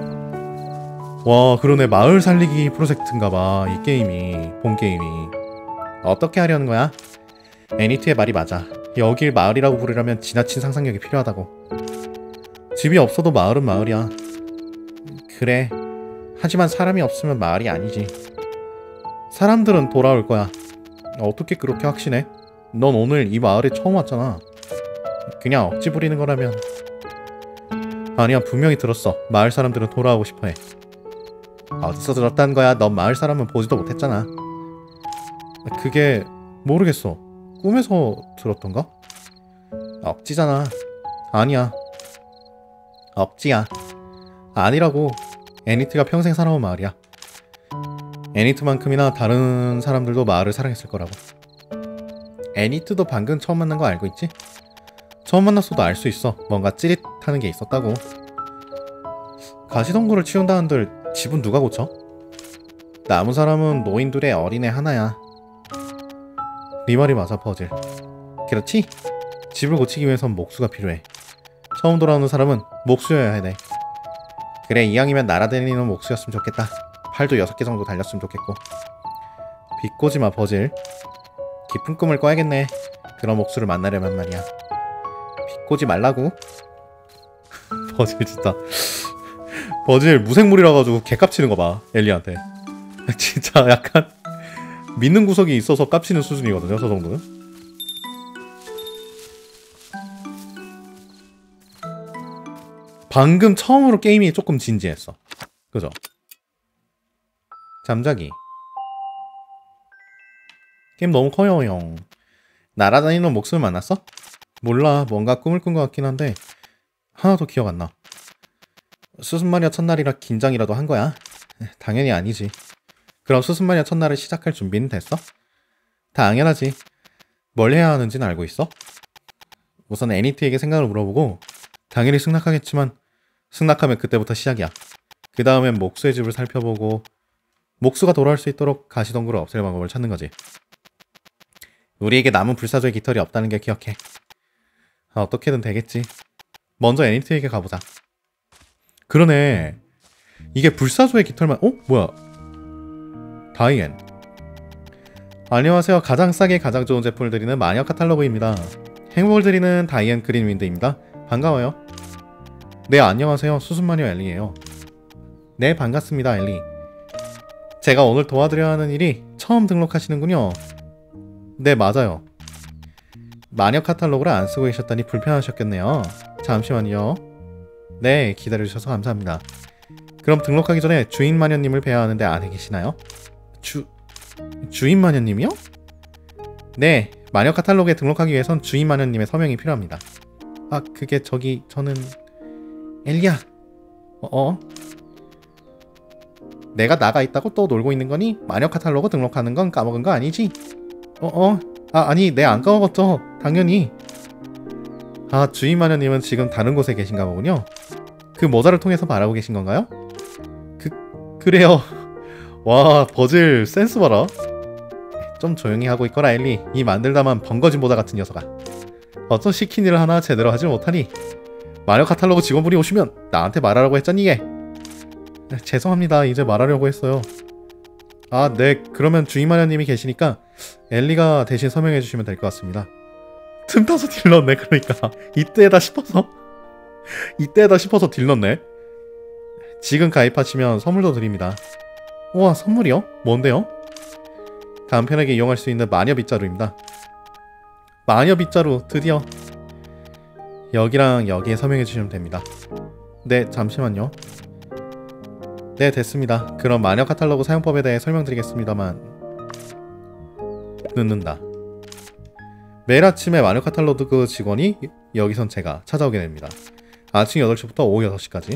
와, 그러네. 마을 살리기 프로젝트인가봐. 이 게임이, 본 게임이. 어떻게 하려는 거야? 애니트의 말이 맞아. 여길 마을이라고 부르려면 지나친 상상력이 필요하다고. 집이 없어도 마을은 마을이야. 그래. 하지만 사람이 없으면 마을이 아니지. 사람들은 돌아올 거야. 어떻게 그렇게 확신해? 넌 오늘 이 마을에 처음 왔잖아. 그냥 억지 부리는 거라면. 아니야, 분명히 들었어. 마을 사람들은 돌아오고 싶어해. 어디서 들었다는 거야? 넌 마을 사람은 보지도 못했잖아. 그게... 모르겠어. 꿈에서 들었던가? 억지잖아. 아니야. 억지야. 아니라고. 애니트가 평생 살아온 마을이야. 애니트만큼이나 다른 사람들도 마을을 사랑했을 거라고. 애니트도 방금 처음 만난 거 알고 있지? 처음 만났어도 알 수 있어. 뭔가 찌릿하는 게 있었다고. 가시덩굴을 치운다 한들 집은 누가 고쳐? 남은 사람은 노인들의 어린애 하나야. 네 말이 맞아, 퍼즐. 그렇지? 집을 고치기 위해선 목수가 필요해. 처음 돌아오는 사람은 목수여야 돼. 그래, 이왕이면 날아다니는 목수였으면 좋겠다. 팔도 6개 정도 달렸으면 좋겠고. 비꼬지마, 퍼즐. 깊은 꿈을 꿔야겠네. 그런 목수를 만나려면 말이야. 비꼬지 말라고. 버즐 진짜. 버즐 무생물이라 가지고 개 깝치는 거 봐, 엘리한테. 진짜 약간 믿는 구석이 있어서 깝치는 수준이거든요, 저 정도는. 방금 처음으로 게임이 조금 진지했어. 그죠? 잠자기. 게임 너무 커요, 형. 날아다니는 목숨을 만났어? 몰라, 뭔가 꿈을 꾼 것 같긴 한데 하나도 기억 안 나. 수습마녀 첫날이라 긴장이라도 한 거야? 당연히 아니지. 그럼 수습마녀 첫날을 시작할 준비는 됐어? 당연하지. 뭘 해야 하는지는 알고 있어? 우선 애니트에게 생각을 물어보고 당연히 승낙하겠지만 승낙하면 그때부터 시작이야. 그 다음엔 목수의 집을 살펴보고 목수가 돌아올 수 있도록 가시덤굴을 없앨 방법을 찾는 거지. 우리에게 남은 불사조의 깃털이 없다는 게 기억해. 어떻게든 되겠지. 먼저 애니트에게 가보자. 그러네. 이게 불사조의 깃털만... 뭐야? 다이앤. 안녕하세요. 가장 싸게 가장 좋은 제품을 드리는 마녀 카탈로그입니다. 행복을 드리는 다이앤 그린윈드입니다. 반가워요. 네, 안녕하세요. 수순마녀 엘리예요. 네, 반갑습니다, 엘리. 제가 오늘 도와드려야 하는 일이 처음 등록하시는군요. 네, 맞아요. 마녀 카탈로그를 안 쓰고 계셨다니 불편하셨겠네요. 잠시만요. 네, 기다려주셔서 감사합니다. 그럼 등록하기 전에 주인 마녀님을 뵈야 하는데 안에 계시나요? 주인 마녀님이요? 네, 마녀 카탈로그에 등록하기 위해선 주인 마녀님의 서명이 필요합니다. 그게 저는... 엘리야. 내가 나가 있다고 또 놀고 있는 거니? 마녀 카탈로그 등록하는 건 까먹은 거 아니지? 아니, 네, 안 까먹었죠. 당연히. 주인 마녀님은 지금 다른 곳에 계신가 보군요. 그 모자를 통해서 말하고 계신 건가요? 그래요. 와, 버즐 센스 봐라. 좀 조용히 하고 있거라, 엘리. 이 만들다만 번거진 모자 같은 녀석아. 어떤 시킨 일을 하나 제대로 하질 못하니 마녀 카탈로그 직원분이 오시면 나한테 말하라고 했잖니, 얘. 죄송합니다. 이제 말하려고 했어요. 네. 그러면 주인 마녀님이 계시니까 엘리가 대신 서명해 주시면 될 것 같습니다. 틈타서 딜 넣네. 그러니까 이때다 싶어서 딜 넣네. 지금 가입하시면 선물도 드립니다. 우와, 선물이요? 뭔데요? 간편하게 이용할 수 있는 마녀 빗자루입니다. 마녀 빗자루 드디어. 여기랑 여기에 서명해 주시면 됩니다. 네, 잠시만요. 네, 됐습니다. 그럼 마녀 카탈로그 사용법에 대해 설명드리겠습니다만 늦는다. 매일 아침에 마녀 카탈로그 직원이 여기선 제가 찾아오게 됩니다. 아침 8시부터 오후 6시까지.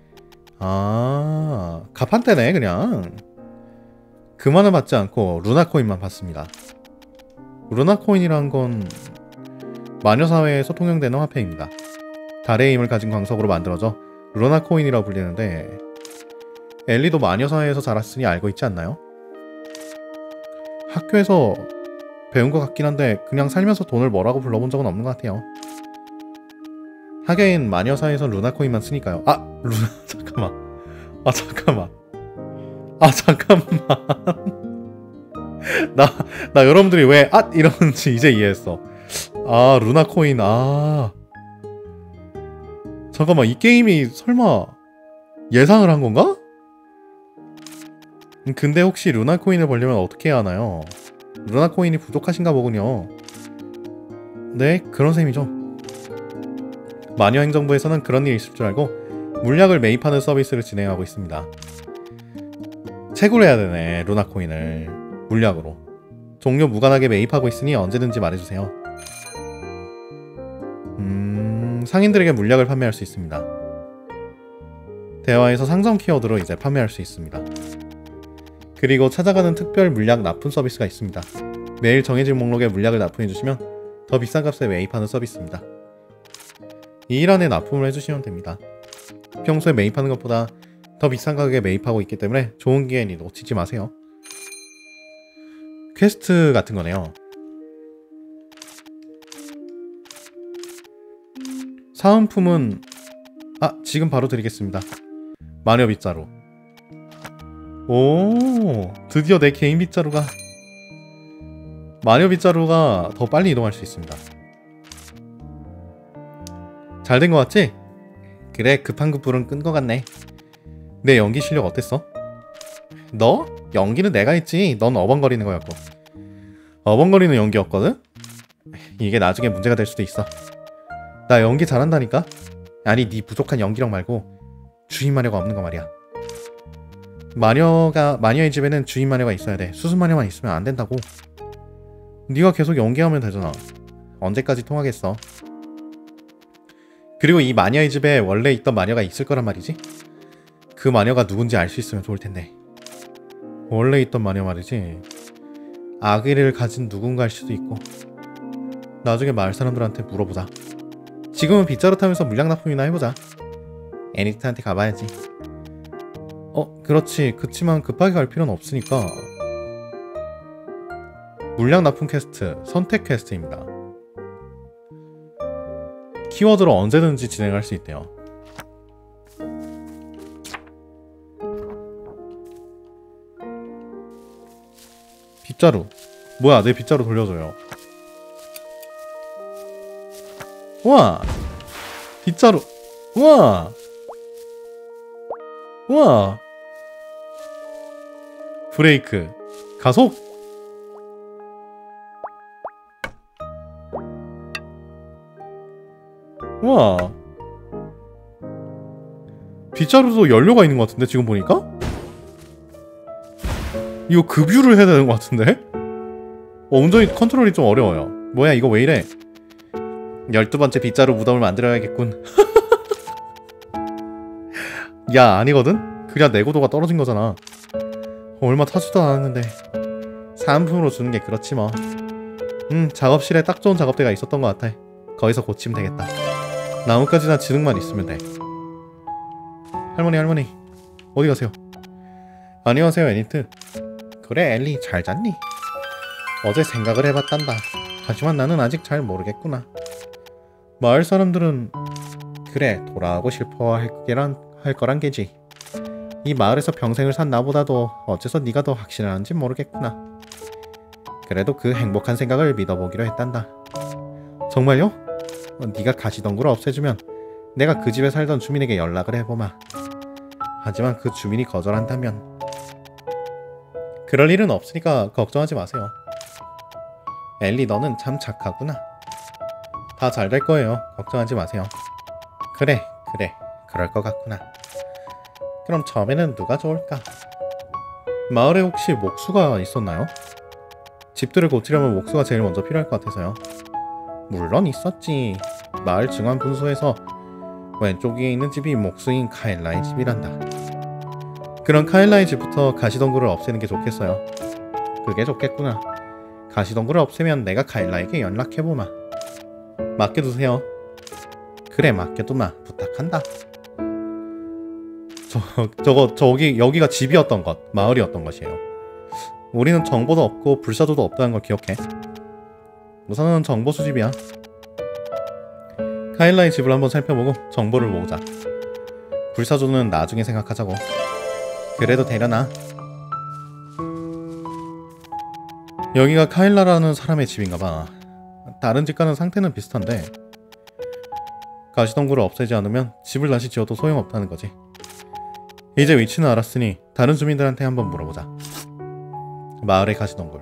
가판대네 그냥. 그만은 받지 않고 루나코인만 받습니다. 루나코인이란 건 마녀사회에서 통용되는 화폐입니다. 달의 힘을 가진 광석으로 만들어져 루나코인이라고 불리는데 엘리도 마녀사회에서 자랐으니 알고 있지 않나요? 학교에서 배운 것 같긴 한데 그냥 살면서 돈을 뭐라고 불러본 적은 없는 것 같아요. 하긴 마녀사회에서 루나코인만 쓰니까요. 잠깐만. 나 여러분들이 왜 이러는지 이제 이해했어. 루나코인. 잠깐만, 이 게임이 설마 예상을 한 건가? 근데 혹시 루나코인을 벌려면 어떻게 해야 하나요? 루나코인이 부족하신가 보군요. 네, 그런 셈이죠. 마녀행정부에서는 그런 일이 있을 줄 알고 물약을 매입하는 서비스를 진행하고 있습니다. 채굴 해야 되네, 루나코인을. 물약으로. 종류 무관하게 매입하고 있으니 언제든지 말해주세요. 상인들에게 물약을 판매할 수 있습니다. 대화에서 상점 키워드로 이제 판매할 수 있습니다. 그리고 찾아가는 특별 물약 납품 서비스가 있습니다. 매일 정해진 목록에 물약을 납품해주시면 더 비싼 값에 매입하는 서비스입니다. 이 일 안에 납품을 해주시면 됩니다. 평소에 매입하는 것보다 더 비싼 가격에 매입하고 있기 때문에 좋은 기회니 놓치지 마세요. 퀘스트 같은 거네요. 사은품은 지금 바로 드리겠습니다. 마녀 빗자루. 오, 드디어 내 개인 빗자루가. 마녀 빗자루가 더 빨리 이동할 수 있습니다. 잘 된 거 같지? 그래, 급한 불은 끈 거 같네. 내 연기 실력 어땠어? 너? 연기는 내가 했지. 넌 어벙거리는 거였고. 어벙거리는 연기였거든? 이게 나중에 문제가 될 수도 있어. 나 연기 잘한다니까? 아니, 네 부족한 연기력 말고 주인 마녀가 없는 거 말이야. 마녀의 집에는 주인 마녀가 있어야 돼. 수순 마녀만 있으면 안 된다고. 네가 계속 연기하면 되잖아. 언제까지 통하겠어. 그리고 이 마녀의 집에 원래 있던 마녀가 있을 거란 말이지? 그 마녀가 누군지 알 수 있으면 좋을 텐데. 원래 있던 마녀 말이지. 아기를 가진 누군가일 수도 있고. 나중에 마을 사람들한테 물어보자. 지금은 빗자루 타면서 물약 납품이나 해보자. 애니트한테 가봐야지. 그렇지. 그치만 급하게 갈 필요는 없으니까. 물량 납품 퀘스트, 선택 퀘스트입니다. 키워드로 언제든지 진행할 수 있대요. 빗자루. 뭐야, 내 빗자루 돌려줘요. 우와! 빗자루. 우와! 우와! 브레이크. 가속! 우와! 빗자루도 연료가 있는 것 같은데, 지금 보니까? 이거 급유를 해야 되는 것 같은데? 운전이 컨트롤이 좀 어려워요. 뭐야, 이거 왜 이래? 12번째 빗자루 무덤을 만들어야겠군. 야, 아니거든? 그냥 내구도가 떨어진 거잖아. 얼마 타지도 않았는데 사은품으로 주는 게 그렇지 뭐. 작업실에 딱 좋은 작업대가 있었던 것 같아. 거기서 고치면 되겠다. 나뭇가지나 지능만 있으면 돼. 할머니 어디 가세요? 안녕하세요, 애니트. 그래, 엘리 잘 잤니? 어제 생각을 해봤단다. 하지만 나는 아직 잘 모르겠구나. 마을 사람들은 그래, 돌아가고 싶어 할 거란 게지. 이 마을에서 평생을 산 나보다도 어째서 네가 더 확실한지 모르겠구나. 그래도 그 행복한 생각을 믿어보기로 했단다. 정말요? 네가 가시덩굴을 없애주면 내가 그 집에 살던 주민에게 연락을 해보마. 하지만 그 주민이 거절한다면 그럴 일은 없으니까 걱정하지 마세요. 엘리, 너는 참 착하구나. 다 잘 될 거예요. 걱정하지 마세요. 그래, 그럴 것 같구나. 그럼 처음에는 누가 좋을까? 마을에 혹시 목수가 있었나요? 집들을 고치려면 목수가 제일 먼저 필요할 것 같아서요. 물론 있었지. 마을 중앙 분수에서 왼쪽 위에 있는 집이 목수인 카일라의 집이란다. 그럼 카일라의 집부터 가시덩굴을 없애는 게 좋겠어요. 그게 좋겠구나. 가시덩굴을 없애면 내가 카일라에게 연락해보마. 맡겨두세요. 그래, 맡겨두마. 부탁한다. 여기가 집이었던 것, 마을이었던 것이에요. 우리는 정보도 없고 불사조도 없다는 걸 기억해. 우선은 정보 수집이야. 카일라의 집을 한번 살펴보고 정보를 모으자. 불사조는 나중에 생각하자고. 그래도 되려나? 여기가 카일라라는 사람의 집인가봐. 다른 집과는 상태는 비슷한데 가시덩굴을 없애지 않으면 집을 다시 지어도 소용없다는 거지. 이제 위치는 알았으니 다른 주민들한테 한번 물어보자. 마을의 가시덩굴.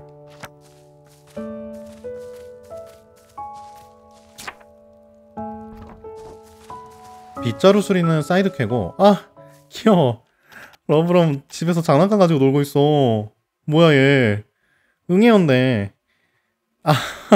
빗자루 수리는 사이드캐고. 아, 귀여워. 러브럼 집에서 장난감 가지고 놀고 있어. 뭐야 얘. 응애였네. 아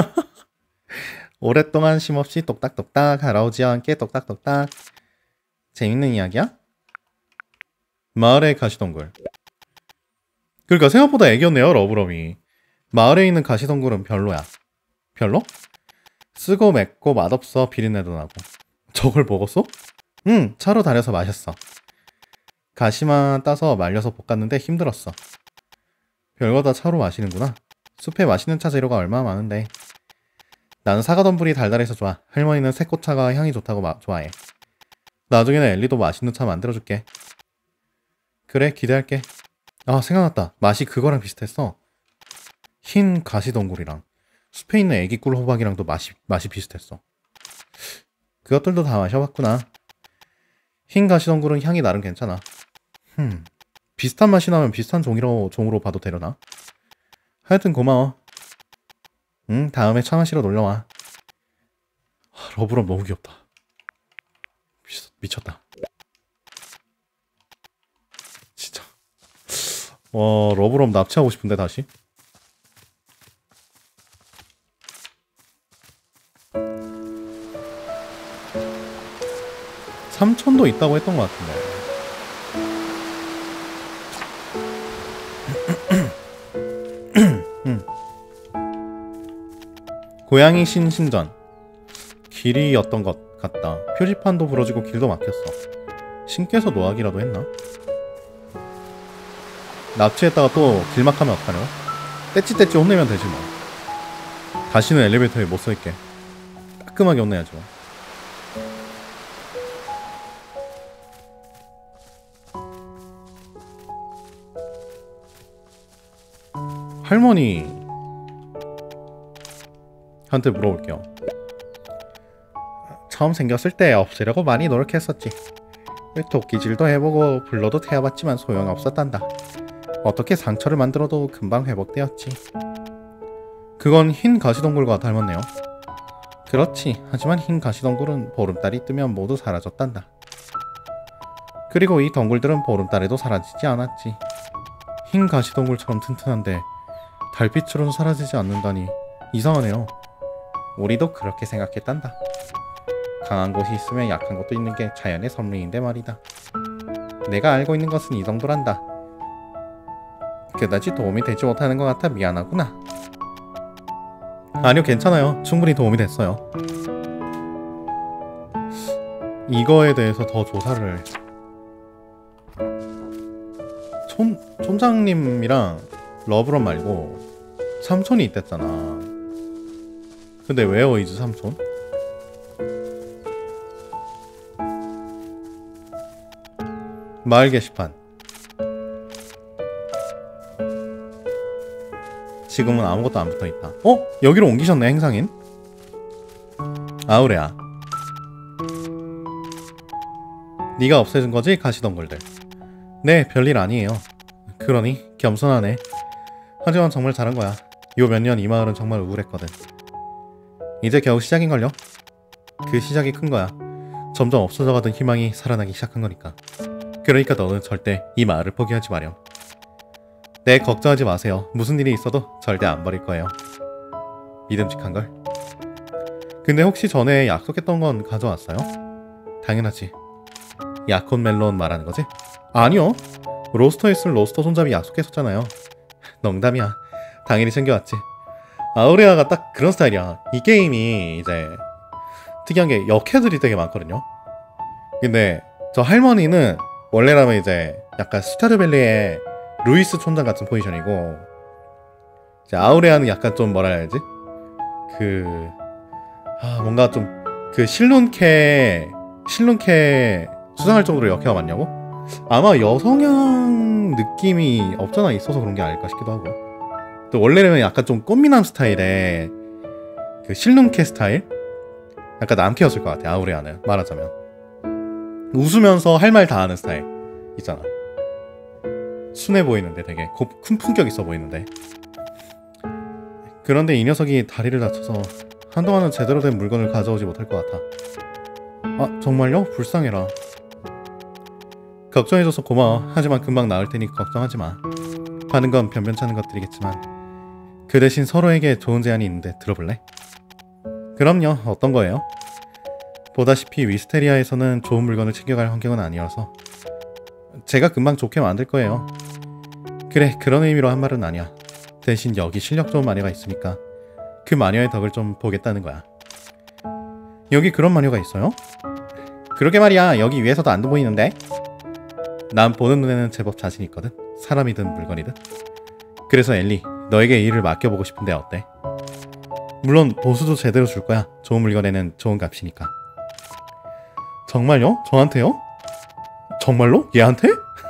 오랫동안 쉼없이 똑딱똑딱 할아버지와 함께 똑딱똑딱. 재밌는 이야기야? 마을의 가시덩굴. 그러니까 생각보다 애기였네요, 러브럼이. 마을에 있는 가시덩굴은 별로야. 별로? 쓰고 맵고 맛없어. 비린내도 나고. 저걸 먹었어? 응, 차로 다려서 마셨어. 가시만 따서 말려서 볶았는데 힘들었어. 별거 다 차로 마시는구나. 숲에 맛있는 차 재료가 얼마나 많은데. 나는 사과덤불이 달달해서 좋아. 할머니는 새꽃차가 향이 좋다고 좋아해. 나중에는 엘리도 맛있는 차 만들어줄게. 그래, 기대할게. 아, 생각났다. 맛이 그거랑 비슷했어. 흰 가시덩굴이랑 숲에 있는 애기꿀 호박이랑도 맛이 비슷했어. 그것들도 다 마셔봤구나. 흰 가시덩굴은 향이 나름 괜찮아. 비슷한 맛이 나면 비슷한 종으로 봐도 되려나? 하여튼 고마워. 다음에 차 마시러 놀러와. 러브럼 너무 귀엽다. 미쳤다. 진짜. 와, 러브럼 납치하고 싶은데 다시. 삼촌도 있다고 했던 것 같은데. 고양이 신신전. 길이였던 것 같다. 표지판도 부러지고 길도 막혔어. 신께서 노하기라도 했나? 납치했다가 또 길막하면 어떡하냐? 떼찌떼찌 혼내면 되지 뭐. 다시는 엘리베이터에 못 서 있게 따끔하게 혼내야죠. 할머니 한테 물어볼게요. 처음 생겼을 때 없애려고 많이 노력했었지. 도끼질도 해보고 불러도 태워봤지만 소용없었단다. 어떻게 상처를 만들어도 금방 회복되었지. 그건 흰 가시덩굴과 닮았네요. 그렇지. 하지만 흰 가시덩굴은 보름달이 뜨면 모두 사라졌단다. 그리고 이 덩굴들은 보름달에도 사라지지 않았지. 흰 가시덩굴처럼 튼튼한데 달빛으로는 사라지지 않는다니 이상하네요. 우리도 그렇게 생각했단다. 강한 곳이 있으면 약한 것도 있는 게 자연의 섭리인데 말이다. 내가 알고 있는 것은 이 정도란다. 그다지 도움이 되지 못하는 것 같아 미안하구나. 아니요, 괜찮아요. 충분히 도움이 됐어요. 이거에 대해서 더 조사를... 촌장님이랑 러브런 말고 삼촌이 있댔잖아. 근데 왜요, 이즈 삼촌? 마을 게시판. 지금은 아무것도 안 붙어있다. 어? 여기로 옮기셨네, 행상인. 아우레야, 네가 없애준 거지, 가시덩굴들. 네, 별일 아니에요. 그러니 겸손하네. 하지만 정말 잘한 거야. 요 몇 년 이 마을은 정말 우울했거든. 이제 겨우 시작인걸요? 그 시작이 큰 거야. 점점 없어져가던 희망이 살아나기 시작한 거니까. 그러니까 너는 절대 이 마을을 포기하지 마렴. 네, 걱정하지 마세요. 무슨 일이 있어도 절대 안 버릴 거예요. 믿음직한걸? 근데 혹시 전에 약속했던 건 가져왔어요? 당연하지. 약혼 멜론 말하는 거지? 아니요. 로스터에 쓸 로스터 손잡이 약속했었잖아요. 농담이야. 당연히 챙겨왔지. 아우레아가 딱 그런 스타일이야. 이 게임이 이제 특이한 게 역해들이 되게 많거든요. 근데 저 할머니는 원래라면 이제 약간 스타르밸리의 루이스 촌장 같은 포지션이고, 이제 아우레아는 약간 좀 뭐라 해야지? 뭔가 좀 실눈캐 수상할 정도로 역해가 많냐고? 아마 여성향 느낌이 없잖아 있어서 그런 게 아닐까 싶기도 하고. 또 원래는 약간 좀 꽃미남 스타일의 실눈캐 스타일? 약간 남캐였을 것 같아, 아우레아는. 말하자면 웃으면서 할 말 다 하는 스타일 있잖아. 순해 보이는데 되게 큰 품격 있어 보이는데. 그런데 이 녀석이 다리를 다쳐서 한동안은 제대로 된 물건을 가져오지 못할 것 같아. 아, 정말요? 불쌍해라. 걱정해줘서 고마워. 하지만 금방 나을 테니 걱정하지 마. 하는 건 변변찮은 것들이겠지만 그 대신 서로에게 좋은 제안이 있는데 들어볼래? 그럼요. 어떤 거예요? 보다시피 위스테리아에서는 좋은 물건을 챙겨갈 환경은 아니어서 제가 금방 좋게 만들 거예요. 그래, 그런 의미로 한 말은 아니야. 대신 여기 실력 좋은 마녀가 있으니까 그 마녀의 덕을 좀 보겠다는 거야. 여기 그런 마녀가 있어요? 그러게 말이야. 여기 위에서도 안 보이는데? 난 보는 눈에는 제법 자신 있거든. 사람이든 물건이든. 그래서 엘리, 너에게 이 일을 맡겨보고 싶은데 어때? 물론 보수도 제대로 줄 거야. 좋은 물건에는 좋은 값이니까. 정말요? 저한테요? 정말로? 얘한테?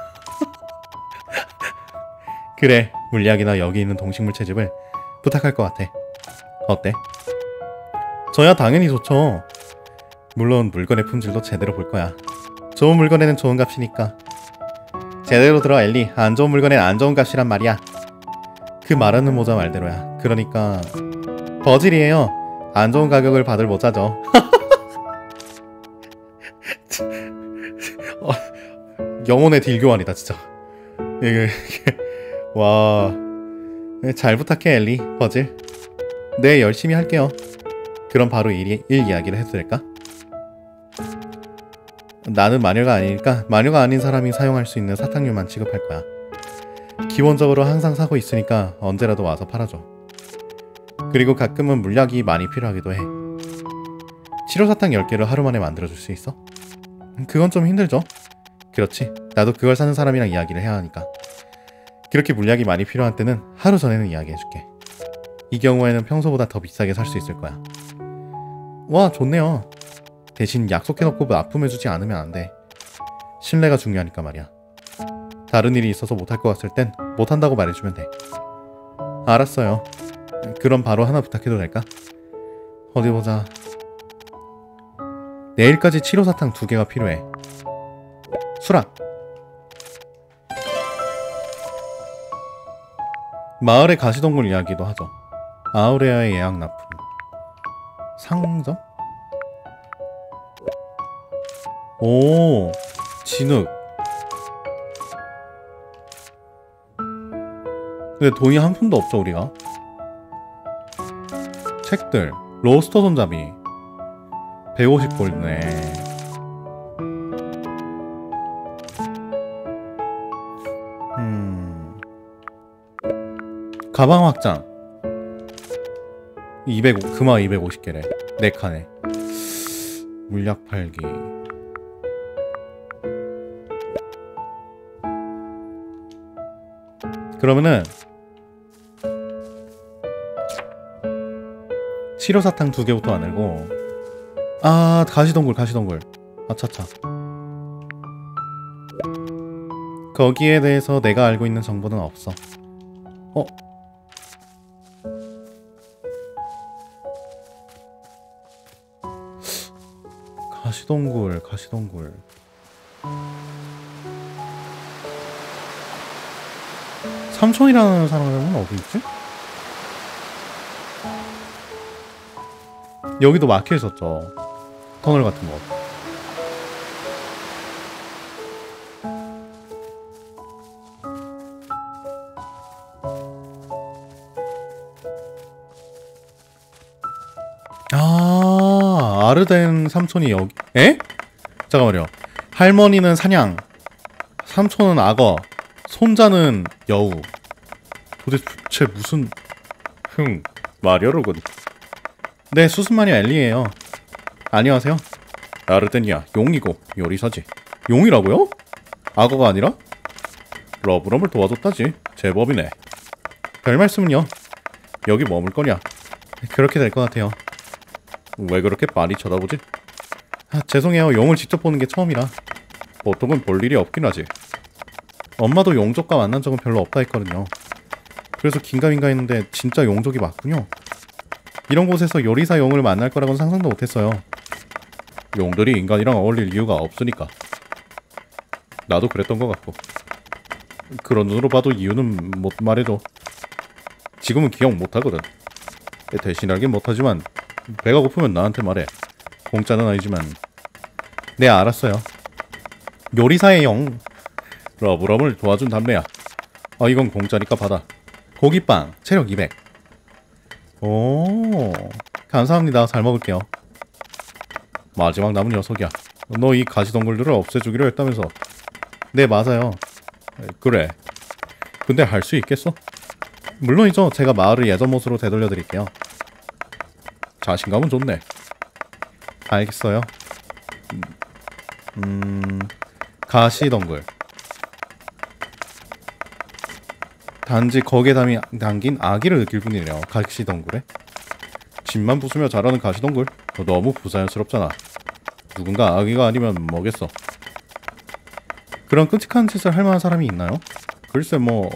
그래, 물약이나 여기 있는 동식물 채집을 부탁할 것 같아. 어때? 저야 당연히 좋죠. 물론 물건의 품질도 제대로 볼 거야. 좋은 물건에는 좋은 값이니까. 제대로 들어, 엘리. 안 좋은 물건엔 안 좋은 값이란 말이야. 그 말하는 모자 말대로야. 그러니까 버질이에요. 안 좋은 가격을 받을 모자죠. 영혼의 딜 교환이다 진짜. 이게 와. 잘 부탁해, 엘리. 버질. 네, 열심히 할게요. 그럼 바로 일 이야기를 해도 될까? 나는 마녀가 아니니까 마녀가 아닌 사람이 사용할 수 있는 사탕류만 취급할 거야. 기본적으로 항상 사고 있으니까 언제라도 와서 팔아줘. 그리고 가끔은 물약이 많이 필요하기도 해. 치료사탕 10개를 하루 만에 만들어줄 수 있어? 그건 좀 힘들죠? 그렇지. 나도 그걸 사는 사람이랑 이야기를 해야 하니까. 그렇게 물약이 많이 필요한 때는 하루 전에는 이야기해줄게. 이 경우에는 평소보다 더 비싸게 살 수 있을 거야. 와, 좋네요. 대신 약속해놓고 납품해주지 않으면 안 돼. 신뢰가 중요하니까 말이야. 다른 일이 있어서 못할 것 같을 땐 못한다고 말해주면 돼. 알았어요. 그럼 바로 하나 부탁해도 될까? 어디 보자. 내일까지 치료사탕 2개가 필요해. 수락. 마을의 가시동굴 이야기도 하죠. 아우레아의 예약 납품. 상점? 오, 진흙. 근데 돈이 한 푼도 없죠 우리가. 책들. 로스터 손잡이 150골드네. 가방 확장 200, 금화 250개래. 4칸에 물약 팔기. 그러면은 치료사탕 2개부터 만들고. 아, 가시동굴. 아차차. 거기에 대해서 내가 알고 있는 정보는 없어. 가시동굴. 삼촌이라는 사람은 어디 있지? 여기도 막혀 있었죠. 터널 같은 거. 아, 아르덴 삼촌이 여기. 에? 잠깐만요. 할머니는 사냥, 삼촌은 악어, 손자는 여우. 도대체 무슨... 마녀로군. 네, 수습마녀 엘리예요. 안녕하세요. 아르덴이야, 용이고 요리사지. 용이라고요? 악어가 아니라? 러브럼을 도와줬다지. 제법이네. 별 말씀은요. 여기 머물 거냐? 그렇게 될 것 같아요. 왜 그렇게 많이 쳐다보지? 죄송해요. 용을 직접 보는 게 처음이라. 보통은 볼 일이 없긴 하지. 엄마도 용족과 만난 적은 별로 없다 했거든요. 그래서 긴가민가 했는데 진짜 용족이 맞군요. 이런 곳에서 요리사 용을 만날 거라고는 상상도 못했어요. 용들이 인간이랑 어울릴 이유가 없으니까. 나도 그랬던 것 같고. 그런 눈으로 봐도 이유는 못 말해줘. 지금은 기억 못하거든. 대신 알긴 못하지만 배가 고프면 나한테 말해. 공짜는 아니지만. 네, 알았어요. 요리사의 용. 러브럼을 도와준 답례야. 이건 공짜니까 받아. 고기빵 체력 200. 오, 감사합니다. 잘 먹을게요. 마지막 남은 녀석이야. 너 이 가시동굴들을 없애주기로 했다면서. 네, 맞아요. 그래. 근데 할 수 있겠어? 물론이죠. 제가 마을을 예전 모습으로 되돌려드릴게요. 자신감은 좋네. 알겠어요. 가시동굴. 단지 거기에 담긴 아기를 느낄 뿐이네요. 가시동굴에. 집만 부수며 자라는 가시동굴. 너무 부자연스럽잖아. 누군가 아기가 아니면 뭐겠어. 그런 끔찍한 짓을 할 만한 사람이 있나요? 글쎄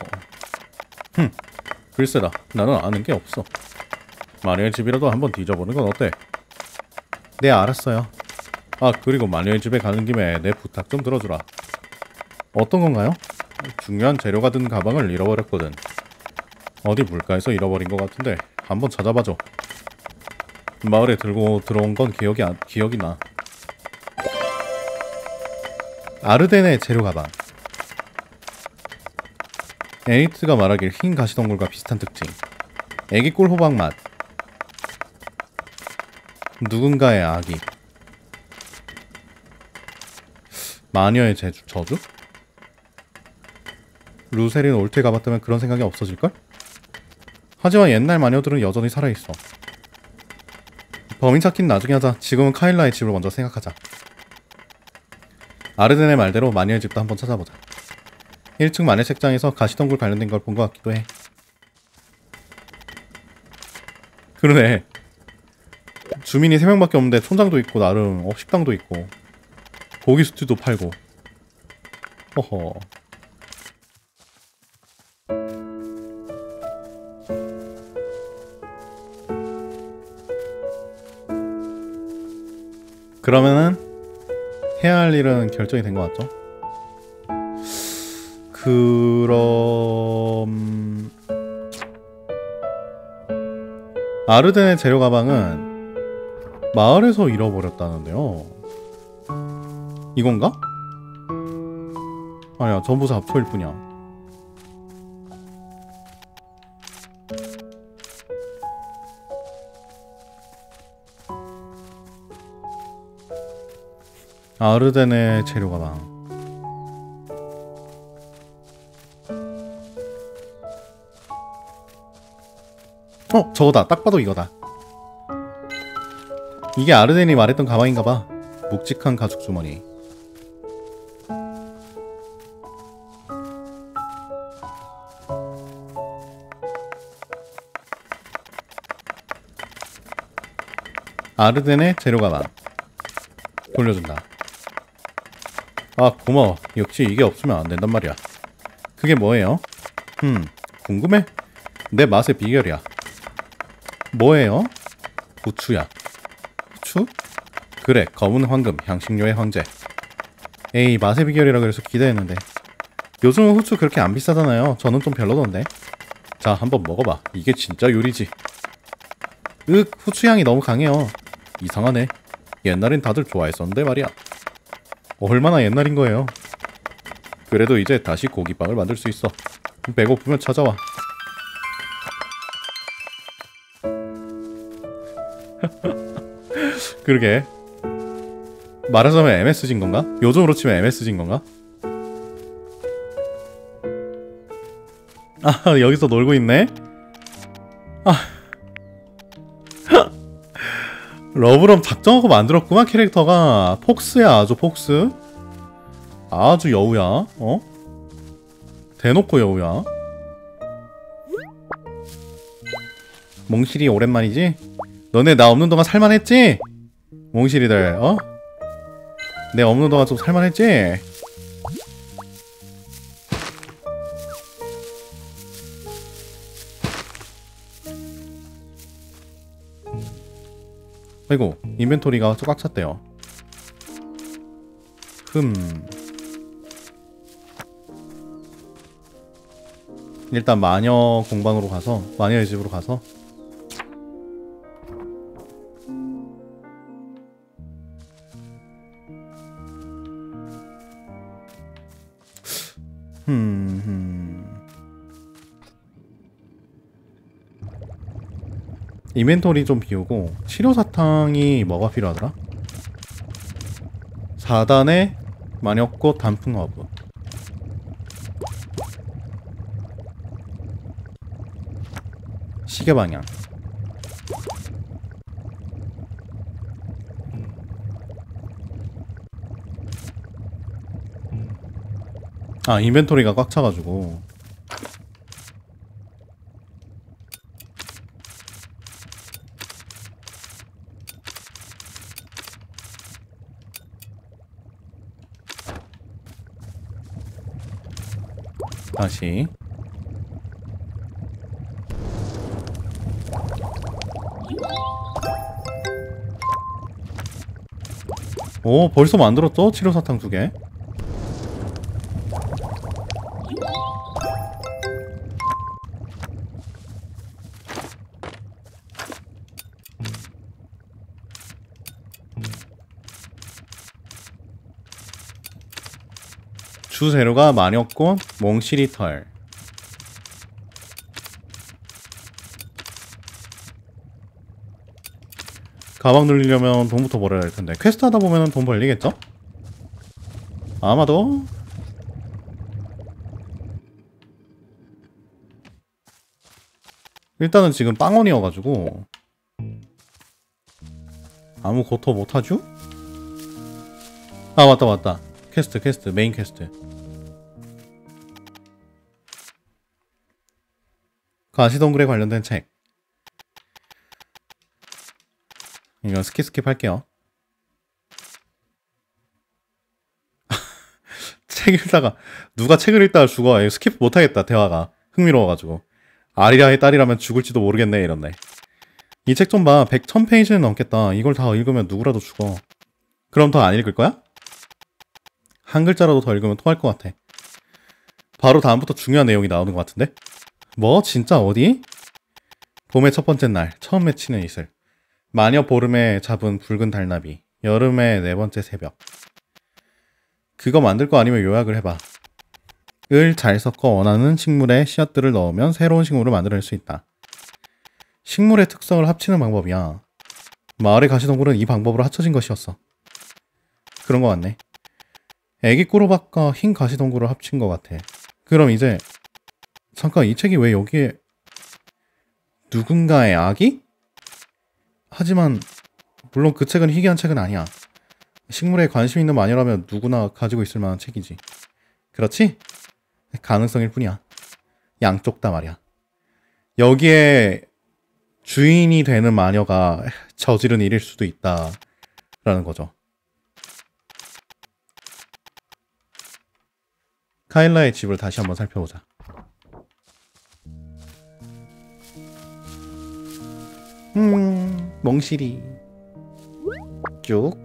글쎄다. 나는 아는 게 없어. 마녀의 집이라도 한번 뒤져보는 건 어때? 네, 알았어요. 그리고 마녀의 집에 가는 김에 내 부탁 좀 들어주라. 어떤 건가요? 중요한 재료가 든 가방을 잃어버렸거든. 어디 물가에서 잃어버린 것 같은데 한번 찾아봐줘. 마을에 들고 들어온 건 기억이 나. 아르덴의 재료 가방. 에니트가 말하길 흰 가시동굴과 비슷한 특징. 애기 꿀 호박 맛. 누군가의 아기. 마녀의 저주? 루셀인 올트에 가봤다면 그런 생각이 없어질걸? 하지만 옛날 마녀들은 여전히 살아있어. 범인 찾긴 나중에 하자. 지금은 카일라의 집을 먼저 생각하자. 아르덴의 말대로 마녀의 집도 한번 찾아보자. 1층 마늘 책장에서 가시덩굴 관련된 걸 본 것 같기도 해. 그러네. 주민이 3명밖에 없는데 촌장도 있고 나름 식당도 있고 고기 스튜도 팔고. 허허. 그러면은 해야 할 일은 결정이 된 것 같죠? 그럼 아르덴의 재료 가방은 마을에서 잃어버렸다는데요. 이건가? 아니야, 전부 잡초일 뿐이야. 아르덴의 재료 가방. 저거다. 딱 봐도 이거다. 이게 아르덴이 말했던 가방인가봐. 묵직한 가죽 주머니. 아르덴의 재료 가방. 돌려준다. 아, 고마워. 역시 이게 없으면 안 된단 말이야. 그게 뭐예요? 궁금해? 내 맛의 비결이야. 뭐예요? 후추야. 후추? 그래, 검은 황금, 향신료의 황제. 에이, 맛의 비결이라 그래서 기대했는데. 요즘은 후추 그렇게 안 비싸잖아요. 저는 좀 별로던데. 자, 한번 먹어봐. 이게 진짜 요리지. 후추 향이 너무 강해요. 이상하네. 옛날엔 다들 좋아했었는데 말이야. 얼마나 옛날인 거예요. 그래도 이제 다시 고기빵을 만들 수 있어. 배고프면 찾아와. 그러게. 말하자면 MSG인 건가? 요즘으로 치면 MSG인 건가? 아, 여기서 놀고 있네? 아. 러브럼 작정하고 만들었구만. 캐릭터가 폭스야. 아주 폭스. 아주 여우야. 대놓고 여우야. 몽실이 오랜만이지? 너네 나 없는 동안 살만했지? 몽실이들. 내 없는 동안 좀 살만했지? 아이고, 인벤토리가 꽉 찼대요. 일단 마녀 공방으로 가서, 마녀의 집으로 가서 인벤토리 좀 비우고. 치료사탕이 뭐가 필요하더라? 4단에 마녀꽃 단풍허브. 시계방향. 아, 인벤토리가 꽉 차가지고. 다시. 오, 벌써 만들었죠? 치료사탕 2개. 주재료가 마녀꽃, 몽시리털. 가방 늘리려면 돈부터 벌어야 할 텐데. 퀘스트 하다 보면 돈 벌리겠죠? 아마도. 일단은 지금 빵원이어가지고 아무 고토 못하죠? 아, 맞다. 퀘스트, 메인 퀘스트. 가시동굴에 관련된 책. 이거 스킵 할게요. 책 읽다가 누가 책을 읽다가 죽어. 이거 스킵 못하겠다. 대화가 흥미로워가지고. 아리랑의 딸이라면 죽을지도 모르겠네 이런데. 이 책 좀 봐. 1000페이지는 넘겠다. 이걸 다 읽으면 누구라도 죽어. 그럼 더 안 읽을 거야? 한 글자라도 더 읽으면 토할 것 같아. 바로 다음부터 중요한 내용이 나오는 것 같은데? 뭐? 진짜 어디? 봄의 첫 번째 날, 처음 맺히는 이슬. 마녀 보름에 잡은 붉은 달나비. 여름의 네 번째 새벽. 그거 만들 거 아니면 요약을 해봐. 을 잘 섞어 원하는 식물에 씨앗들을 넣으면 새로운 식물을 만들어낼 수 있다. 식물의 특성을 합치는 방법이야. 마을의 가시동굴은 이 방법으로 합쳐진 것이었어. 그런 거 같네. 애기 꼬르박과 흰 가시동굴을 합친 것 같아. 그럼 이제 잠깐, 이 책이 왜 여기에 누군가의 아기? 하지만 물론 그 책은 희귀한 책은 아니야. 식물에 관심 있는 마녀라면 누구나 가지고 있을 만한 책이지. 그렇지? 가능성일 뿐이야. 양쪽 다 말이야. 여기에 주인이 되는 마녀가 저지른 일일 수도 있다라는 거죠. 카일라의 집을 다시 한번 살펴보자. 멍실이 쭉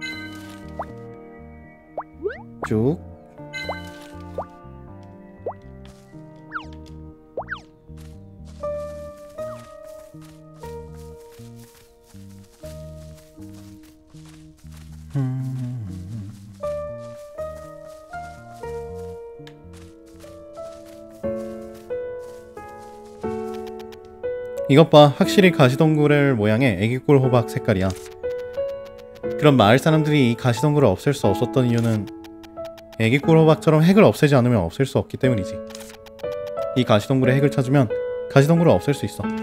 이것 봐. 확실히 가시동굴 모양의 애기꿀 호박 색깔이야. 그럼 마을 사람들이 이 가시동굴을 없앨 수 없었던 이유는 애기꿀 호박처럼 핵을 없애지 않으면 없앨 수 없기 때문이지. 이 가시동굴의 핵을 찾으면 가시동굴을 없앨 수 있어.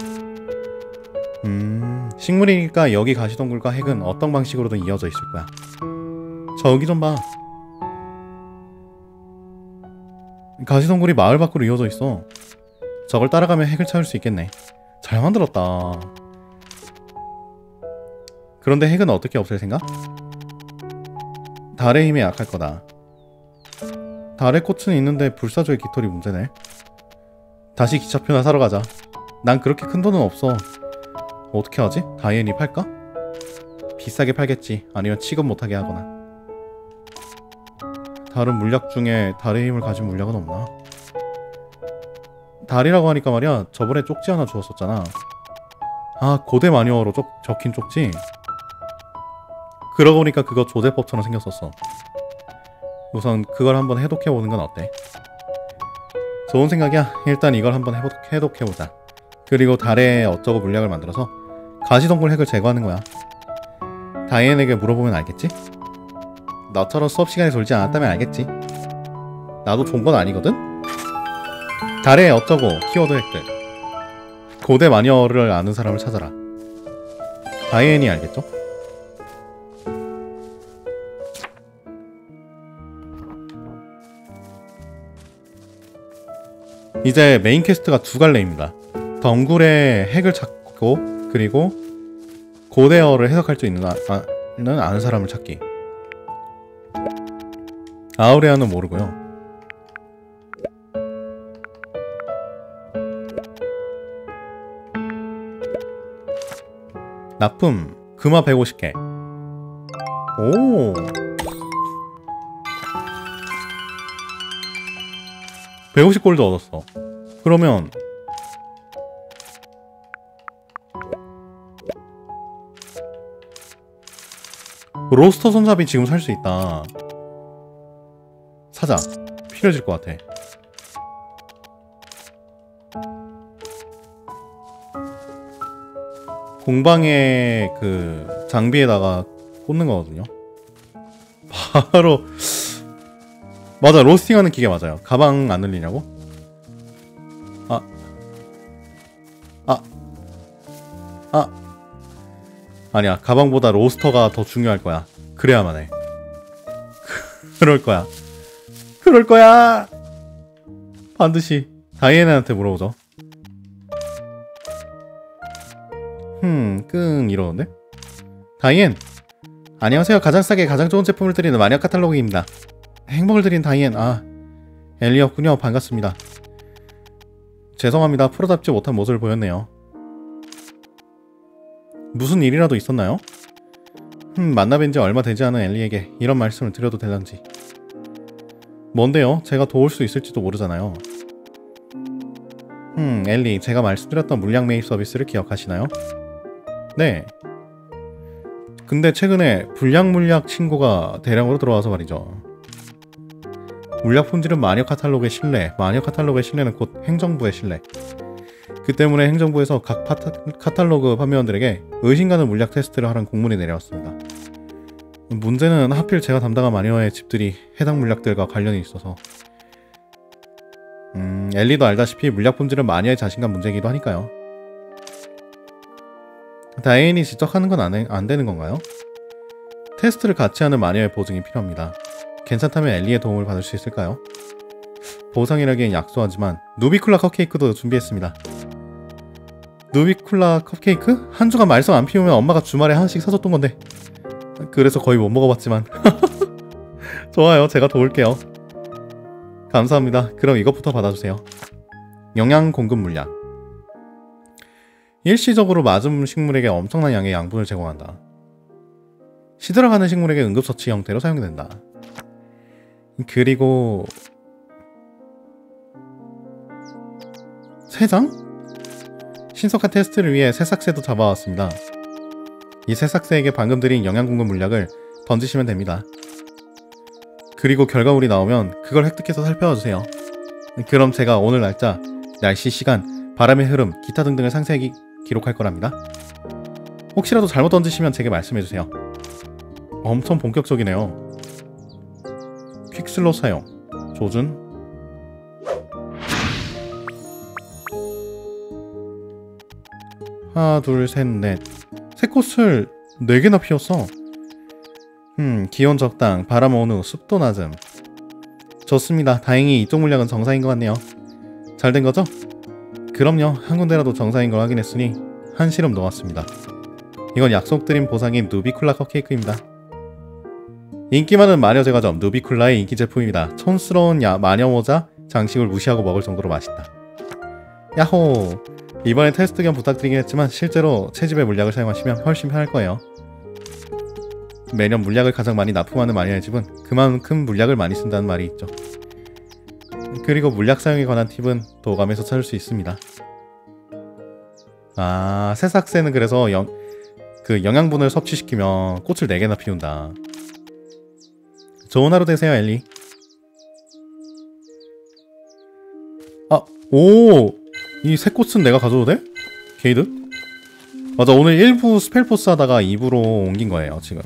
식물이니까 여기 가시동굴과 핵은 어떤 방식으로든 이어져 있을 거야. 저기 좀 봐. 가시동굴이 마을 밖으로 이어져 있어. 저걸 따라가면 핵을 찾을 수 있겠네. 잘 만들었다. 그런데 핵은 어떻게 없앨 생각? 달의 힘에 약할 거다. 달의 꽃은 있는데 불사조의 깃털이 문제네. 다시 기차표나 사러 가자. 난 그렇게 큰 돈은 없어. 어떻게 하지? 다이앤이 팔까? 비싸게 팔겠지. 아니면 취급 못하게 하거나. 다른 물약 중에 달의 힘을 가진 물약은 없나? 달이라고 하니까 말이야, 저번에 쪽지 하나 주웠었잖아. 아, 고대 마녀로 적힌 쪽지? 그러고 보니까 그거 조제법처럼 생겼었어. 우선 그걸 한번 해독해보는 건 어때? 좋은 생각이야. 일단 이걸 한번 해독해보자. 그리고 달에 어쩌고 물약을 만들어서 가시동굴 핵을 제거하는 거야. 다이앤에게 물어보면 알겠지? 너처럼 수업시간에 졸지 않았다면 알겠지. 나도 좋은 건 아니거든? 달에 어쩌고 키워드 핵들. 고대 마녀를 아는 사람을 찾아라. 다이앤이 알겠죠? 이제 메인 퀘스트가 두 갈래입니다. 덩굴의 핵을 찾고, 그리고 고대어를 해석할 수 있는 아는 사람을 찾기. 아우레아는 모르고요. 납품 금화 150개. 오, 150골드 얻었어. 그러면 로스터 손잡이 지금 살 수 있다. 사자. 필요해질 것 같아. 공방의 그 장비에다가 꽂는 거거든요. 바로 맞아, 로스팅하는 기계 맞아요. 가방 안 늘리냐고? 아니야, 가방보다 로스터가 더 중요할 거야. 그래야만 해. 그럴 거야. 반드시 다이애나한테 물어보죠. 끙 이러는데? 다이앤! 안녕하세요. 가장 싸게 가장 좋은 제품을 드리는 마녀 카탈로그입니다. 행복을 드린 다이앤. 아, 엘리였군요. 반갑습니다. 죄송합니다. 프로답지 못한 모습을 보였네요. 무슨 일이라도 있었나요? 만나뵌 지 얼마 되지 않은 엘리에게 이런 말씀을 드려도 될런지. 뭔데요? 제가 도울 수 있을지도 모르잖아요. 엘리, 제가 말씀드렸던 물량 매입 서비스를 기억하시나요? 네. 근데 최근에 불량물약 신고가 대량으로 들어와서 말이죠. 물약 품질은 마녀 카탈로그의 신뢰, 마녀 카탈로그의 신뢰는 곧 행정부의 신뢰. 그 때문에 행정부에서 각 카탈로그 판매원들에게 의심가는 물약 테스트를 하라는 공문이 내려왔습니다. 문제는 하필 제가 담당한 마녀의 집들이 해당 물약들과 관련이 있어서 엘리도 알다시피 물약 품질은 마녀의 자신감 문제이기도 하니까요. 다이앤이 직접 하는 건 안 되는 건가요? 테스트를 같이 하는 마녀의 보증이 필요합니다. 괜찮다면 엘리의 도움을 받을 수 있을까요? 보상이라기엔 약소하지만 누비쿨라 컵케이크도 준비했습니다. 누비쿨라 컵케이크? 한 주간 말썽 안 피우면 엄마가 주말에 하나씩 사줬던 건데 그래서 거의 못 먹어봤지만 좋아요. 제가 도울게요. 감사합니다. 그럼 이것부터 받아주세요. 영양 공급 물약. 일시적으로 맞은 식물에게 엄청난 양의 양분을 제공한다. 시들어가는 식물에게 응급처치 형태로 사용된다. 그리고 새장? 신속한 테스트를 위해 새싹새도 잡아왔습니다. 이 새싹새에게 방금 드린 영양 공급 물약을 던지시면 됩니다. 그리고 결과물이 나오면 그걸 획득해서 살펴봐주세요. 그럼 제가 오늘 날짜, 날씨, 시간, 바람의 흐름, 기타 등등을 상세히 기록할 거랍니다. 혹시라도 잘못 던지시면 제게 말씀해주세요. 엄청 본격적이네요. 퀵슬롯 사용, 조준. 하나, 둘, 셋, 넷. 새 꽃을 4개나 피웠어. 기온 적당, 바람 어느, 습도 낮음. 좋습니다. 다행히 이쪽 물량은 정상인 것 같네요. 잘 된 거죠? 그럼요. 한 군데라도 정상인 걸 확인했으니 한시름 놓았습니다. 이건 약속드린 보상인 누비쿨라 컵케이크입니다. 인기 많은 마녀 제과점 누비쿨라의 인기 제품입니다. 촌스러운 마녀 모자, 장식을 무시하고 먹을 정도로 맛있다. 야호! 이번에 테스트 겸 부탁드리긴 했지만 실제로 채집의 물약을 사용하시면 훨씬 편할 거예요. 매년 물약을 가장 많이 납품하는 마녀의 집은 그만큼 물약을 많이 쓴다는 말이 있죠. 그리고 물약 사용에 관한 팁은 도감에서 찾을 수 있습니다. 아, 새싹새는 그래서 영양분을 섭취시키면 꽃을 4개나 피운다. 좋은 하루 되세요, 엘리. 아, 오! 이 새 꽃은 내가 가져도 돼? 게이드? 맞아, 오늘 1부 스펠포스 하다가 2부로 옮긴 거예요, 지금.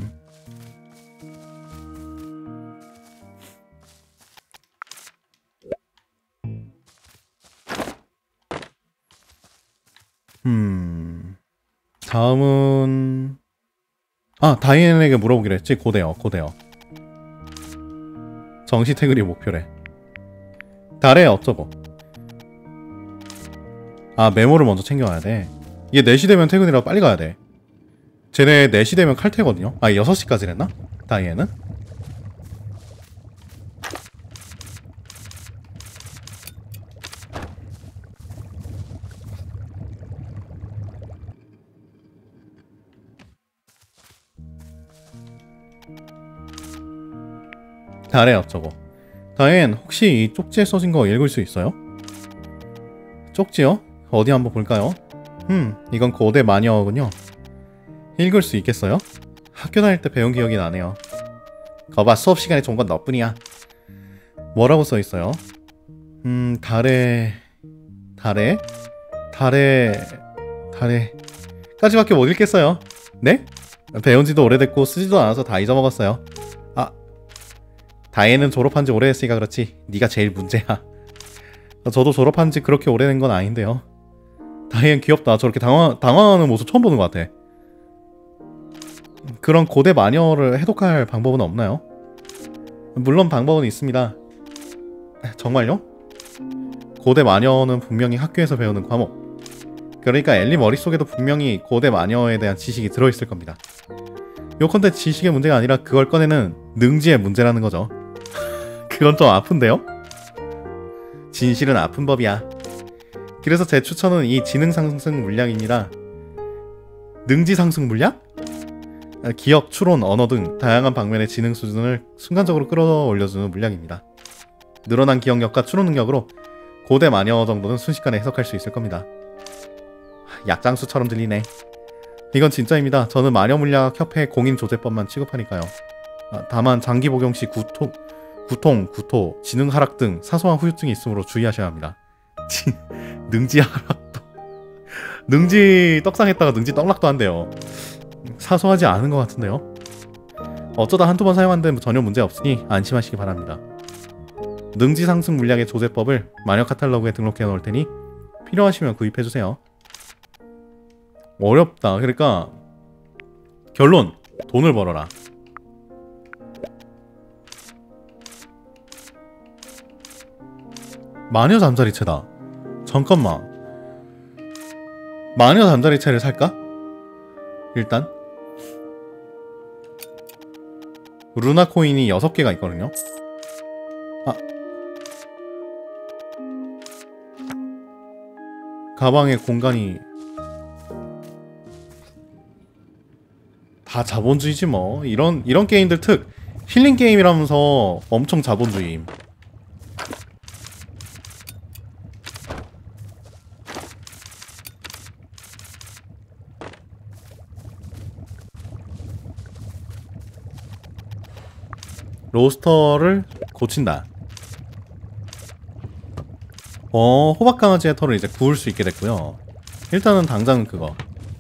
다음은 다이앤에게 물어보기로 했지. 고대어. 정시태글이 목표래. 달에 어쩌고. 메모를 먼저 챙겨와야 돼. 이게 4시 되면 퇴근이라 빨리 가야 돼. 쟤네 4시 되면 칼퇴거든요. 6시까지 랬나? 다이앤은? 달에 어쩌고. 다이앤, 혹시 이 쪽지에 써진 거 읽을 수 있어요? 쪽지요? 어디 한번 볼까요? 이건 고대 마녀군요. 읽을 수 있겠어요? 학교 다닐 때 배운 기억이 나네요. 거봐, 수업 시간에 좋은 건 너뿐이야. 뭐라고 써있어요? 달에 까지밖에 못 읽겠어요. 네? 배운 지도 오래됐고 쓰지도 않아서 다 잊어먹었어요. 다이앤은 졸업한 지 오래됐으니까 그렇지. 네가 제일 문제야. 저도 졸업한 지 그렇게 오래된 건 아닌데요. 다이앤 귀엽다. 저렇게 당황하는 모습 처음 보는 것 같아. 그런 고대 마녀를 해독할 방법은 없나요? 물론 방법은 있습니다. 정말요? 고대 마녀는 분명히 학교에서 배우는 과목, 그러니까 엘리 머릿속에도 분명히 고대 마녀에 대한 지식이 들어있을 겁니다. 요컨대 지식의 문제가 아니라 그걸 꺼내는 능지의 문제라는 거죠. 그건 좀 아픈데요? 진실은 아픈 법이야. 그래서 제 추천은 이 지능 상승 물약입니다. 능지 상승 물약? 기억, 추론, 언어 등 다양한 방면의 지능 수준을 순간적으로 끌어올려주는 물약입니다. 늘어난 기억력과 추론 능력으로 고대 마녀 정도는 순식간에 해석할 수 있을 겁니다. 약장수처럼 들리네. 이건 진짜입니다. 저는 마녀물약 협회 공인조제법만 취급하니까요. 다만 장기 복용 시 구토, 지능 하락 등 사소한 후유증이 있으므로 주의하셔야 합니다. 능지 하락도 능지 떡상했다가 능지 떡락도 한대요. 사소하지 않은 것 같은데요. 어쩌다 한두 번 사용하는데 전혀 문제 없으니 안심하시기 바랍니다. 능지 상승 물약의 조제법을 마녀 카탈로그에 등록해 놓을 테니 필요하시면 구입해주세요. 어렵다. 그러니까 결론, 돈을 벌어라. 마녀 잠자리채다. 잠깐만, 마녀 잠자리채를 살까? 일단 루나 코인이 6개가 있거든요. 가방에 공간이 다 자본주의지 뭐. 이런 게임들 특 힐링 게임이라면서 엄청 자본주의임. 로스터를 고친다. 호박강아지의 털을 이제 구울 수 있게 됐고요. 일단은 당장 그거.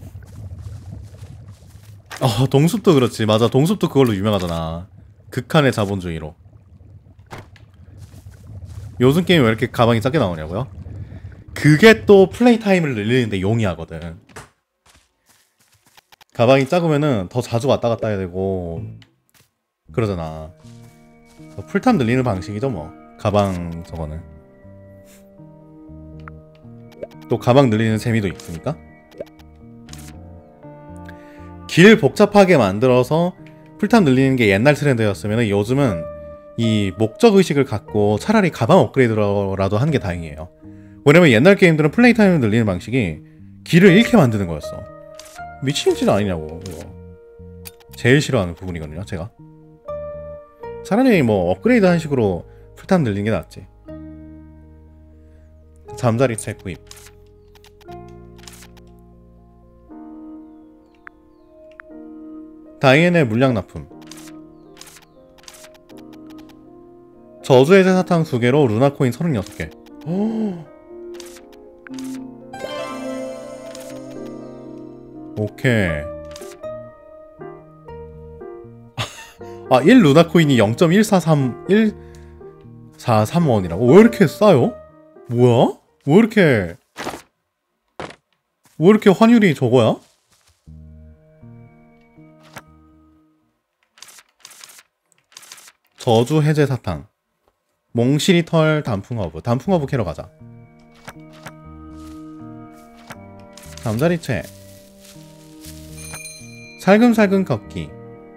동숲도 그렇지. 맞아, 동숲도 그걸로 유명하잖아. 극한의 자본주의로. 요즘 게임 왜 이렇게 가방이 작게 나오냐고요? 그게 또 플레이 타임을 늘리는데 용이하거든. 가방이 작으면은 더 자주 왔다 갔다 해야 되고 그러잖아. 풀탐 늘리는 방식이죠 뭐. 가방 저거는 또 가방 늘리는 재미도 있으니까. 길 복잡하게 만들어서 풀탐 늘리는 게 옛날 트렌드였으면 요즘은 이 목적의식을 갖고 차라리 가방 업그레이드라도 하는 게 다행이에요. 왜냐면 옛날 게임들은 플레이 타임을 늘리는 방식이 길을 잃게 만드는 거였어. 미친 짓 아니냐고. 이거 제일 싫어하는 부분이거든요 제가. 차라리 뭐 업그레이드 한 식으로 풀탐 늘리는 게 낫지. 잠자리채 구입. 다이앤의 물약 납품. 저주의 제사탕 2개로 루나코인 36개. 오케이. 1 루나코인이 0.143143원이라고? 왜 이렇게 싸요? 뭐야? 왜 이렇게 환율이 저거야? 저주 해제 사탕. 몽실이 털 단풍허브. 단풍허브 캐러 가자. 잠자리채. 살금살금 걷기.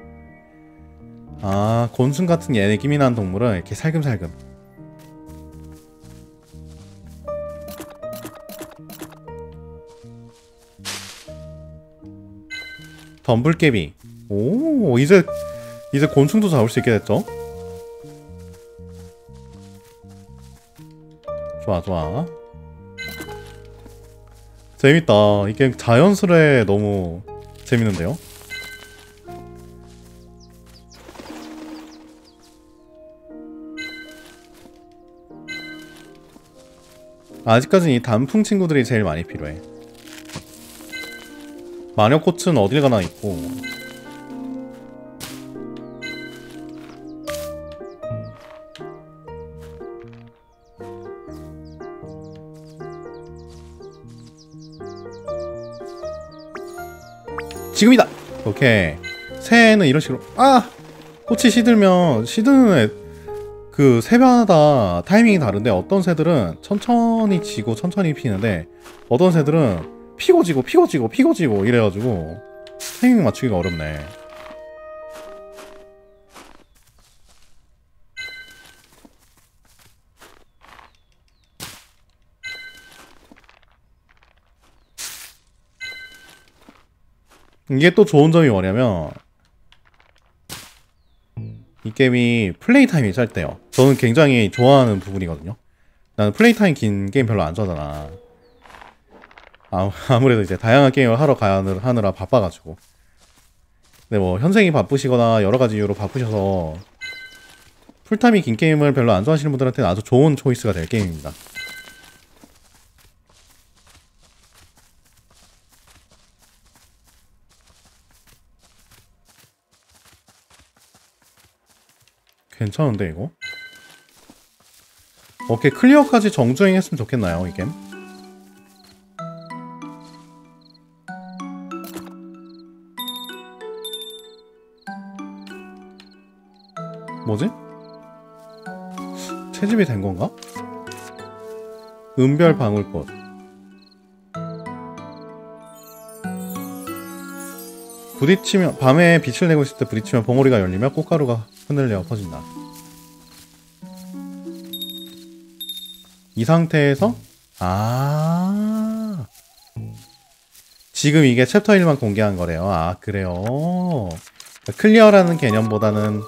곤충 같은 예기민한 동물은 이렇게 살금살금. 덤불깨비. 오, 이제 곤충도 잡을 수 있게 됐죠? 좋아. 재밌다. 이 게임 자연스레 너무 재밌는데요? 아직까지는 이 단풍 친구들이 제일 많이 필요해. 마녀꽃은 어딜 가나 있고. 지금이다! 오케이. 새해에는 이런 식으로 꽃이 시드는 그 새마다 타이밍이 다른데 어떤 새들은 천천히 지고 천천히 피는데 어떤 새들은 피고 지고 피고 지고 피고 지고 이래가지고 타이밍 맞추기가 어렵네. 이게 또 좋은 점이 뭐냐면 이 게임이 플레이 타임이 짧대요. 저는 굉장히 좋아하는 부분이거든요. 나는 플레이 타임 긴 게임 별로 안 좋아하잖아. 아무래도 이제 다양한 게임을 하러 하느라 바빠가지고. 근데 뭐 현생이 바쁘시거나 여러가지 이유로 바쁘셔서 풀타임이 긴 게임을 별로 안 좋아하시는 분들한테는 아주 좋은 초이스가 될 게임입니다. 괜찮은데 이거? 오케이, 클리어까지 정주행 했으면 좋겠나요 이 게임? 뭐지? 채집이 된 건가? 은별 방울꽃. 부딪히면, 밤에 빛을 내고 있을 때 부딪히면 봉우리가 열리며 꽃가루가 흔들려 퍼진다. 이 상태에서 지금 이게 챕터 1만 공개한 거래요. 아, 그래요. 클리어라는 개념보다는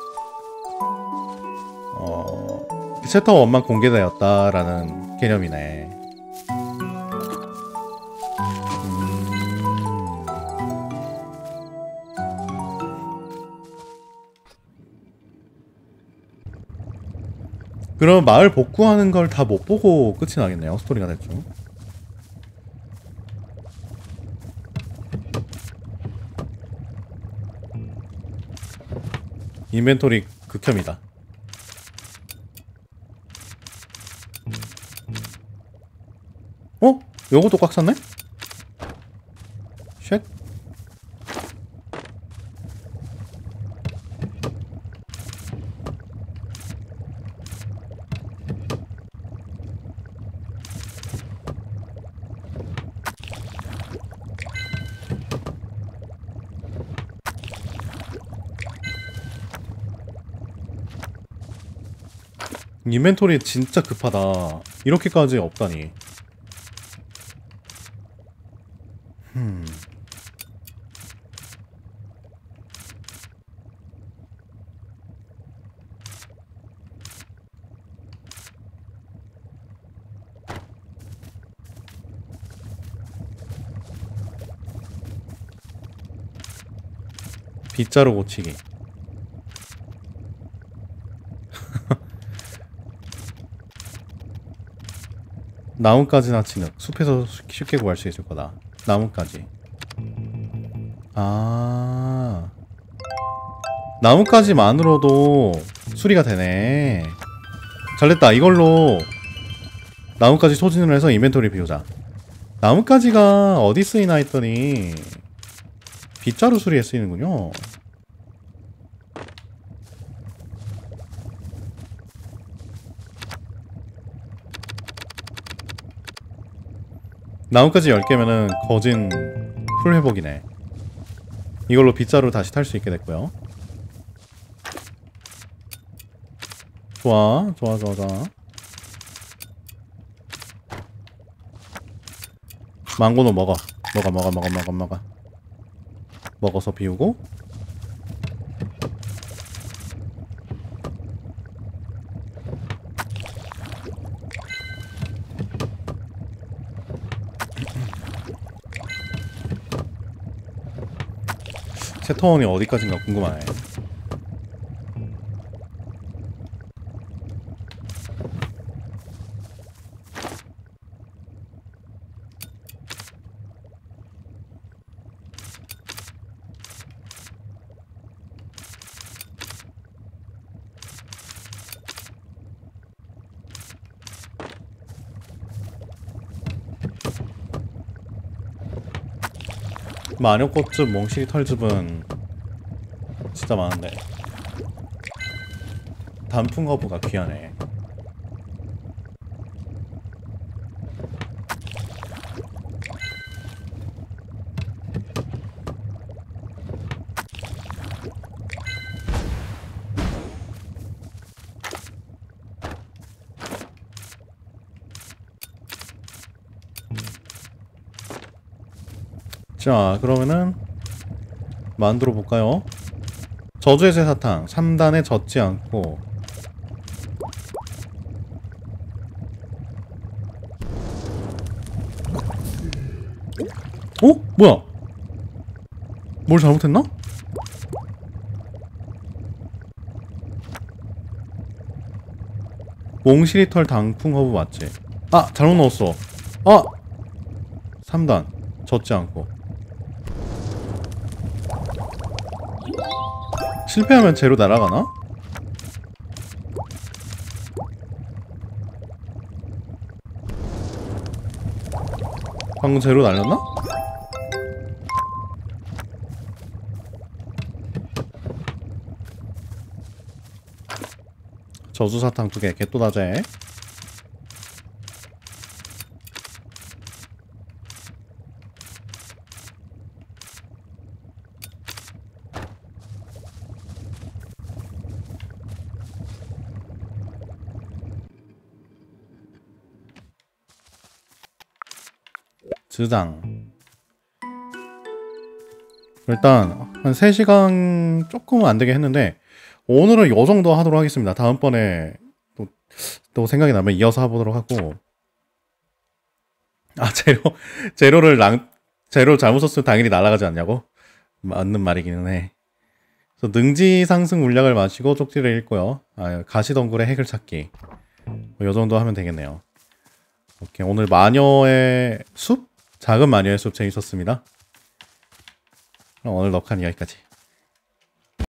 챕터 1만 공개되었다라는 개념이네. 그럼 마을 복구하는 걸 다 못 보고 끝이 나겠네요. 스토리가 대충. 인벤토리 극혐이다. 어? 요것도 꽉 찼네? 쉣. 인벤토리 진짜 급하다. 이렇게까지 없다니. 빗자루 고치기. 나뭇가지나 진흙. 숲에서 쉽게 구할 수 있을 거다. 나뭇가지. 나뭇가지만으로도 수리가 되네. 잘됐다. 이걸로 나뭇가지 소진을 해서 인벤토리 비우자. 나뭇가지가 어디 쓰이나 했더니 빗자루 수리에 쓰이는군요. 나뭇가지 10개면은 거진 풀 회복이네. 이걸로 빗자루 다시 탈 수 있게 됐고요. 좋아. 망고는 먹어. 먹어서 비우고. 채터원이 어디까지인가 궁금하네. 마녀꽃즙, 몽실이 털즙은 진짜 많은데 단풍거부가 귀하네. 자, 그러면은 만들어 볼까요? 저주의 쇠사탕 3단에 젖지 않고. 어? 뭐야? 뭘 잘못했나? 몽시리털 당풍 허브 맞지? 아! 잘못 넣었어. 아! 3단 젖지 않고. 실패하면 제로 날아가나? 방금 제로 날렸나? 저주사탕 2개 개또다제. 저장. 일단 한 3시간 조금 안되게 했는데 오늘은 요정도 하도록 하겠습니다. 다음번에 또 생각이 나면 이어서 해보도록 하고. 아, 제로를 잘못 썼으면 당연히 날아가지 않냐고? 맞는 말이기는 해. 그래서 능지 상승 물약을 마시고 쪽지를 읽고요. 아, 가시덩굴의 핵을 찾기. 요정도 하면 되겠네요. 오케이, 오늘 마녀의 숲? 작은 마녀의 숲 재밌었습니다. 그럼 오늘 녹화는 여기까지.